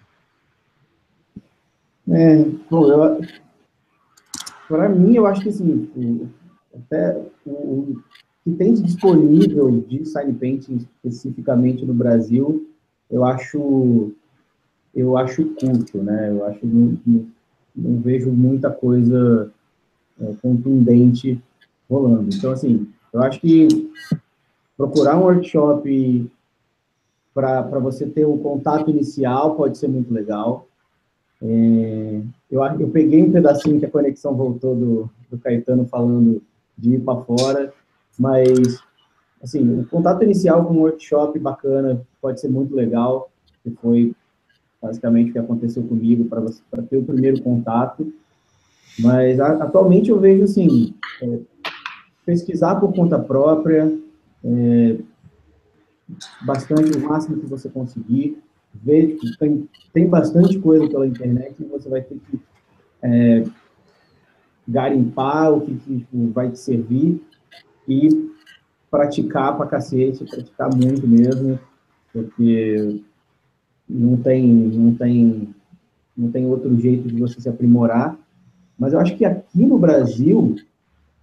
É, bom, para mim, eu acho que assim, até o que tem disponível de Sign Painting especificamente no Brasil, eu acho eu acho curto, né? Eu acho não, não, não vejo muita coisa é, contundente rolando. Então, assim, eu acho que procurar um workshop para você ter um contato inicial pode ser muito legal. É, eu, eu peguei um pedacinho que a conexão voltou do, do Caetano falando de ir para fora, mas, assim, o contato inicial com um workshop bacana pode ser muito legal, que foi basicamente o que aconteceu comigo para ter o primeiro contato, mas a, atualmente eu vejo, assim, é, pesquisar por conta própria, é, bastante, o máximo que você conseguir, ver que tem, tem bastante coisa pela internet e você vai ter que é, garimpar o que, que vai te servir e praticar pra cacete, praticar muito mesmo, porque não tem, não tem, não tem outro jeito de você se aprimorar. Mas eu acho que aqui no Brasil,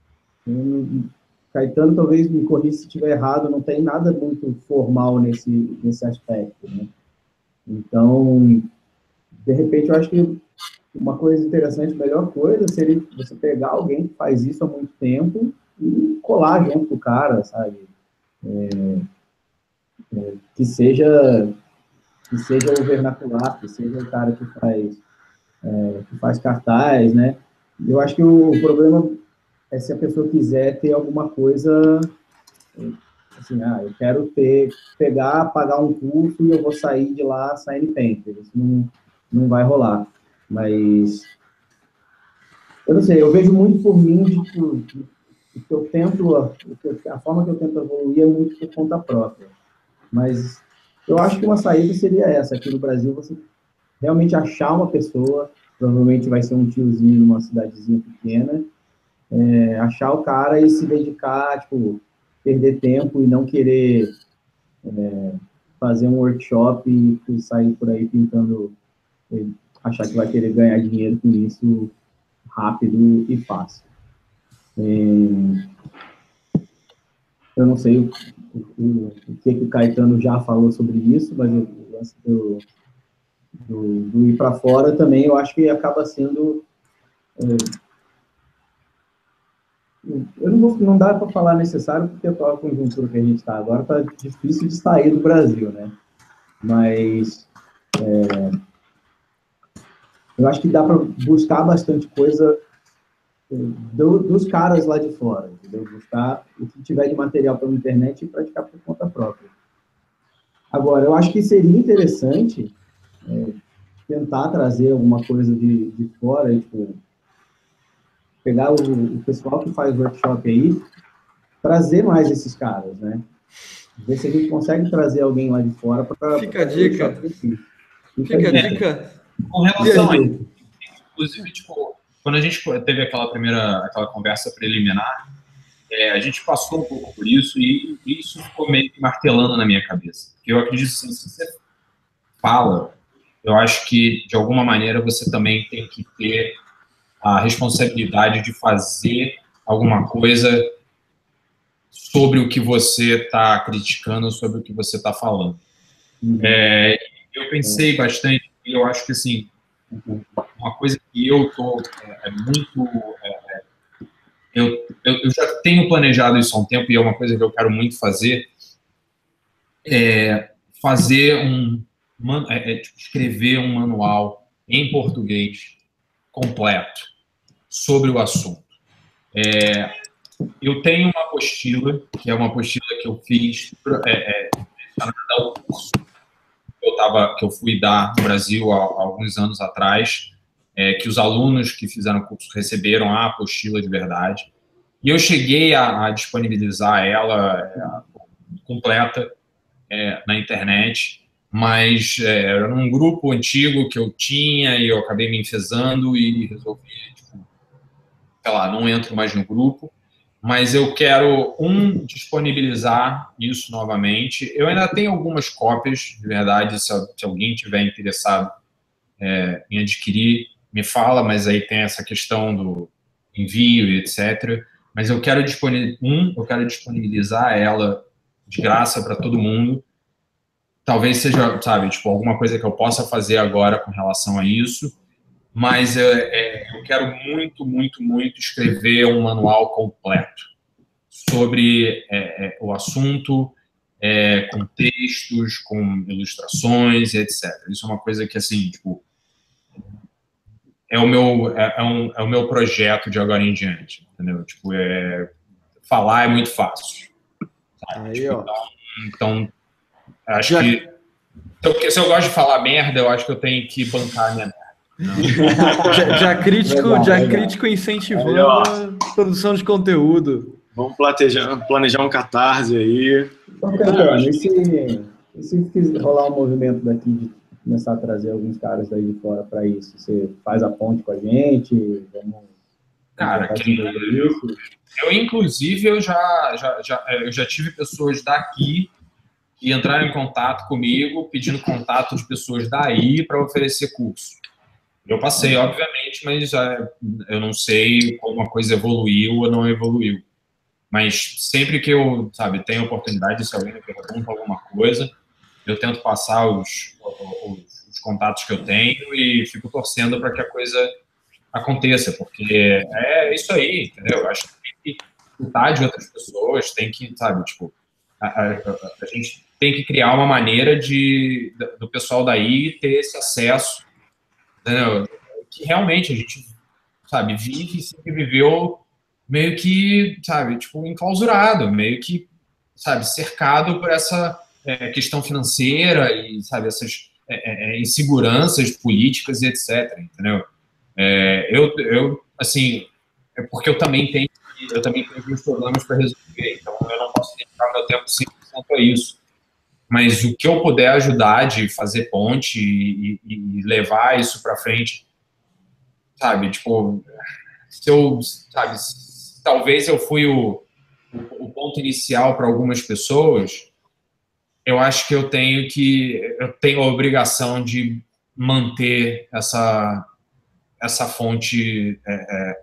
Caetano talvez me corrija se estiver errado, não tem nada muito formal nesse, nesse aspecto, né? Então, de repente, eu acho que uma coisa interessante, a melhor coisa seria você pegar alguém que faz isso há muito tempo e colar junto com o cara, sabe? É, é, que seja que seja o vernacular, que seja o cara que faz, é, que faz cartaz, né? Eu acho que o, o problema é se a pessoa quiser ter alguma coisa, assim, ah, eu quero ter, pegar, pagar um curso e eu vou sair de lá sign painter. Isso não, não vai rolar. Mas, eu não sei, eu vejo muito por mim, de que o que eu tento, a forma que eu tento evoluir é muito por conta própria. Mas eu acho que uma saída seria essa. Aqui no Brasil, você realmente achar uma pessoa, provavelmente vai ser um tiozinho numa cidadezinha pequena, é, achar o cara e se dedicar, tipo, perder tempo e não querer é, fazer um workshop e, e sair por aí pintando, e achar que vai querer ganhar dinheiro com isso rápido e fácil. É, eu não sei o, o, o que, que o Caetano já falou sobre isso, mas o lance do, do, do ir para fora também, eu acho que acaba sendo... É, eu não, vou, não dá para falar necessário, porque a atual conjuntura que a gente está agora está difícil de sair do Brasil, né? Mas é, eu acho que dá para buscar bastante coisa do, dos caras lá de fora, entendeu? Buscar o que tiver de material pela internet e praticar por conta própria. Agora, eu acho que seria interessante é, tentar trazer alguma coisa de, de fora, tipo, pegar o, o pessoal que faz workshop aí, trazer mais esses caras, né? Ver se a gente consegue trazer alguém lá de fora para... Fica a dica. Fica, Fica a dica. dica. Com relação a isso, inclusive, tipo, quando a gente teve aquela primeira, aquela conversa preliminar, é, a gente passou um pouco por isso e isso ficou meio que martelando na minha cabeça. Eu acredito que se você fala, eu acho que, de alguma maneira, você também tem que ter a responsabilidade de fazer alguma coisa sobre o que você está criticando, sobre o que você está falando. Uhum. É, eu pensei bastante, e eu acho que, assim, uma coisa que eu estou é, é muito... É, eu, eu, eu já tenho planejado isso há um tempo, e é uma coisa que eu quero muito fazer, é fazer um... É, é, tipo, escrever um manual em português completo sobre o assunto. É, eu tenho uma apostila, que é uma apostila que eu fiz é, é, para dar o curso que eu, tava, que eu fui dar no Brasil há, há alguns anos atrás, é, que os alunos que fizeram o curso receberam a apostila de verdade. E eu cheguei a, a disponibilizar ela é, completa é, na internet, mas é, era num grupo antigo que eu tinha e eu acabei me enfesando e resolvi, tipo, sei lá, não entro mais no grupo, mas eu quero, um, disponibilizar isso novamente. Eu ainda tenho algumas cópias, de verdade, se, se alguém tiver interessado é, em adquirir, me fala, mas aí tem essa questão do envio e etcétera. Mas eu quero, disponibilizar, um, eu quero disponibilizar ela de graça para todo mundo. Talvez seja, sabe, tipo, alguma coisa que eu possa fazer agora com relação a isso, mas é, é, eu quero muito, muito, muito escrever um manual completo sobre é, é, o assunto, é, com textos, com ilustrações, etcétera. Isso é uma coisa que, assim, tipo, é o meu, é, é um, é o meu projeto de agora em diante, entendeu? Tipo, é, falar é muito fácil. Sabe? Aí, tipo, ó. Então, então acho já... que se eu, se eu gosto de falar merda, eu acho que eu tenho que bancar a minha merda. já, já crítico, legal, já legal. crítico incentivando aí, a produção de conteúdo. Vamos planejar, planejar um catarse aí. Então, Caetano, e se, e se rolar um movimento daqui de começar a trazer alguns caras daí de fora para isso? Você faz a ponte com a gente? Vamos, Cara, quem, eu, eu, inclusive, eu já, já, já, eu já tive pessoas daqui que entraram em contato comigo, pedindo contato de pessoas daí para oferecer curso. Eu passei, obviamente, mas já, eu não sei como a coisa evoluiu ou não evoluiu. Mas sempre que eu, sabe, tenho oportunidade, se alguém me pergunta alguma coisa, eu tento passar os, os, os contatos que eu tenho e fico torcendo para que a coisa aconteça, porque é isso aí, entendeu? Eu acho que tem que escutar de outras pessoas, tem que, sabe, tipo, a, a, a gente tem que criar uma maneira de, do pessoal daí ter esse acesso, entendeu? Que realmente a gente, sabe, vive e sempre viveu meio que, sabe, tipo, enclausurado, meio que, sabe, cercado por essa é, questão financeira e, sabe, essas é, é, inseguranças políticas e etcétera, entendeu? É, eu, eu, assim, é porque eu também tenho, eu também tenho meus problemas para resolver, então eu não posso dedicar meu tempo cem por cento a isso. Mas o que eu puder ajudar de fazer ponte e, e levar isso para frente, sabe, tipo, se eu, sabe, talvez eu fui o, o, o ponto inicial para algumas pessoas, eu acho que eu tenho que, eu tenho a obrigação de manter essa, essa fonte, é, é,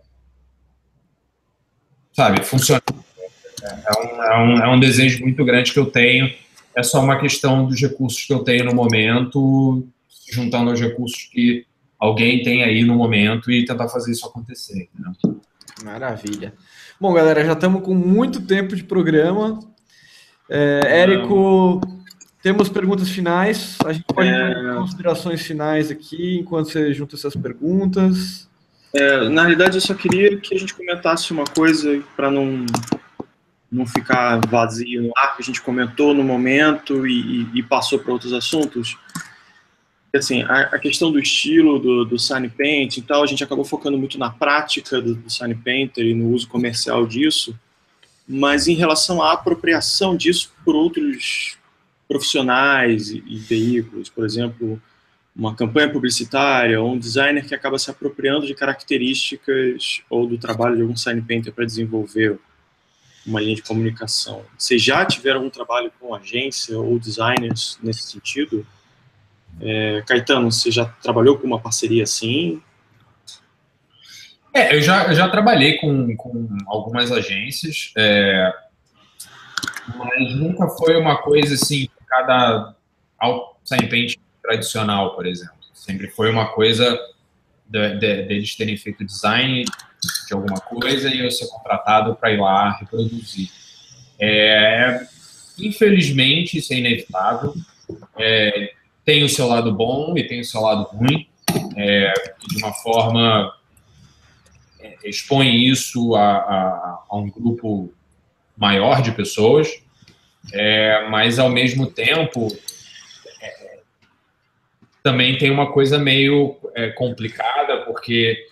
sabe, funcionando. É um, é, um, é um desejo muito grande que eu tenho, é só uma questão dos recursos que eu tenho no momento, juntando aos recursos que alguém tem aí no momento e tentar fazer isso acontecer, entendeu? Maravilha. Bom, galera, já estamos com muito tempo de programa. É, Érico, temos perguntas finais. A gente pode é... fazer considerações finais aqui, enquanto você junta essas perguntas. É, na realidade, eu só queria que a gente comentasse uma coisa para não, não ficar vazio no ar, que a gente comentou no momento e, e passou para outros assuntos. Assim, a, a questão do estilo, do, do Sign Painting e tal, a gente acabou focando muito na prática do, do Sign Painter e no uso comercial disso, mas em relação à apropriação disso por outros profissionais e, e veículos, por exemplo, uma campanha publicitária ou um designer que acaba se apropriando de características ou do trabalho de algum Sign Painter para desenvolver uma linha de comunicação. Vocês já tiveram algum trabalho com agência ou designers nesse sentido? É, Caetano, você já trabalhou com uma parceria assim? É, eu já, eu já trabalhei com, com algumas agências, é, mas nunca foi uma coisa assim, cada ao Sign Painting tradicional, por exemplo. Sempre foi uma coisa de, de, deles terem feito design de alguma coisa e eu ser contratado para ir lá reproduzir. É, infelizmente, isso é inevitável. É, tem o seu lado bom e tem o seu lado ruim, é, de uma forma é, expõe isso a, a, a um grupo maior de pessoas, é, mas ao mesmo tempo é, também tem uma coisa meio é, complicada, porque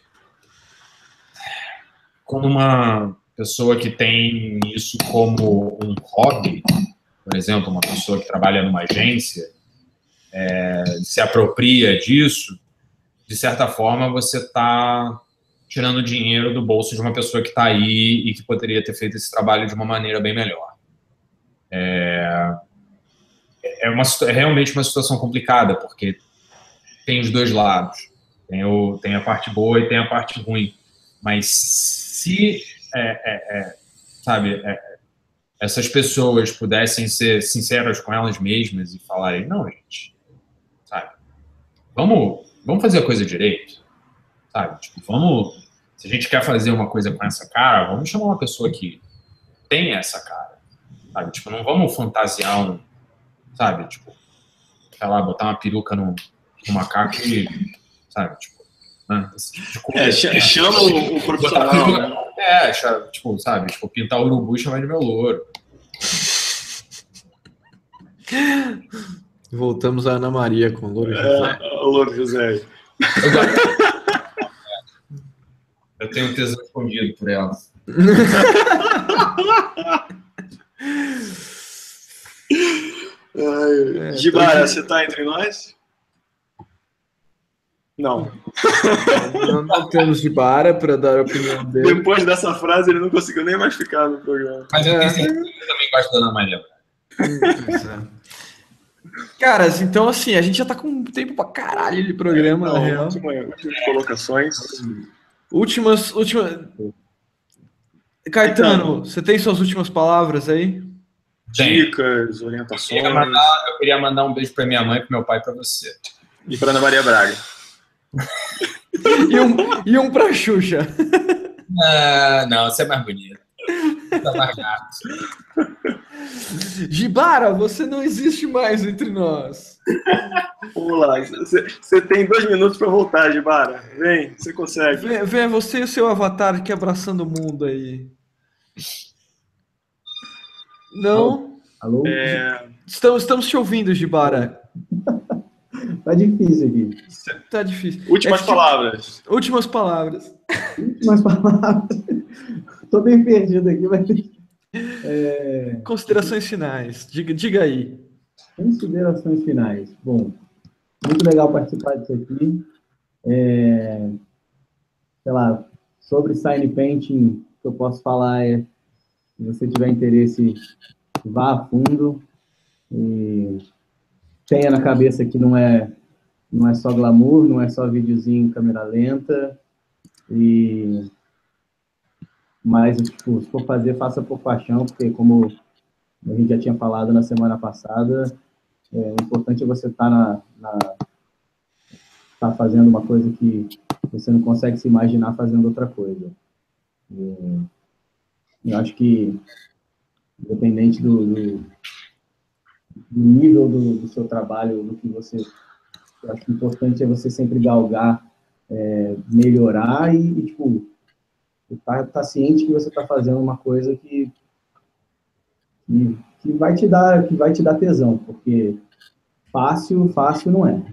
quando uma pessoa que tem isso como um hobby, por exemplo, uma pessoa que trabalha numa agência, É, se apropria disso, de certa forma você está tirando dinheiro do bolso de uma pessoa que está aí e que poderia ter feito esse trabalho de uma maneira bem melhor. É, é, uma, é realmente uma situação complicada, porque tem os dois lados. Tem, o, tem a parte boa e tem a parte ruim. Mas se, é, é, é, sabe, é, essas pessoas pudessem ser sinceras com elas mesmas e falarem, não, gente, sabe? Vamos, vamos fazer a coisa direito, sabe? Tipo, vamos, se a gente quer fazer uma coisa com essa cara, vamos chamar uma pessoa que tem essa cara, sabe? Tipo, não vamos fantasiar um, sabe? Tipo, sei lá, botar uma peruca no, no macaco e, sabe? Tipo, né? Tipo, é, chama o, o profissional, né? É, tipo, sabe? Tipo, pintar o urubu e chamar de meu louro. Voltamos a Ana Maria com o Louro José. É, o Louro José. Eu tenho um tesão escondido por ela. é, Gibara, você tá entre nós? Não. Não, não temos Gibara para dar a opinião dele. Depois dessa frase, ele não conseguiu nem mais ficar no programa. Mas eu tenho certeza que eu também gosto da Ana Maria. Caras, então assim, a gente já tá com tempo pra caralho de programa, então, na real. Últimas, últimas colocações. Últimas, últimas... Caetano, você tem suas últimas palavras aí? Dicas, orientações. Eu queria mandar, eu queria mandar um beijo para minha mãe, para meu pai e para você. E para Ana Maria Braga. e, um, e um pra Xuxa. Ah, não, você é mais bonito. Tá mais gato. Gibara, você não existe mais entre nós. Vamos lá. Você tem dois minutos para voltar, Gibara. Vem, você consegue. Vem, vem você e o seu avatar aqui abraçando o mundo aí. Não? Alô? É... Estamos, estamos te ouvindo, Gibara. Tá difícil aqui. Tá difícil. Últimas é, palavras. Últimas palavras. Últimas palavras. Tô bem perdido aqui, mas... É... Considerações finais. Diga, diga aí. Considerações finais. Bom, muito legal participar disso aqui. É... Sei lá, sobre Sign Painting, o que eu posso falar é, se você tiver interesse, vá a fundo e tenha na cabeça que não é, não é só glamour, não é só videozinho em câmera lenta, e... mas, tipo, se for fazer, faça por paixão, porque como a gente já tinha falado na semana passada, é, o importante é você estar tá na, na tá fazendo uma coisa que você não consegue se imaginar fazendo outra coisa. E, eu acho que, independente do, do, do nível do, do seu trabalho, do que você... Eu acho que o importante é você sempre galgar, é, melhorar e, e tipo, tá, tá ciente que você está fazendo uma coisa que, que, que, vai te dar, que vai te dar tesão, porque fácil, fácil não é.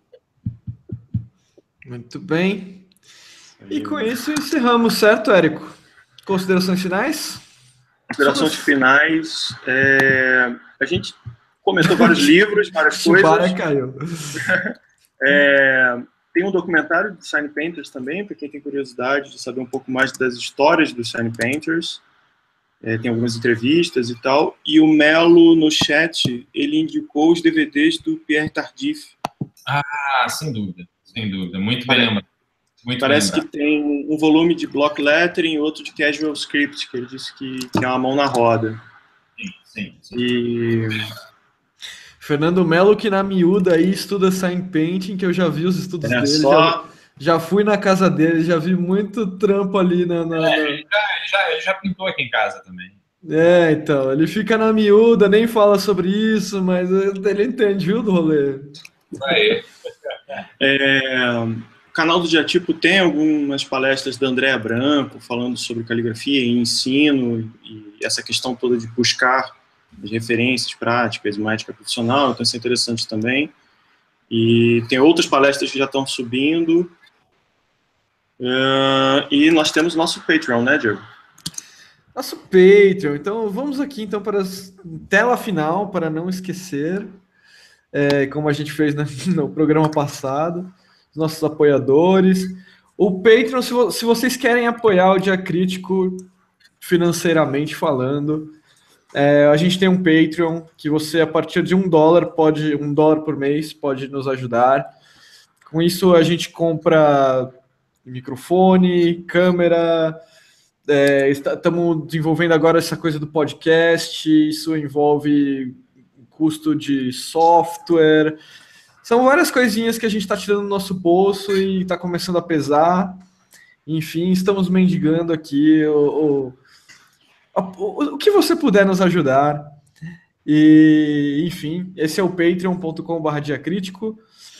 Muito bem. E com isso encerramos, certo, Érico? Considerações finais? Considerações finais. É... A gente comentou vários livros, várias coisas. Caiu. É... Tem um documentário de Sign Painters também, para quem tem curiosidade de saber um pouco mais das histórias dos Sign Painters. É, tem algumas entrevistas e tal. E o Melo, no chat, ele indicou os D V Ds do Pierre Tardif. Ah, sem dúvida. Sem dúvida. Muito bem lembrado. Muito Parece bem que tem um volume de block lettering e outro de casual script, que ele disse que, que é uma mão na roda. Sim, sim, sim. E... Fernando Melo, que na miúda aí estuda Sign Painting, que eu já vi os estudos é dele. Só... Já, já fui na casa dele, já vi muito trampo ali na... na, na... É, ele, já, ele, já, ele já pintou aqui em casa também. É, então, ele fica na miúda, nem fala sobre isso, mas ele entende, viu, do rolê. Aí. É... O canal do Diatipo tem algumas palestras da Andréa Branco falando sobre caligrafia e ensino e essa questão toda de buscar as referências práticas e uma ética profissional, então isso é interessante também. E tem outras palestras que já estão subindo. Uh, e nós temos nosso Patreon, né, Diego? Nosso Patreon. Então, vamos aqui então para a tela final, para não esquecer, é, como a gente fez no, no programa passado. Nossos apoiadores. O Patreon, se, vo se vocês querem apoiar o Diacrítico financeiramente falando, é, a gente tem um Patreon que você, a partir de um dólar, pode, um dólar por mês, pode nos ajudar. Com isso, a gente compra microfone, câmera, é, estamos desenvolvendo agora essa coisa do podcast, isso envolve custo de software. São várias coisinhas que a gente está tirando do nosso bolso e está começando a pesar. Enfim, estamos mendigando aqui o, o, o, o que você puder nos ajudar. E, enfim, esse é o patreon ponto com barra diacrítico.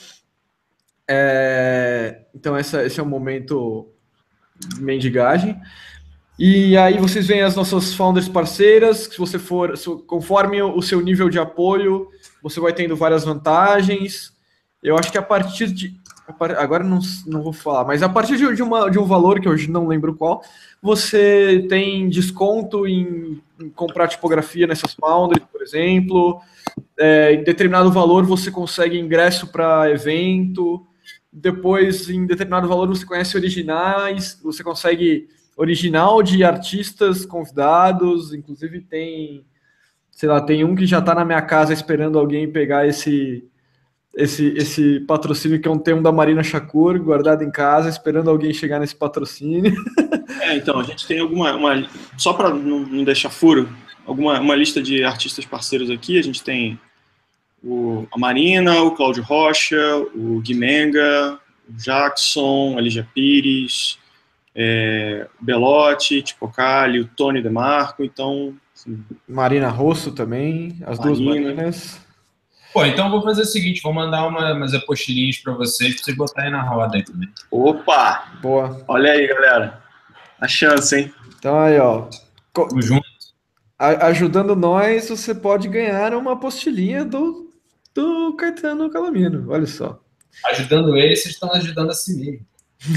É, então, essa, esse é o momento de mendigagem. E aí vocês veem as nossas founders parceiras. Se você for, conforme o seu nível de apoio, você vai tendo várias vantagens. Eu acho que a partir de... Agora não, não vou falar, mas a partir de, uma, de um valor, que eu não lembro qual, você tem desconto em, em comprar tipografia nessas founders, por exemplo. É, em determinado valor você consegue ingresso para evento. Depois, em determinado valor, você conhece originais. Você consegue original de artistas convidados. Inclusive tem... Sei lá, tem um que já está na minha casa esperando alguém pegar esse... Esse, esse patrocínio, que é um termo da Marina Shakur, guardado em casa, esperando alguém chegar nesse patrocínio. É, então, a gente tem alguma... Uma, só para não, não deixar furo, alguma, uma lista de artistas parceiros aqui. A gente tem o, a Marina, o Cláudio Rocha, o Guimenga, o Jackson, a Lígia Pires, é, Belotti, Tipocali, o Tony DeMarco, então... Assim, Marina Rosso também, as duas Marina. Marinas. Pô, então eu vou fazer o seguinte, vou mandar uma, umas apostilinhas para vocês, para vocês botarem na roda aí também. Opa! Boa. Olha aí, galera. A chance, hein? Então aí, ó. Co- Tamo junto. a- ajudando nós, você pode ganhar uma apostilinha do, do Caetano Calomino. Olha só. Ajudando eles, vocês estão ajudando a si mesmo.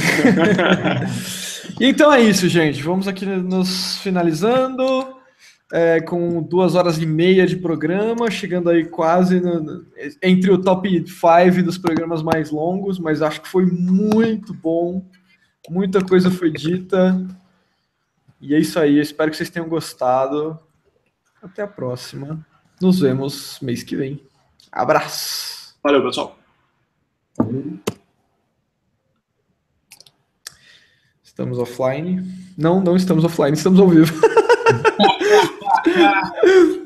Então é isso, gente. Vamos aqui nos finalizando. É, com duas horas e meia de programa, chegando aí quase no- no- entre o top cinco dos programas mais longos, mas acho que foi muito bom. Muita coisa foi dita. E é isso aí. Eu espero que vocês tenham gostado. Até a próxima. Nos vemos mês que vem. Abraço. Valeu, pessoal. Estamos offline? Não, não estamos offline, estamos ao vivo.